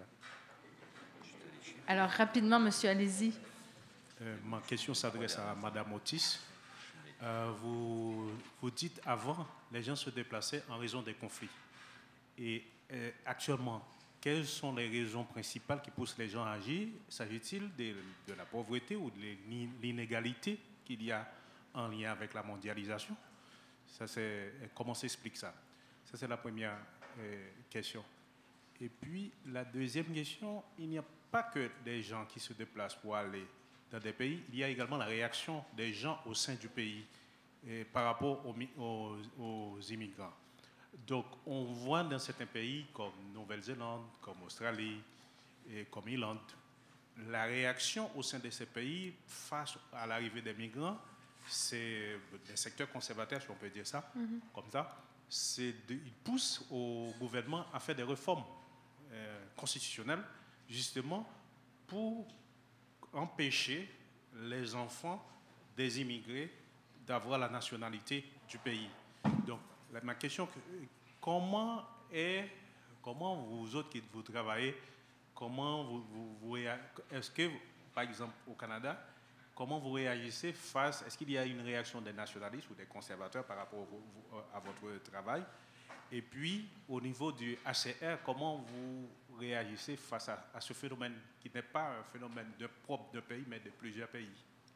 Alors, rapidement, monsieur, allez-y. Euh, ma question s'adresse à Madame Otis. Euh, vous, vous dites avant, les gens se déplaçaient en raison des conflits. Et euh, actuellement, quelles sont les raisons principales qui poussent les gens à agir? S'agit-il de, de la pauvreté ou de l'inégalité qu'il y a en lien avec la mondialisation? Ça, c'est, comment s'explique ça? Ça, c'est la première euh, question. Et puis, la deuxième question, il n'y a pas que des gens qui se déplacent pour aller dans des pays, il y a également la réaction des gens au sein du pays et par rapport aux, aux, aux immigrants. Donc, on voit dans certains pays comme Nouvelle-Zélande, comme Australie et comme Irlande, la réaction au sein de ces pays face à l'arrivée des migrants, c'est des secteurs conservateurs, si on peut dire ça, mm-hmm. comme ça, c'est de, ils poussent au gouvernement à faire des réformes euh, constitutionnelles, justement pour empêcher les enfants des immigrés d'avoir la nationalité du pays. Donc, ma question, comment est, comment vous autres qui vous travaillez, comment vous, vous, vous est-ce que, par exemple, au Canada, comment vous réagissez face, est-ce qu'il y a une réaction des nationalistes ou des conservateurs par rapport au, à votre travail? Et puis, au niveau du H C R, comment vous réagissez face à, à ce phénomène qui n'est pas un phénomène de propre d'un pays, mais de plusieurs pays?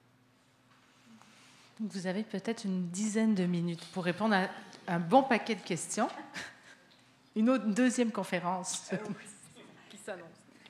Vous avez peut-être une dizaine de minutes pour répondre à un bon paquet de questions. Une, autre, une deuxième conférence qui s'annonce.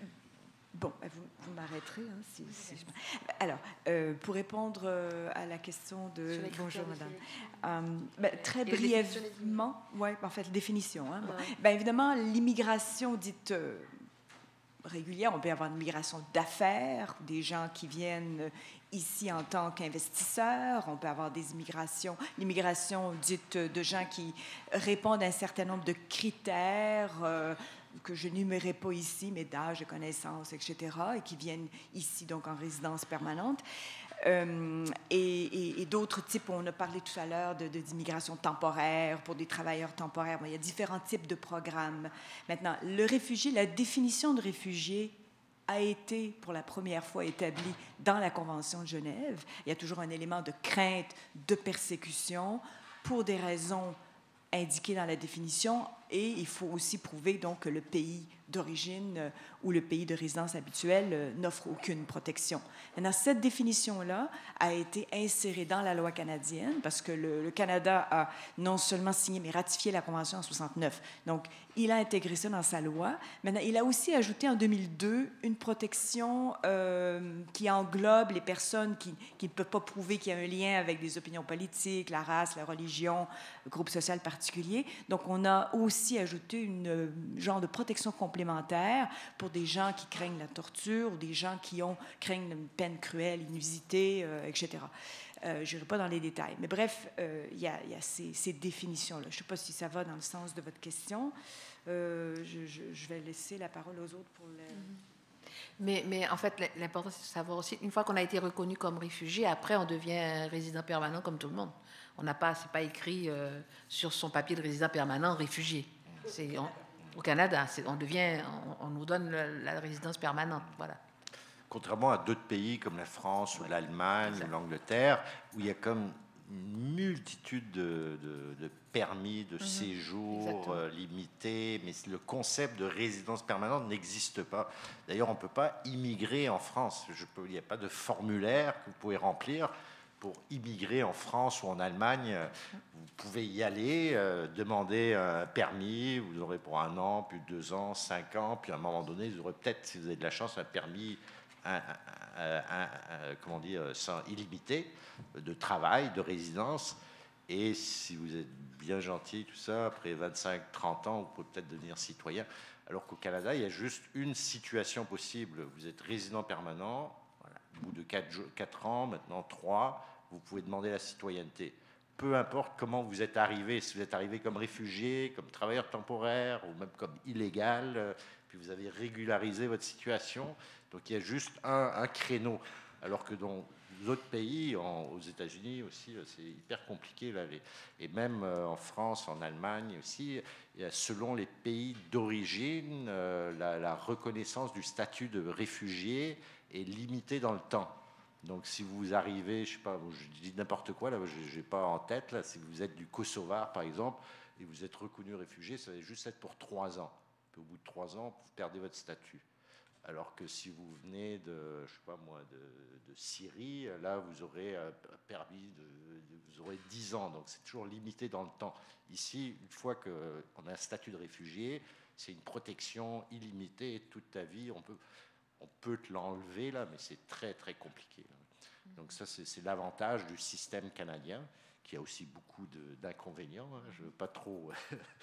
Bon, vous, vous m'arrêterez. Hein, si, si je... Alors, euh, pour répondre euh, à la question de... Bonjour, madame. Euh, ben, très Et brièvement, oui, en fait, la définition. Hein, bon. ouais. ben, évidemment, l'immigration dite euh, régulière, on peut avoir une migration d'affaires, des gens qui viennent ici en tant qu'investisseurs, on peut avoir des immigrations, l'immigration dite de gens qui répondent à un certain nombre de critères, euh, que je n'énumérerai pas ici, mais d'âge, de connaissances, et cetera, et qui viennent ici, donc, en résidence permanente. Euh, et, et, et d'autres types, on a parlé tout à l'heure de, de, d'immigration temporaire, pour des travailleurs temporaires. Bon, il y a différents types de programmes. Maintenant, le réfugié, la définition de réfugié a été, pour la première fois, établie dans la Convention de Genève. Il y a toujours un élément de crainte, de persécution, pour des raisons indiquées dans la définition, et il faut aussi prouver donc que le pays d'origine euh, ou le pays de résidence habituel euh, n'offre aucune protection. Maintenant, cette définition-là a été insérée dans la loi canadienne parce que le, le Canada a non seulement signé, mais ratifié la Convention en soixante-neuf. Donc, il a intégré ça dans sa loi. Maintenant, il a aussi ajouté en deux mille deux une protection euh, qui englobe les personnes qui, qui ne peuvent pas prouver qu'il y a un lien avec des opinions politiques, la race, la religion, le groupe social particulier. Donc, on a aussi ajouté une euh, genre de protection complémentaire pour des gens qui craignent la torture ou des gens qui ont, craignent une peine cruelle, inusitée, euh, et cetera. Euh, je n'irai pas dans les détails. Mais bref, euh, il y a, y a ces, ces définitions-là. Je ne sais pas si ça va dans le sens de votre question. Euh, je, je, je vais laisser la parole aux autres pour le... Mais, mais en fait, l'important, c'est de savoir aussi, une fois qu'on a été reconnu comme réfugié, après, on devient résident permanent comme tout le monde. On n'a pas, c'est pas écrit euh, sur son papier de résident permanent réfugié. C'est on, au Canada, c'est, on devient, on, on nous donne le, la résidence permanente, voilà. Contrairement à d'autres pays comme la France ou l'Allemagne ou l'Angleterre, où il y a comme une multitude de, de, de permis de mmh. séjour euh, limités, mais le concept de résidence permanente n'existe pas. D'ailleurs, on ne peut pas immigrer en France. Je peux, il n'y a pas de formulaire que vous pouvez remplir pour immigrer en France ou en Allemagne. Vous pouvez y aller, euh, demander un permis, vous aurez pour un an, puis deux ans, cinq ans, puis à un moment donné, vous aurez peut-être, si vous avez de la chance, un permis un, un, un, un, un, comment dire, sans illimité de travail, de résidence. Et si vous êtes bien gentil, tout ça, après vingt-cinq trente ans, vous pouvez peut-être devenir citoyen. Alors qu'au Canada, il y a juste une situation possible. Vous êtes résident permanent, voilà. Au bout de quatre ans, maintenant trois, vous pouvez demander la citoyenneté. Peu importe comment vous êtes arrivé, si vous êtes arrivé comme réfugié, comme travailleur temporaire ou même comme illégal, puis vous avez régularisé votre situation. Donc il y a juste un, un créneau. Alors que dans d'autres pays, en, aux États-Unis aussi, c'est hyper compliqué. Là, les, et même euh, en France, en Allemagne aussi, il y a, selon les pays d'origine, euh, la, la reconnaissance du statut de réfugié est limitée dans le temps. Donc, si vous arrivez, je sais pas, je dis n'importe quoi, là, je n'ai pas en tête, là, si vous êtes du Kosovar, par exemple, et vous êtes reconnu réfugié, ça va juste être pour trois ans. Puis, au bout de trois ans, vous perdez votre statut. Alors que si vous venez de, je sais pas moi, de, de Syrie, là, vous aurez un permis de, de vous aurez dix ans. Donc, c'est toujours limité dans le temps. Ici, une fois qu'on a un statut de réfugié, c'est une protection illimitée toute ta vie. On peut... On peut te l'enlever, là, mais c'est très, très compliqué. Là. Donc ça, c'est l'avantage du système canadien, qui a aussi beaucoup d'inconvénients. Hein. Je ne veux pas trop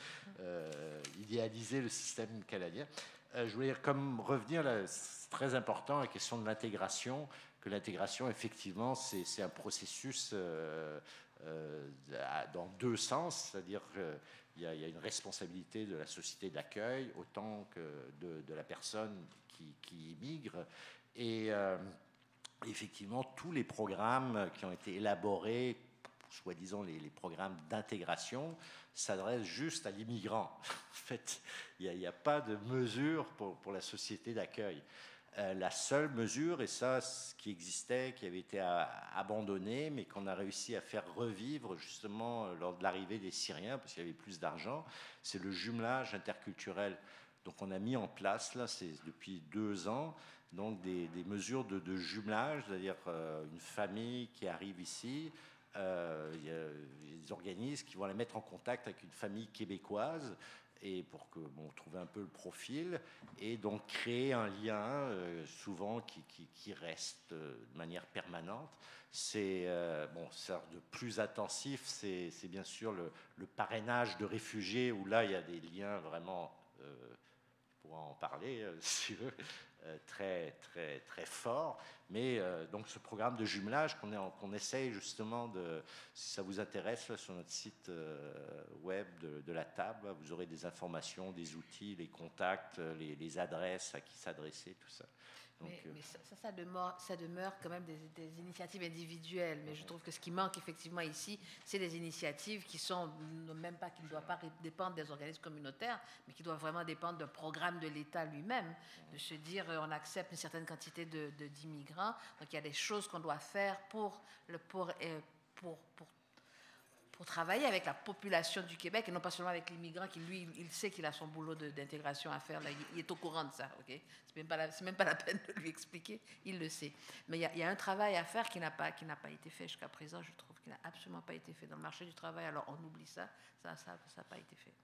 euh, idéaliser le système canadien. Euh, je voulais comme revenir, là, c'est très important, la question de l'intégration, que l'intégration, effectivement, c'est un processus euh, euh, dans deux sens, c'est-à-dire qu'il y, y a une responsabilité de la société d'accueil autant que de, de la personne qui, qui immigre. Et euh, effectivement, tous les programmes qui ont été élaborés, soi-disant les, les programmes d'intégration, s'adressent juste à l'immigrant. En fait, il n'y a, a pas de mesure pour, pour la société d'accueil. Euh, la seule mesure, et ça, ce qui existait, qui avait été à, abandonné, mais qu'on a réussi à faire revivre justement lors de l'arrivée des Syriens, parce qu'il y avait plus d'argent, c'est le jumelage interculturel. Donc on a mis en place, là, c'est depuis deux ans, donc des, des mesures de, de jumelage, c'est-à-dire euh, une famille qui arrive ici, euh, il y a des organismes qui vont la mettre en contact avec une famille québécoise, et pour que bon, trouver un peu le profil, et donc créer un lien euh, souvent qui, qui, qui reste euh, de manière permanente. C'est euh, bon, ça de plus intensif, c'est bien sûr le, le parrainage de réfugiés, où là il y a des liens vraiment, euh, pour en parler euh, si tu veux, euh, très très très forts. Mais euh, donc ce programme de jumelage qu'on qu'on essaye justement de, si ça vous intéresse, là, sur notre site euh, web de, de la table, vous aurez des informations, des outils, les contacts, les, les adresses à qui s'adresser, tout ça. Donc, mais, euh, mais ça, ça, demeure, ça demeure quand même des, des initiatives individuelles. Mais je trouve que ce qui manque effectivement ici, c'est des initiatives qui sont même pas, qui ne doivent pas dépendre des organismes communautaires, mais qui doivent vraiment dépendre d'un programme de l'État lui-même, de se dire on accepte une certaine quantité de, de, d'immigrants, donc il y a des choses qu'on doit faire pour le pour pour, pour pour travailler avec la population du Québec et non pas seulement avec l'immigrant qui, lui, il sait qu'il a son boulot d'intégration à faire. Là, il est au courant de ça. Okay? Ce n'est même, même pas la peine de lui expliquer. Il le sait. Mais il y a, il y a un travail à faire qui n'a pas, qui n'a pas été fait jusqu'à présent. Je trouve qu'il n'a absolument pas été fait dans le marché du travail. Alors, on oublie ça. Ça n'a ça, ça pas été fait.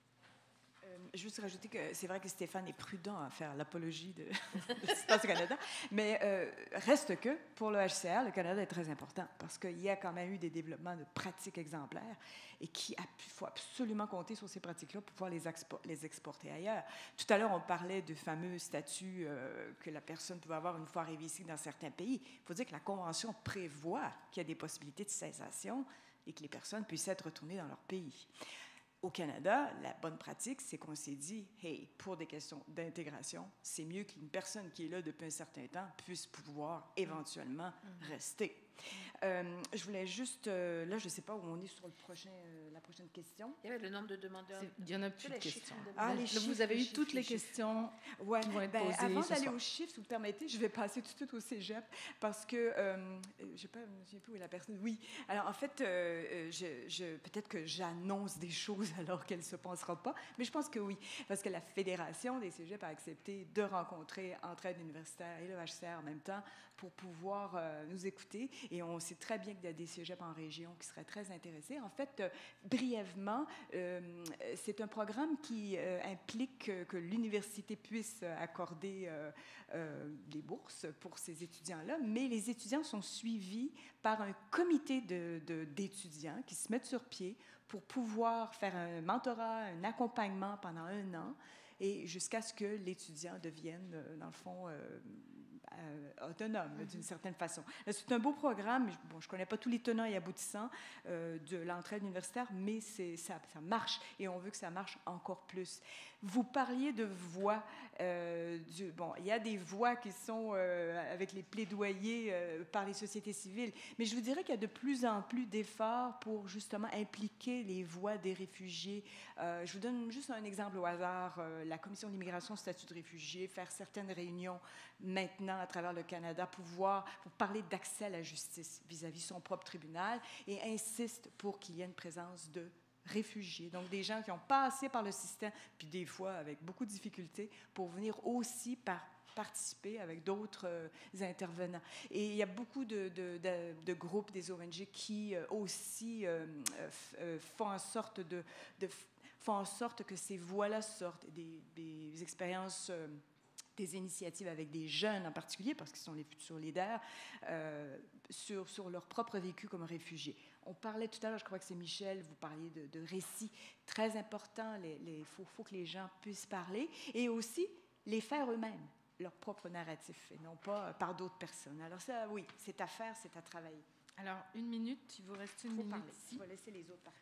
Euh, juste rajouter que c'est vrai que Stéphane est prudent à faire l'apologie de, de l'espace du Canada, mais euh, reste que pour le H C R, le Canada est très important parce qu'il y a quand même eu des développements de pratiques exemplaires et qu'il faut absolument compter sur ces pratiques-là pour pouvoir les, expo les exporter ailleurs. Tout à l'heure, on parlait de fameux statuts euh, que la personne pouvait avoir une fois arrivée ici dans certains pays. Il faut dire que la Convention prévoit qu'il y a des possibilités de cessation et que les personnes puissent être retournées dans leur pays. Au Canada, la bonne pratique, c'est qu'on s'est dit, hey, pour des questions d'intégration, c'est mieux qu'une personne qui est là depuis un certain temps puisse pouvoir éventuellement mmh. rester. Euh, je voulais juste, euh, là, je ne sais pas où on est sur le prochain, euh, la prochaine question. Il y avait le nombre de demandeurs. Il y en a plus de questions. Ah, les Là, chiffres, vous avez les eu chiffres, toutes les, les chiffres. questions Ouais. qui vont être Ben, posées avant ce d'aller soir. aux chiffres, si vous le permettez, je vais passer tout de suite au cégep parce que, euh, je ne sais pas, je ne sais plus où est la personne. Oui. Alors, en fait, euh, je, je, peut-être que j'annonce des choses alors qu'elles ne se passeront pas, mais je pense que oui, parce que la Fédération des cégeps a accepté de rencontrer Entraide universitaire et le H C R en même temps pour pouvoir euh, nous écouter. Et on sait très bien qu'il y a des cégeps en région qui seraient très intéressés. En fait, euh, brièvement, euh, c'est un programme qui euh, implique que, que l'université puisse accorder euh, euh, des bourses pour ces étudiants-là, mais les étudiants sont suivis par un comité de, de, d'étudiants qui se mettent sur pied pour pouvoir faire un mentorat, un accompagnement pendant un an et jusqu'à ce que l'étudiant devienne, dans le fond, euh, euh, autonome, mm-hmm. d'une certaine façon. C'est un beau programme. Bon, je ne connais pas tous les tenants et aboutissants euh, de l'entraide universitaire, mais c'est, ça, ça marche et on veut que ça marche encore plus. Vous parliez de voix. Euh, du, bon, il y a des voix qui sont euh, avec les plaidoyers euh, par les sociétés civiles, mais je vous dirais qu'il y a de plus en plus d'efforts pour justement impliquer les voix des réfugiés. Euh, je vous donne juste un exemple au hasard. Euh, la Commission de l'immigration, statut de réfugié, faire certaines réunions maintenant à travers le Canada pour, voir, pour parler d'accès à la justice vis-à-vis de son propre tribunal et insiste pour qu'il y ait une présence de réfugiés, donc des gens qui ont passé par le système, puis des fois avec beaucoup de difficultés, pour venir aussi par participer avec d'autres euh, intervenants. Et il y a beaucoup de, de, de, de groupes, des O N G qui euh, aussi euh, euh, font en sorte de, de font en sorte que ces voix-là sortent, des, des expériences, euh, des initiatives avec des jeunes en particulier, parce qu'ils sont les futurs leaders, euh, sur, sur leur propre vécu comme réfugiés. On parlait tout à l'heure, je crois que c'est Michel, vous parliez de, de récits très importants, il faut, faut que les gens puissent parler, et aussi les faire eux-mêmes, leur propre narratif, et non pas par d'autres personnes. Alors ça, oui, c'est à faire, c'est à travailler. Alors, une minute, il vous reste une faut minute. Parler. On va laisser les autres parler.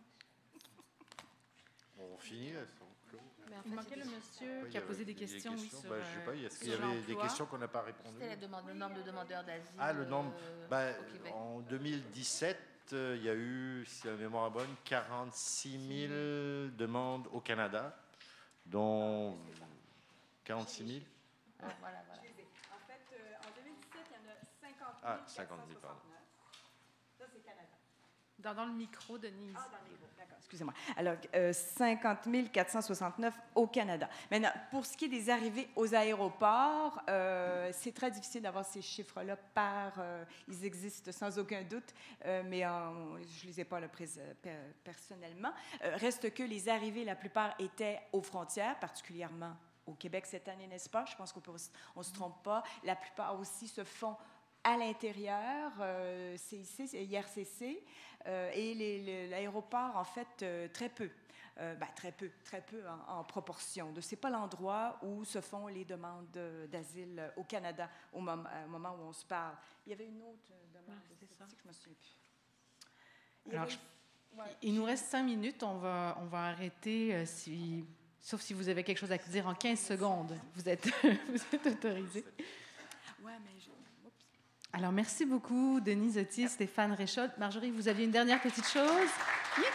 On finit, elles sont closes. Il manquait le monsieur oui, qui a posé des questions. Des questions. Oui, sur, bah, je sais pas, est-ce qu'il y sur avait l'emploi. des questions qu'on n'a pas répondues? C'était la demande, le nombre de demandeurs d'asile. Ah, le nombre. Euh, bah, en deux mille dix-sept, euh, il y a eu, si la mémoire est bonne, quarante-six mille demandes au Canada, dont quarante-six mille. Ah, voilà, voilà. En fait, euh, en deux mille dix-sept, il y en a cinquante mille. Ah, cinquante mille, pardon. Ça, c'est Canada. Dans, dans le micro, Denise. Ah, dans le micro, d'accord, excusez-moi. Alors, euh, cinquante mille quatre cent soixante-neuf au Canada. Maintenant, pour ce qui est des arrivées aux aéroports, euh, c'est très difficile d'avoir ces chiffres-là par... Euh, ils existent sans aucun doute, euh, mais en, je ne les ai pas là, prés, per, personnellement. Euh, reste que les arrivées, la plupart étaient aux frontières, particulièrement au Québec cette année, n'est-ce pas? Je pense qu'on ne se trompe pas. La plupart aussi se font à l'intérieur, euh, C I C, I R C C, euh, et les, les, l'aéroport, en fait, euh, très peu. Euh, ben, très peu, très peu en, en proportion. Ce n'est pas l'endroit où se font les demandes d'asile au Canada au moment, au moment où on se parle. Il y avait une autre demande, ouais, c'est ça. Que je me souviens plus. Il, Alors, avait... je... ouais. Il nous reste cinq minutes, on va, on va arrêter, euh, si... sauf si vous avez quelque chose à dire en quinze secondes. Vous êtes, vous êtes autorisé. Ouais, mais je... Alors, merci beaucoup, Denise Otis, Stéphane Réchaud. Marjorie, vous aviez une dernière petite chose? Oui.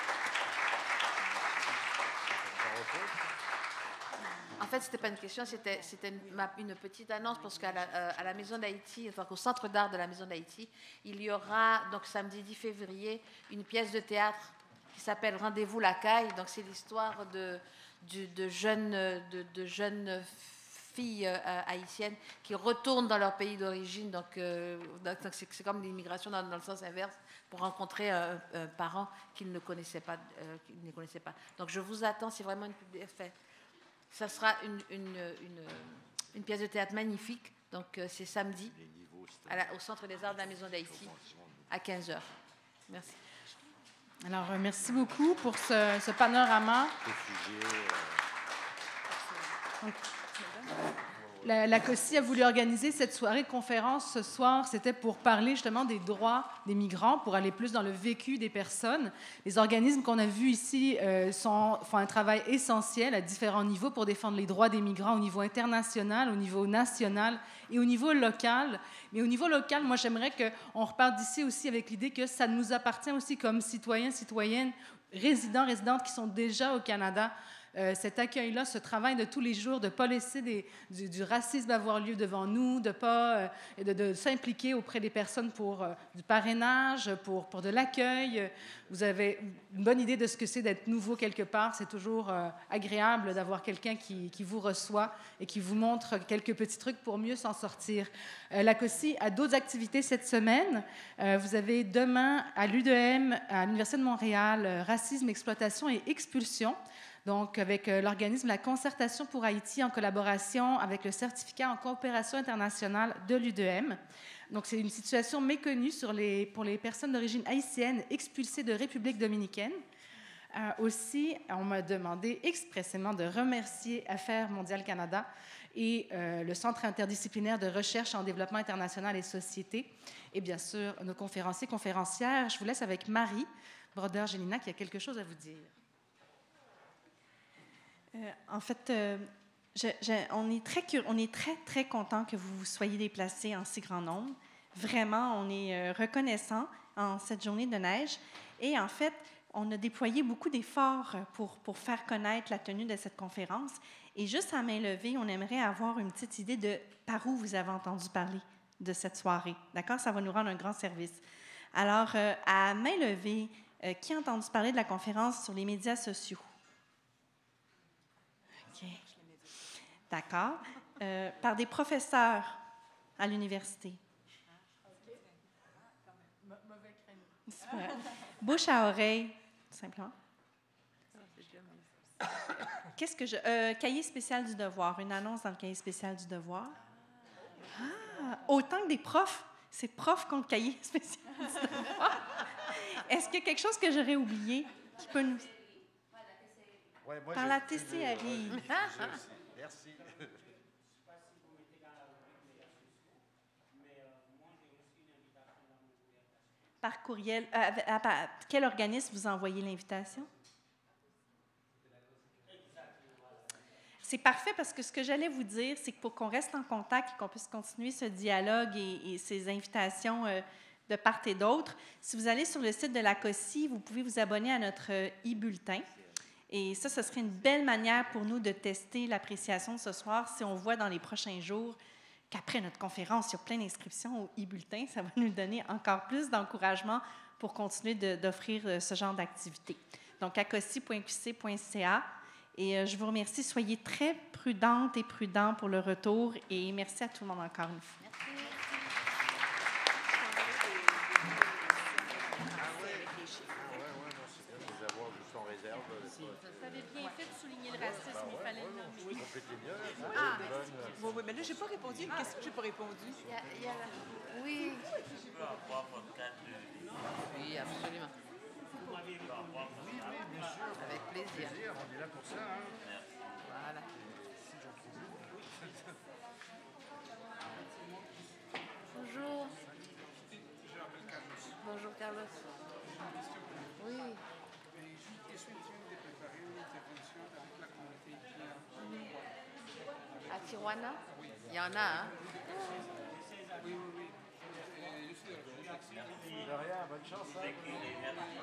En fait, ce n'était pas une question, c'était, c'était une, une petite annonce, parce qu'à la, euh, à la Maison d'Haïti, enfin, au Centre d'art de la Maison d'Haïti, il y aura, donc samedi dix février, une pièce de théâtre qui s'appelle Rendez-vous la caille. Donc, c'est l'histoire de, de, de, jeunes, de, de jeunes filles euh, haïtiennes qui retournent dans leur pays d'origine. Donc, euh, donc c'est, c'est comme l'immigration dans, dans le sens inverse, pour rencontrer un, un parent qu'ils ne connaissaient pas, euh, qu'ils ne connaissaient pas. Donc, je vous attends, c'est vraiment une... Enfin, ça sera une, une, une, une pièce de théâtre magnifique. Donc, euh, c'est samedi à la, au Centre des Arts de la Maison d'Haïti à quinze heures. Merci. Alors, euh, merci beaucoup pour ce, ce panorama. Donc, la, la C O C I a voulu organiser cette soirée conférence ce soir. C'était pour parler justement des droits des migrants, pour aller plus dans le vécu des personnes. Les organismes qu'on a vus ici euh, sont, font un travail essentiel à différents niveaux pour défendre les droits des migrants au niveau international, au niveau national et au niveau local. Mais au niveau local, moi, j'aimerais qu'on reparte d'ici aussi avec l'idée que ça nous appartient aussi comme citoyens, citoyennes, résidents, résidentes qui sont déjà au Canada. Euh, cet accueil-là, ce travail de tous les jours, de ne pas laisser des, du, du racisme avoir lieu devant nous, de, pas, euh, de, de s'impliquer auprès des personnes pour euh, du parrainage, pour, pour de l'accueil. Vous avez une bonne idée de ce que c'est d'être nouveau quelque part. C'est toujours euh, agréable d'avoir quelqu'un qui, qui vous reçoit et qui vous montre quelques petits trucs pour mieux s'en sortir. Euh, la C O C I a d'autres activités cette semaine. Euh, vous avez demain à l'U D M, à l'Université de Montréal, euh, racisme, exploitation et expulsion. Donc, avec euh, l'organisme La Concertation pour Haïti, en collaboration avec le certificat en coopération internationale de l'U D M. Donc, c'est une situation méconnue sur les, pour les personnes d'origine haïtienne expulsées de République dominicaine. Euh, aussi, on m'a demandé expressément de remercier Affaires mondiales Canada et euh, le Centre interdisciplinaire de recherche en développement international et société, et bien sûr, nos conférenciers, conférencières. Je vous laisse avec Marie Brodeur-Gélina qui a quelque chose à vous dire. Euh, en fait, euh, je, je, on est très curieux, on est très, très content que vous soyez déplacés en si grand nombre. Vraiment, on est euh, reconnaissant en cette journée de neige. Et en fait, on a déployé beaucoup d'efforts pour, pour faire connaître la tenue de cette conférence. Et juste à main levée, on aimerait avoir une petite idée de par où vous avez entendu parler de cette soirée. D'accord? Ça va nous rendre un grand service. Alors, euh, à main levée, euh, qui a entendu parler de la conférence sur les médias sociaux? OK. D'accord. Euh, par des professeurs à l'université. Bouche à oreille, tout simplement. Qu'est-ce que je... Euh, cahier spécial du devoir, une annonce dans le cahier spécial du devoir. Ah, autant que des profs. C'est prof contre cahier spécial du devoir. Est-ce qu'il y a quelque chose que j'aurais oublié qui peut nous... Ouais, moi, par la T C R I. Merci. Par courriel. Euh, à, à, à quel organisme vous envoyez l'invitation? C'est parfait parce que ce que j'allais vous dire, c'est que pour qu'on reste en contact et qu'on puisse continuer ce dialogue et, et ces invitations euh, de part et d'autre, si vous allez sur le site de la C O C I, vous pouvez vous abonner à notre euh, e-bulletin. Et ça, ce serait une belle manière pour nous de tester l'appréciation de ce soir. Si on voit dans les prochains jours qu'après notre conférence, il y a plein d'inscriptions au e-bulletin, ça va nous donner encore plus d'encouragement pour continuer de, d'offrir ce genre d'activité. Donc, à coci point q c point c a. Et je vous remercie. Soyez très prudentes et prudents pour le retour. Et merci à tout le monde encore une fois. Merci. Vous avez bien fait de souligner le racisme, il fallait le nommer. Oui, complétez bien. Ah, bon, oui, mais là, je n'ai pas répondu. Une question que je n'ai pas répondu. Il y a, il y a la... Oui. Je peux avoir votre carte de... Oui, absolument. Oui, oui, bien sûr. Avec plaisir. plaisir. On est là pour ça. Hein. Merci. Voilà. Bonjour. Je m'appelle Carlos. Bonjour, Carlos. Oui. Je suis en train de préparer une intervention avec la communauté haïtienne. À Tijuana? Oui. Il y en a, hein? Oui, oui, oui. Et je suis de la réflexion. De rien, bonne chance. Hein.